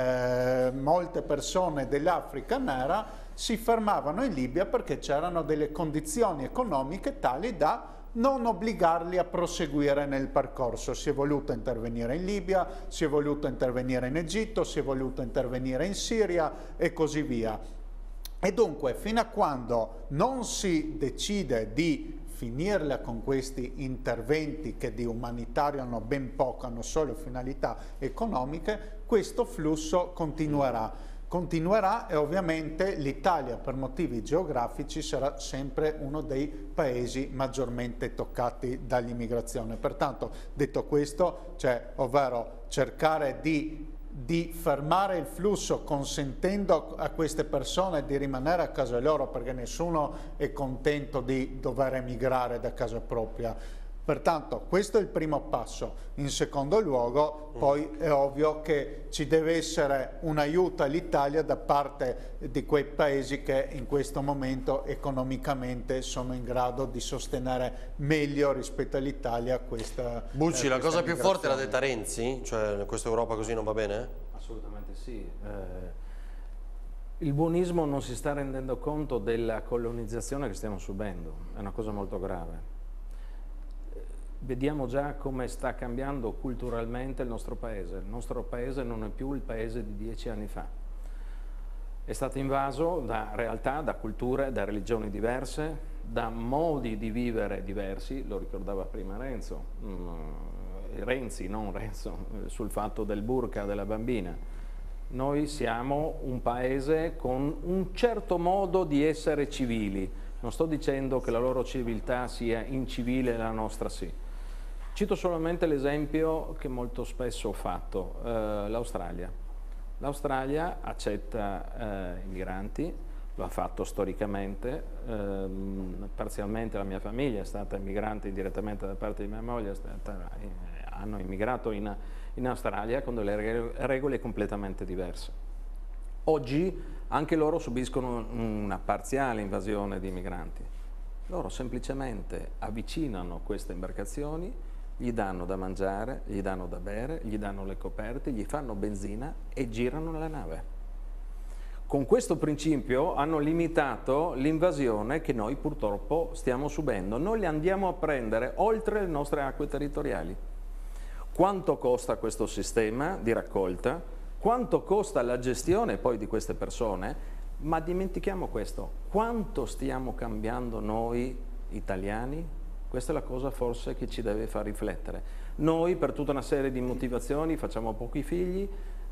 eh, molte persone dell'Africa nera si fermavano in Libia perché c'erano delle condizioni economiche tali da non obbligarli a proseguire nel percorso. Si è voluto intervenire in Libia, si è voluto intervenire in Egitto, si è voluto intervenire in Siria e così via. E dunque, fino a quando non si decide di finirla con questi interventi che di umanitario hanno ben poco, hanno solo finalità economiche, questo flusso continuerà. Continuerà e ovviamente l'Italia per motivi geografici sarà sempre uno dei paesi maggiormente toccati dall'immigrazione. Pertanto, detto questo, cioè, ovvero cercare di, di fermare il flusso consentendo a queste persone di rimanere a casa loro, perché nessuno è contento di dover emigrare da casa propria. Pertanto questo è il primo passo. In secondo luogo poi è ovvio che ci deve essere un aiuto all'Italia da parte di quei paesi che in questo momento economicamente sono in grado di sostenere meglio rispetto all'Italia questa Bucci, eh, la questa cosa più forte l'ha detta Renzi? Cioè questa Europa così non va bene? Assolutamente sì. Eh, il buonismo non si sta rendendo conto della colonizzazione che stiamo subendo, è una cosa molto grave. vediamo già come sta cambiando culturalmente il nostro paese. Il nostro paese non è più il paese di dieci anni fa. È stato invaso da realtà, da culture, da religioni diverse, da modi di vivere diversi, lo ricordava prima Renzo, mm, Renzi, non Renzo, sul fatto del burqa della bambina. Noi siamo un paese con un certo modo di essere civili. Non sto dicendo che la loro civiltà sia incivile e la nostra sì. Cito solamente l'esempio che molto spesso ho fatto, eh, l'Australia. L'Australia accetta eh, i migranti, lo ha fatto storicamente, ehm, parzialmente la mia famiglia è stata immigrante direttamente da parte di mia moglie, è stata, eh, hanno immigrato in, in Australia con delle regole completamente diverse. Oggi anche loro subiscono una parziale invasione di migranti. Loro semplicemente avvicinano queste imbarcazioni, gli danno da mangiare, gli danno da bere, gli danno le coperte, gli fanno benzina e girano la nave. Con questo principio hanno limitato l'invasione che noi purtroppo stiamo subendo. Noi li andiamo a prendere oltre le nostre acque territoriali. Quanto costa questo sistema di raccolta? Quanto costa la gestione poi di queste persone? Ma dimentichiamo questo, quanto stiamo cambiando noi italiani? Questa è la cosa forse che ci deve far riflettere. Noi per tutta una serie di motivazioni facciamo pochi figli,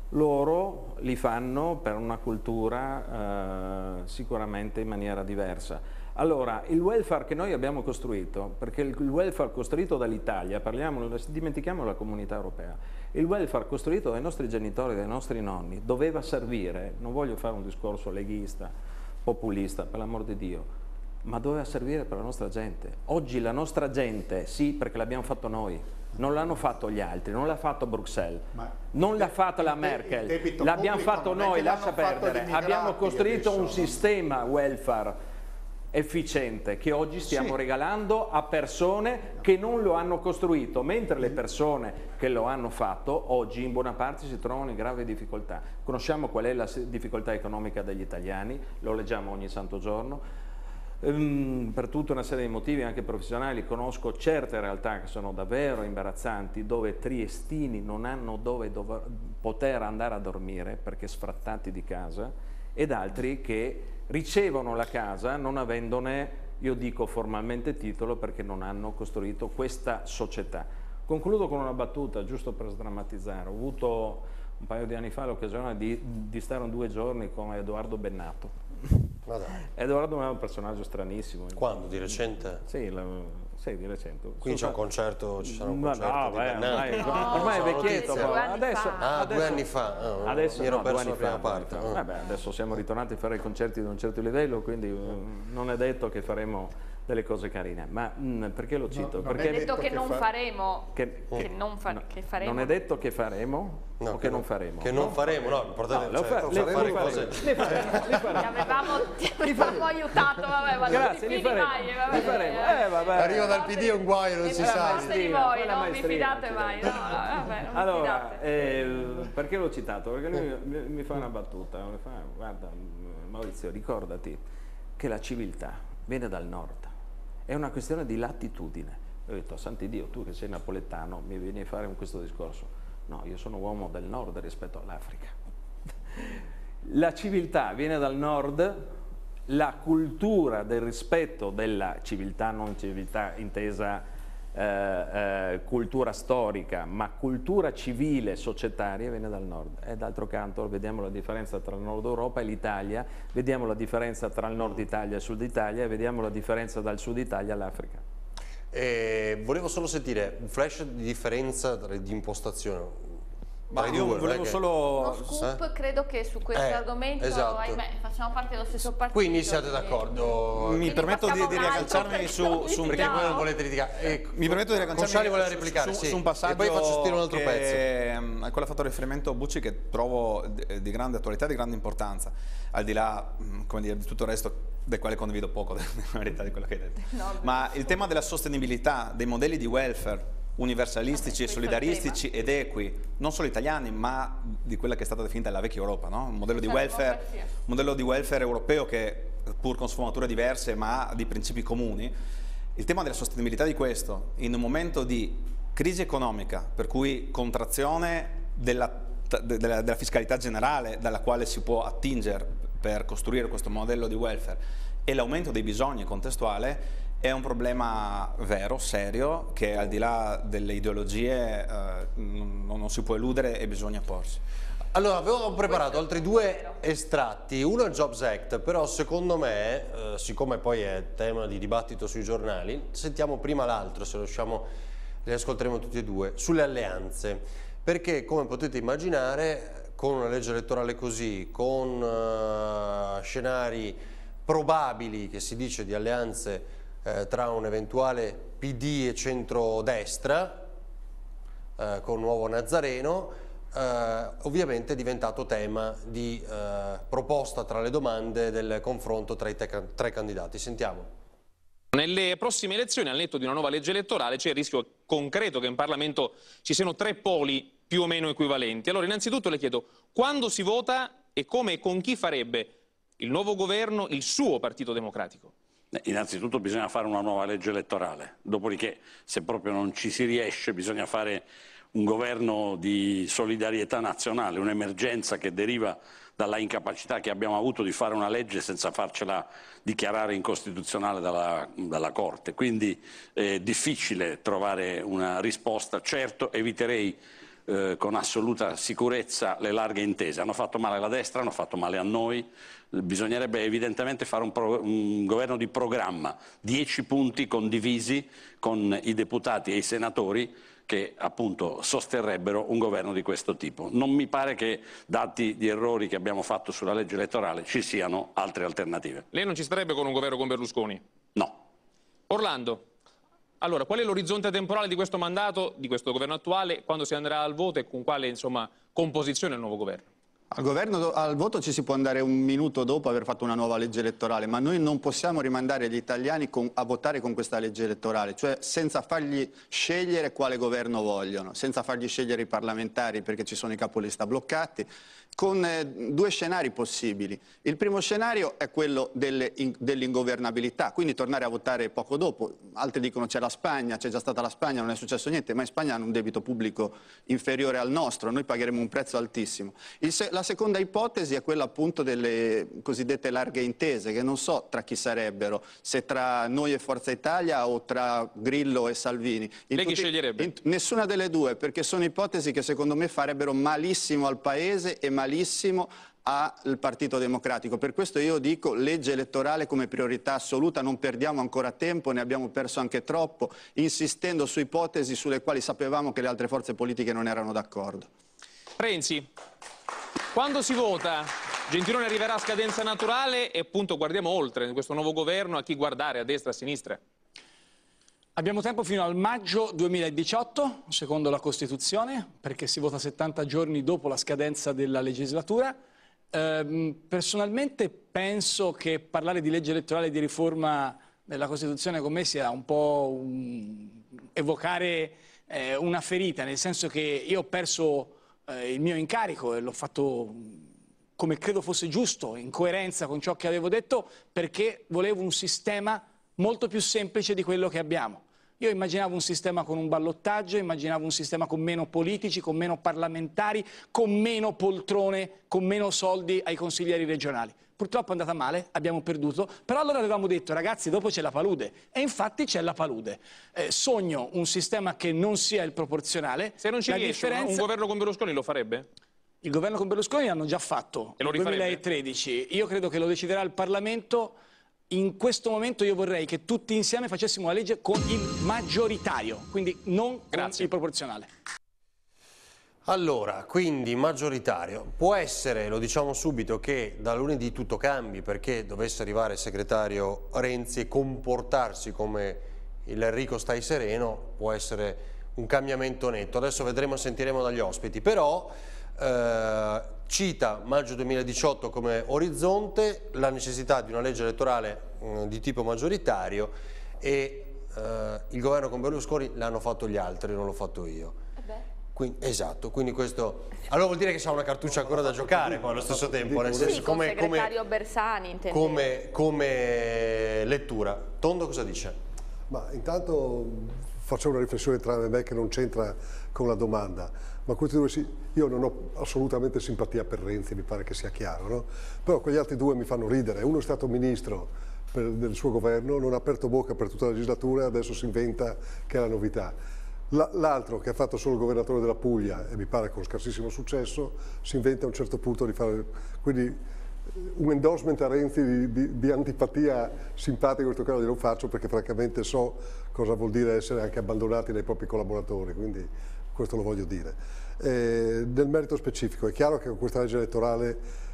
loro li fanno per una cultura eh, sicuramente in maniera diversa. Allora, il welfare che noi abbiamo costruito, perché il welfare costruito dall'Italia, parliamo, dimentichiamo la comunità europea, il welfare costruito dai nostri genitori, dai nostri nonni, doveva servire, non voglio fare un discorso leghista, populista, per l'amor di Dio, ma doveva servire per la nostra gente. Oggi la nostra gente, sì, perché l'abbiamo fatto noi, non l'hanno fatto gli altri, non l'ha fatto Bruxelles, ma non l'ha fatto la Merkel, l'abbiamo fatto noi, lascia perdere. Abbiamo costruito un sistema welfare efficiente che oggi stiamo sì. regalando a persone che non lo hanno costruito, mentre le persone che lo hanno fatto oggi in buona parte si trovano in grave difficoltà. Conosciamo qual è la difficoltà economica degli italiani, lo leggiamo ogni santo giorno. Um, per tutta una serie di motivi anche professionali conosco certe realtà che sono davvero imbarazzanti, dove triestini non hanno dove, dove poter andare a dormire perché sfrattati di casa, ed altri che ricevono la casa non avendone, io dico formalmente, titolo, perché non hanno costruito questa società. Concludo con una battuta giusto per sdrammatizzare. Ho avuto un paio di anni fa l'occasione di, di stare due giorni con Edoardo Bennato. Ma dai. Edoardo è un personaggio stranissimo. Quando? Di recente? Sì, la, sì di recente. Quindi c'è un concerto, ci sarà un concerto no, di beh, ormai, no, ormai è no, vecchietto. due anni adesso, fa. Ah, adesso, due anni fa. Oh, adesso mi ero no, perso due anni la prima fa, parte. Oh. Vabbè, adesso siamo ritornati a fare i concerti di un certo livello, quindi uh, non è detto che faremo delle cose carine. Ma mh, perché lo cito? No, perché non è detto che, che non fa... faremo. Che, che, non fa... no, che faremo. Non è detto che faremo no, o che, che non faremo. Che non no, faremo, no, l'importante no, è cioè, fa, fare faremo, cose. Le faremo, le faremo. Ti avevamo, ti avevamo aiutato, vabbè, ma grazie, non ti li faremo, mai, vabbè, li faremo. Eh, vabbè. Arriva dal P D un guaio, non si sa. Di voi, non vi fidate mai, no, no, vabbè, non allora, eh, perché l'ho citato? Perché lui mi, mi fa una battuta, mi fa, guarda Maurizio, ricordati che la civiltà viene dal nord, è una questione di latitudine. Io ho detto, santi Dio, tu che sei napoletano mi vieni a fare questo discorso. No, io sono uomo del nord rispetto all'Africa. La civiltà viene dal nord, la cultura del rispetto della civiltà, non civiltà intesa eh, eh, cultura storica, ma cultura civile, societaria, viene dal nord. E d'altro canto vediamo la differenza tra il nord Europa e l'Italia, vediamo la differenza tra il nord Italia e il sud Italia, e vediamo la differenza dal sud Italia all'Africa. Eh, volevo solo sentire un flash di differenza di impostazione. Ma io due, volevo che... solo... Lo scoop eh? credo che su questo eh, argomento, esatto. ahimè, facciamo parte dello stesso partito. Quindi siete d'accordo? Mi Quindi permetto di, di riagganciarmi su, su un perché tema... voi non volete litigare. Eh, Mi permetto di riagganciarmi voleva replicare, su, sì. su un passaggio e poi faccio sentire un altro che, pezzo. a quello ha fatto riferimento Bucci, che trovo di, di grande attualità, di grande importanza, al di là, come dire, di tutto il resto, del quale condivido poco della verità di quello che hai detto. No, ma il tema della sostenibilità dei modelli di welfare universalistici, Vabbè, solidaristici ed equi, non solo italiani, ma di quella che è stata definita la vecchia Europa, no? Un modello di welfare, un modello di welfare europeo che, pur con sfumature diverse, ma di principi comuni, il tema della sostenibilità di questo, in un momento di crisi economica, per cui contrazione della, della, della fiscalità generale dalla quale si può attingere per costruire questo modello di welfare, e l'aumento dei bisogni contestuale, è un problema vero, serio, che al di là delle ideologie eh, non, non si può eludere e bisogna porsi. Allora, avevo preparato altri due estratti, uno è il Jobs Act, però secondo me, eh, siccome poi è tema di dibattito sui giornali, sentiamo prima l'altro, se riusciamo, li ascolteremo tutti e due, sulle alleanze, perché come potete immaginare, con una legge elettorale così, con uh, scenari probabili, che si dice, di alleanze eh, tra un eventuale P D e centrodestra, eh, con Nuovo Nazareno, Uh, ovviamente è diventato tema di uh, proposta tra le domande del confronto tra i tre candidati. Sentiamo. Nelle prossime elezioni, al netto di una nuova legge elettorale, c'è il rischio concreto che in Parlamento ci siano tre poli più o meno equivalenti. Allora, innanzitutto le chiedo, quando si vota e come e con chi farebbe il nuovo governo il suo Partito Democratico? Innanzitutto bisogna fare una nuova legge elettorale, dopodiché se proprio non ci si riesce bisogna fare un governo di solidarietà nazionale, un'emergenza che deriva dalla incapacità che abbiamo avuto di fare una legge senza farcela dichiarare incostituzionale dalla, dalla Corte. Quindi è difficile trovare una risposta. Certo, eviterei eh, con assoluta sicurezza le larghe intese. Hanno fatto male alla destra, hanno fatto male a noi. Bisognerebbe evidentemente fare un, pro, un governo di programma, dieci punti condivisi con i deputati e i senatori che appunto sosterrebbero un governo di questo tipo. Non mi pare che, dati gli errori che abbiamo fatto sulla legge elettorale, ci siano altre alternative. Lei non ci starebbe con un governo con Berlusconi? No. Orlando, allora qual è l'orizzonte temporale di questo mandato, di questo governo attuale, quando si andrà al voto e con quale, insomma, composizione il nuovo governo? Al, governo, al voto ci si può andare un minuto dopo aver fatto una nuova legge elettorale, ma noi non possiamo rimandare gli italiani con, a votare con questa legge elettorale, cioè senza fargli scegliere quale governo vogliono, senza fargli scegliere i parlamentari perché ci sono i capolista bloccati, con eh, due scenari possibili. Il primo scenario è quello dell'ingovernabilità, quindi tornare a votare poco dopo. Altri dicono c'è la Spagna, c'è già stata la Spagna, non è successo niente, ma in Spagna hanno un debito pubblico inferiore al nostro, noi pagheremo un prezzo altissimo. Il se la seconda ipotesi è quella appunto delle cosiddette larghe intese, che non so tra chi sarebbero, se tra noi e Forza Italia o tra Grillo e Salvini. In Lei chi tutti, sceglierebbe? In, nessuna delle due, perché sono ipotesi che secondo me farebbero malissimo al Paese e malissimo al Partito Democratico. Per questo io dico legge elettorale come priorità assoluta, non perdiamo ancora tempo, ne abbiamo perso anche troppo, insistendo su ipotesi sulle quali sapevamo che le altre forze politiche non erano d'accordo. Renzi, quando si vota, Gentiloni arriverà a scadenza naturale e appunto guardiamo oltre in questo nuovo governo, a chi guardare, a destra, a sinistra? Abbiamo tempo fino al maggio duemiladiciotto, secondo la Costituzione, perché si vota settanta giorni dopo la scadenza della legislatura. Eh, personalmente penso che parlare di legge elettorale e di riforma della Costituzione con me sia un po' un... evocare eh, una ferita, nel senso che io ho perso eh, il mio incarico e l'ho fatto come credo fosse giusto, in coerenza con ciò che avevo detto, perché volevo un sistema molto più semplice di quello che abbiamo. Io immaginavo un sistema con un ballottaggio, immaginavo un sistema con meno politici, con meno parlamentari, con meno poltrone, con meno soldi ai consiglieri regionali. Purtroppo è andata male, abbiamo perduto, però allora avevamo detto ragazzi dopo c'è la palude e infatti c'è la palude. Eh, sogno un sistema che non sia il proporzionale. Se non ci la riesce, differenza... un governo con Berlusconi lo farebbe? Il governo con Berlusconi l'hanno già fatto e lo nel duemilatredici. Io credo che lo deciderà il Parlamento. In questo momento io vorrei che tutti insieme facessimo la legge con il maggioritario, quindi non con il proporzionale. Allora, quindi maggioritario. Può essere, lo diciamo subito, che da lunedì tutto cambi perché dovesse arrivare il segretario Renzi e comportarsi come il Enrico stai sereno, può essere un cambiamento netto. Adesso vedremo e sentiremo dagli ospiti, però eh, cita maggio duemiladiciotto come orizzonte, la necessità di una legge elettorale mh, di tipo maggioritario e eh, il governo con Berlusconi l'hanno fatto gli altri, non l'ho fatto io. Quindi, esatto, quindi questo allora vuol dire che c'è una cartuccia ancora da giocare poi allo stesso tempo, nel senso, sì, come, con segretario come, Bersani intendevo. come, come lettura. Tondo cosa dice? Ma intanto faccio una riflessione tra me che non c'entra con la domanda, ma questi due sì, io non ho assolutamente simpatia per Renzi, mi pare che sia chiaro, no? Però quegli altri due mi fanno ridere. Uno è stato ministro per, del suo governo, non ha aperto bocca per tutta la legislatura e adesso si inventa che è la novità. L'altro, che ha fatto solo il governatore della Puglia e mi pare con scarsissimo successo, si inventa a un certo punto di fare... Quindi, un endorsement a Renzi di, di, di antipatia simpatica in questo caso glielo faccio perché francamente so cosa vuol dire essere anche abbandonati dai propri collaboratori, quindi questo lo voglio dire. Eh, nel merito specifico è chiaro che con questa legge elettorale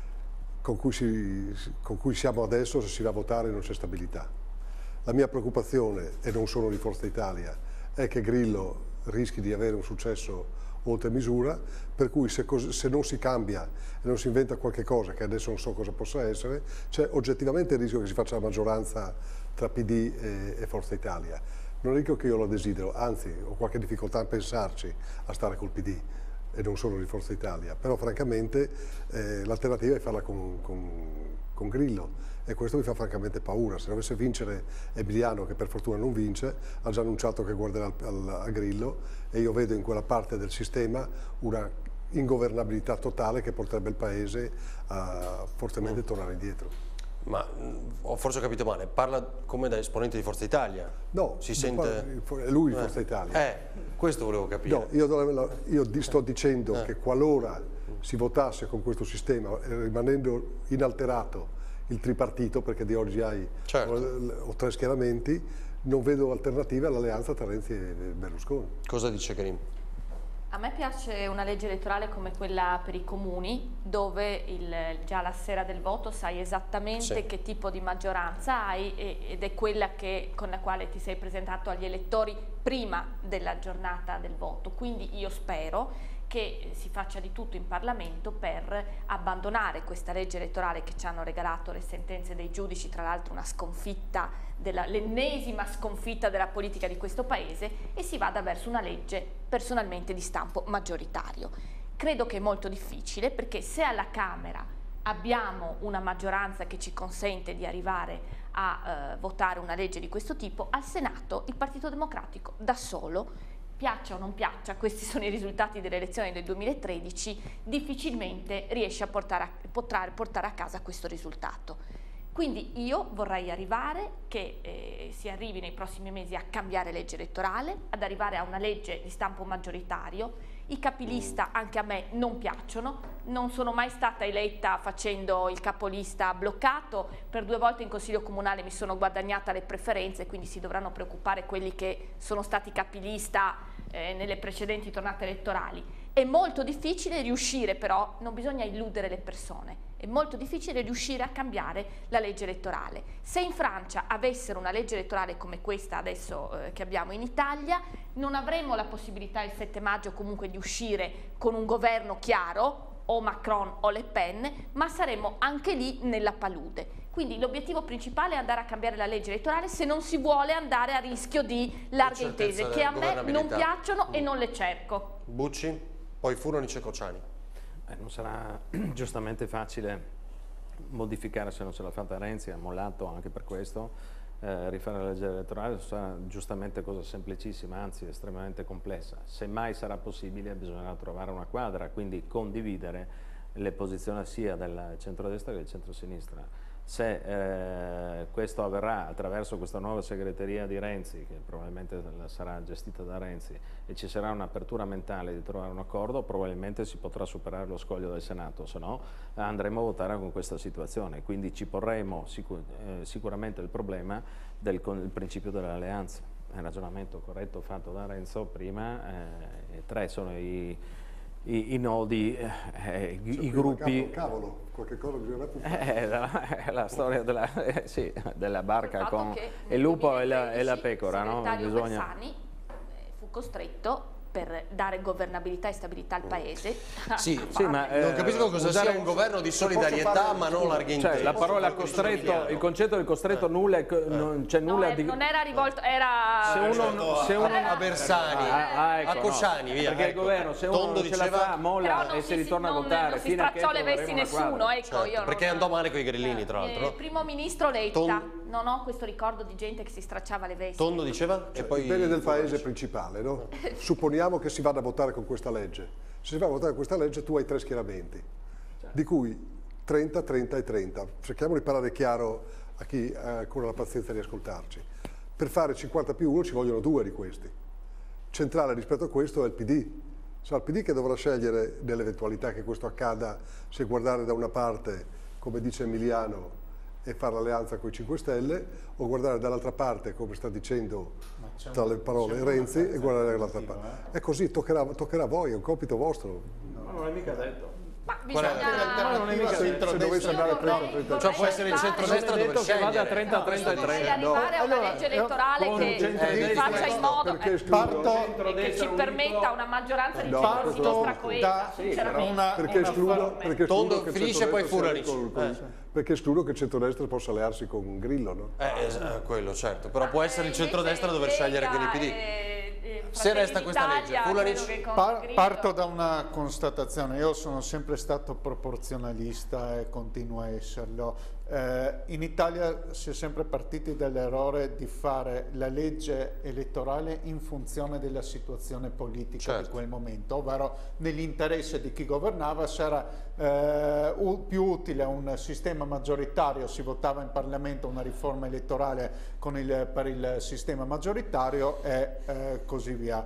con cui, si, con cui siamo adesso, se si va a votare non c'è stabilità. La mia preoccupazione, e non solo di Forza Italia, è che Grillo rischi di avere un successo oltre misura, per cui se, se non si cambia e non si inventa qualche cosa, che adesso non so cosa possa essere, c'è oggettivamente il rischio che si faccia la maggioranza tra P D e, e Forza Italia. Non dico che io lo desidero, anzi ho qualche difficoltà a pensarci a stare col P D e non solo di Forza Italia, però francamente eh, l'alternativa è farla con, con, con Grillo e questo mi fa francamente paura. Se dovesse vincere Emiliano, che per fortuna non vince, ha già annunciato che guarderà al, al, a Grillo e io vedo in quella parte del sistema una ingovernabilità totale che porterebbe il Paese a fortemente tornare indietro. Ma ho forse capito male, parla come da esponente di Forza Italia? No, si sente... è lui di Forza Italia. Eh, questo volevo capire. No, io, io sto dicendo eh. che qualora si votasse con questo sistema, rimanendo inalterato il tripartito, perché di oggi hai certo. o, o tre schieramenti, non vedo alternative all'alleanza tra Renzi e Berlusconi. Cosa dice Karim? A me piace una legge elettorale come quella per i comuni, dove il, già la sera del voto sai esattamente sì. che tipo di maggioranza hai e, ed è quella che, con la quale ti sei presentato agli elettori prima della giornata del voto. Quindi io spero che si faccia di tutto in Parlamento per abbandonare questa legge elettorale che ci hanno regalato le sentenze dei giudici, tra l'altro una sconfitta, l'ennesima sconfitta della politica di questo Paese, e si vada verso una legge personalmente di stampo maggioritario. Credo che è molto difficile, perché se alla Camera abbiamo una maggioranza che ci consente di arrivare a eh, votare una legge di questo tipo, al Senato il Partito Democratico da solo, piaccia o non piaccia, questi sono i risultati delle elezioni del duemilatredici, difficilmente riesce a portare a, portare, portare a casa questo risultato. Quindi io vorrei arrivare che eh, si arrivi nei prossimi mesi a cambiare legge elettorale, ad arrivare a una legge di stampo maggioritario. I capilista anche a me non piacciono, non sono mai stata eletta facendo il capolista bloccato, per due volte in Consiglio Comunale mi sono guadagnata le preferenze, quindi si dovranno preoccupare quelli che sono stati capilista eh, nelle precedenti tornate elettorali. È molto difficile riuscire però, non bisogna illudere le persone, è molto difficile riuscire a cambiare la legge elettorale. Se in Francia avessero una legge elettorale come questa adesso eh, che abbiamo in Italia, non avremmo la possibilità il sette maggio comunque di uscire con un governo chiaro, o Macron o Le Pen, ma saremmo anche lì nella palude. Quindi l'obiettivo principale è andare a cambiare la legge elettorale se non si vuole andare a rischio di larghe intese, che a me non piacciono mm. e non le cerco. Bucci, poi Furlanic e Cociani. Eh, non sarà giustamente facile modificare, se non ce l'ha fatta Renzi, ha mollato anche per questo, eh, rifare la legge elettorale sarà giustamente cosa semplicissima, anzi estremamente complessa. Se mai sarà possibile bisognerà trovare una quadra, quindi condividere le posizioni sia del centrodestra che del centrosinistra. Se eh, questo avverrà attraverso questa nuova segreteria di Renzi, che probabilmente sarà gestita da Renzi, e ci sarà un'apertura mentale di trovare un accordo, probabilmente si potrà superare lo scoglio del Senato, se no andremo a votare con questa situazione. Quindi ci porremo sicur eh, sicuramente il problema del con il principio dell'alleanza. È un ragionamento corretto fatto da Renzo prima, eh, e tre sono i I, i nodi, eh, i, i gruppi... Cavolo, qualche cosa bisogna fare. Eh, la, la storia della, eh, sì, della barca con il lupo e la, e la pecora, no? Bisogna... Bersani fu costretto per dare governabilità e stabilità al Paese. Sì, sì, ma eh, non capisco cosa sia un governo di solidarietà ma non larghe intese. Cioè, la parola costretto, il concetto del costretto nulla, non c'è nulla no, di... non era rivolto, era... Se uno, se uno a Bersani, ah, ah, ecco, a Cociani, no. via. Perché ecco. Il governo, se uno Tondo non ce la fa, molla e si ritorna non, a votare. Non si fino stracciò le vesti nessuno, ecco. Certo, io perché non... andò male con i grillini, tra l'altro. Eh, primo ministro Letta. Ton... non ho questo ricordo di gente che si stracciava le vesti. Tondo diceva? Cioè, e poi il bene del paese è principale, no? Supponiamo che si vada a votare con questa legge. Se si va a votare con questa legge tu hai tre schieramenti, di cui trenta, trenta e trenta. Cerchiamo di parlare chiaro a chi ha ancora la pazienza di ascoltarci. Per fare cinquanta più uno ci vogliono due di questi. Centrale rispetto a questo è il P D. Sarà il P D che dovrà scegliere, nell'eventualità che questo accada, se guardare da una parte, come dice Emiliano, e fare l'alleanza con i cinque Stelle, o guardare dall'altra parte, come sta dicendo tra le parole Renzi, e guardare dall'altra parte. È così, toccherà, toccherà a voi, è un compito vostro. Ma non è mica detto. Ma Qual è bisogna... non è mica se dovesse andare a trenta trenta, cioè può essere il centrodestra dove che vada a scegliere. trenta trenta e trenta. arrivare a una legge elettorale che faccia in modo che ci permetta una maggioranza di centro-sinistra coesa, sinceramente. Perché escludo, perché escludo che il finisce poi centrodestra Furlanic. sia col- perché escludo che il centrodestra possa allearsi con Grillo, no? Eh, es- quello certo, però può essere il centrodestra a dover scegliere con i P D. Se resta questa legge, Furlanic... Par- parto da una constatazione, io sono sempre stato proporzionalista e continuo a esserlo. Eh, in Italia si è sempre partiti dall'errore di fare la legge elettorale in funzione della situazione politica Certo. di quel momento, ovvero nell'interesse di chi governava. Se era eh, u- più utile un sistema maggioritario, si votava in Parlamento una riforma elettorale con il, per il sistema maggioritario e eh, così via.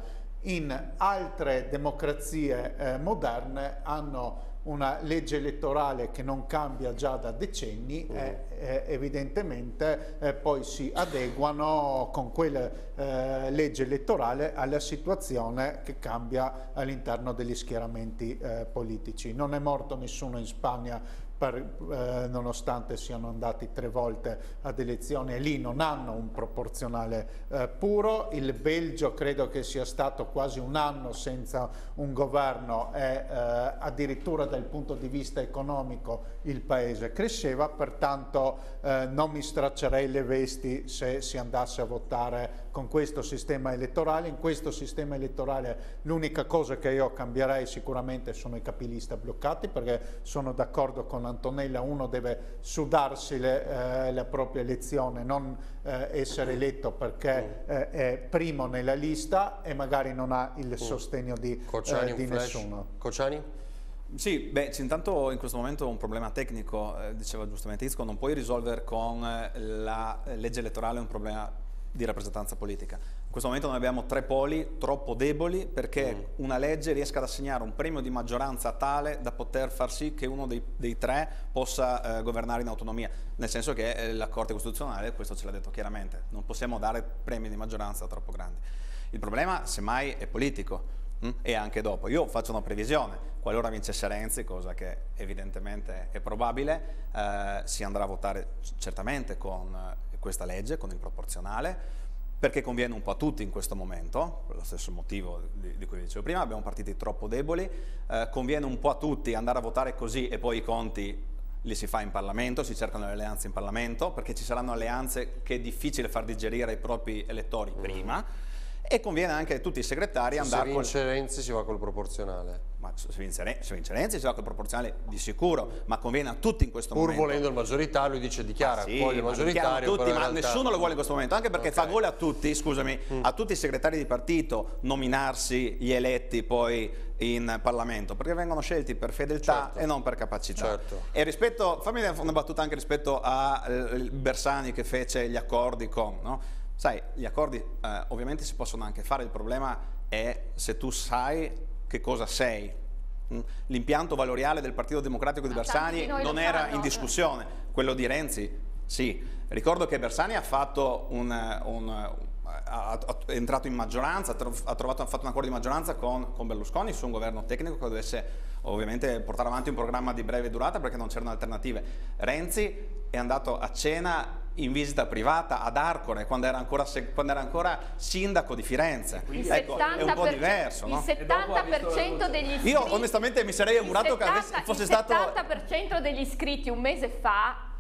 In altre democrazie eh, moderne hanno una legge elettorale che non cambia già da decenni mm. e eh, evidentemente eh, poi si adeguano con quella eh, legge elettorale alla situazione che cambia all'interno degli schieramenti eh, politici. Non è morto nessuno in Spagna per, eh, nonostante siano andati tre volte ad elezioni, e lì non hanno un proporzionale eh, puro. Il Belgio credo che sia stato quasi un anno senza un governo e eh, addirittura dal punto di vista economico il paese cresceva, pertanto eh, non mi straccerei le vesti se si andasse a votare con questo sistema elettorale. In questo sistema elettorale l'unica cosa che io cambierei sicuramente sono i capilista bloccati, perché sono d'accordo con Antonella, uno deve sudarsi le, eh, la propria elezione, non eh, essere eletto perché eh, è primo nella lista e magari non ha il sostegno di, Cociani, eh, di un flash. nessuno. Cociani? Sì, beh, c'è intanto in questo momento un problema tecnico, eh, diceva giustamente Isco, non puoi risolvere con eh, la legge elettorale un problema di rappresentanza politica. In questo momento noi abbiamo tre poli troppo deboli perché mm. una legge riesca ad assegnare un premio di maggioranza tale da poter far sì che uno dei, dei tre possa eh, governare in autonomia, nel senso che eh, la Corte Costituzionale questo ce l'ha detto chiaramente, non possiamo dare premi di maggioranza troppo grandi. Il problema semmai è politico mh? e anche dopo. Io faccio una previsione, qualora vincesse Renzi, cosa che evidentemente è probabile, eh, si andrà a votare certamente con eh, questa legge, con il proporzionale, perché conviene un po' a tutti in questo momento, per lo stesso motivo di, di cui vi dicevo prima, abbiamo partiti troppo deboli, eh, conviene un po' a tutti andare a votare così e poi i conti li si fa in Parlamento, si cercano le alleanze in Parlamento, perché ci saranno alleanze che è difficile far digerire ai propri elettori mm. prima, e conviene anche a tutti i segretari se andare... Se vince col... Renzi si va col proporzionale. Ma se vince, se vince Renzi si va col proporzionale di sicuro, ma conviene a tutti in questo Pur momento. Pur volendo il maggioritario, lui dice dichiara, ah, sì, voglio il maggioritario. Tutti, ma realtà... nessuno lo vuole in questo momento, anche perché okay. fa gola a tutti, scusami, mm. a tutti i segretari di partito nominarsi gli eletti poi in Parlamento, perché vengono scelti per fedeltà certo. e non per capacità. Certo. E rispetto, fammi una battuta anche rispetto a eh, Bersani che fece gli accordi con... No? Sai, gli accordi eh, ovviamente si possono anche fare, il problema è se tu sai che cosa sei. L'impianto valoriale del Partito Democratico di Bersani non era in discussione, quello di Renzi sì. Ricordo che Bersani ha fatto un, un ha, è entrato in maggioranza, ha trovato, ha fatto un accordo di maggioranza con, con Berlusconi su un governo tecnico che dovesse ovviamente portare avanti un programma di breve durata perché non c'erano alternative. Renzi è andato a cena in visita privata ad Arcore quando era ancora, quando era ancora sindaco di Firenze. Il ecco, è un po' diverso, il no? settanta per cento degli iscritti, io onestamente mi sarei augurato che avesse, fosse stato... Il settanta per cento degli iscritti un mese fa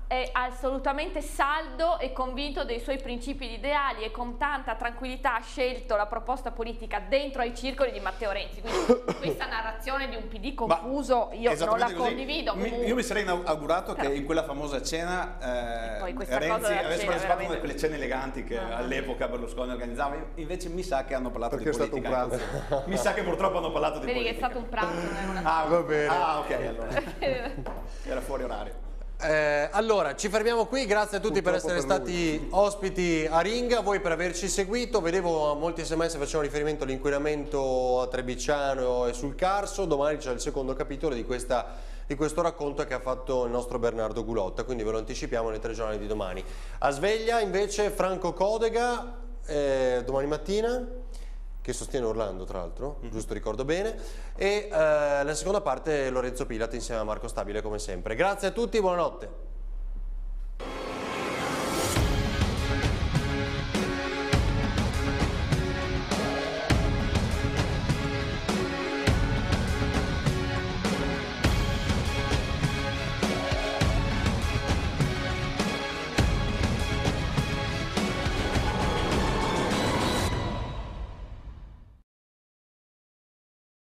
è assolutamente saldo e convinto dei suoi principi ed ideali e con tanta tranquillità ha scelto la proposta politica dentro ai circoli di Matteo Renzi. Quindi questa narrazione di un P D confuso io non la così. condivido. Mi, io mi sarei augurato Però. che in quella famosa cena eh, Poi questa Renzi cosa della avesse cena, partecipato a una di veramente. quelle cene eleganti che Ah. all'epoca Berlusconi organizzava. Invece mi sa che hanno parlato Perché di è stato un politica. pranzo. Mi sa che purtroppo hanno parlato di Vedi politica. che è stato un pranzo, non era una Ah, Va bene. Ah, ok, allora. Era fuori orario. Eh, allora, ci fermiamo qui, grazie a tutti Purtroppo per essere per stati ospiti a Ringa, voi per averci seguito, vedevo molti sms facevano riferimento all'inquinamento a Trebicciano e sul Carso, domani c'è il secondo capitolo di, questa, di questo racconto che ha fatto il nostro Bernardo Gulotta, quindi ve lo anticipiamo nei tre giornali di domani. A Sveglia invece Franco Codega, eh, domani mattina, che sostiene Orlando tra l'altro, mm-hmm. giusto ricordo bene, e eh, la seconda parte Lorenzo Pilati insieme a Marco Stabile come sempre. Grazie a tutti, buonanotte.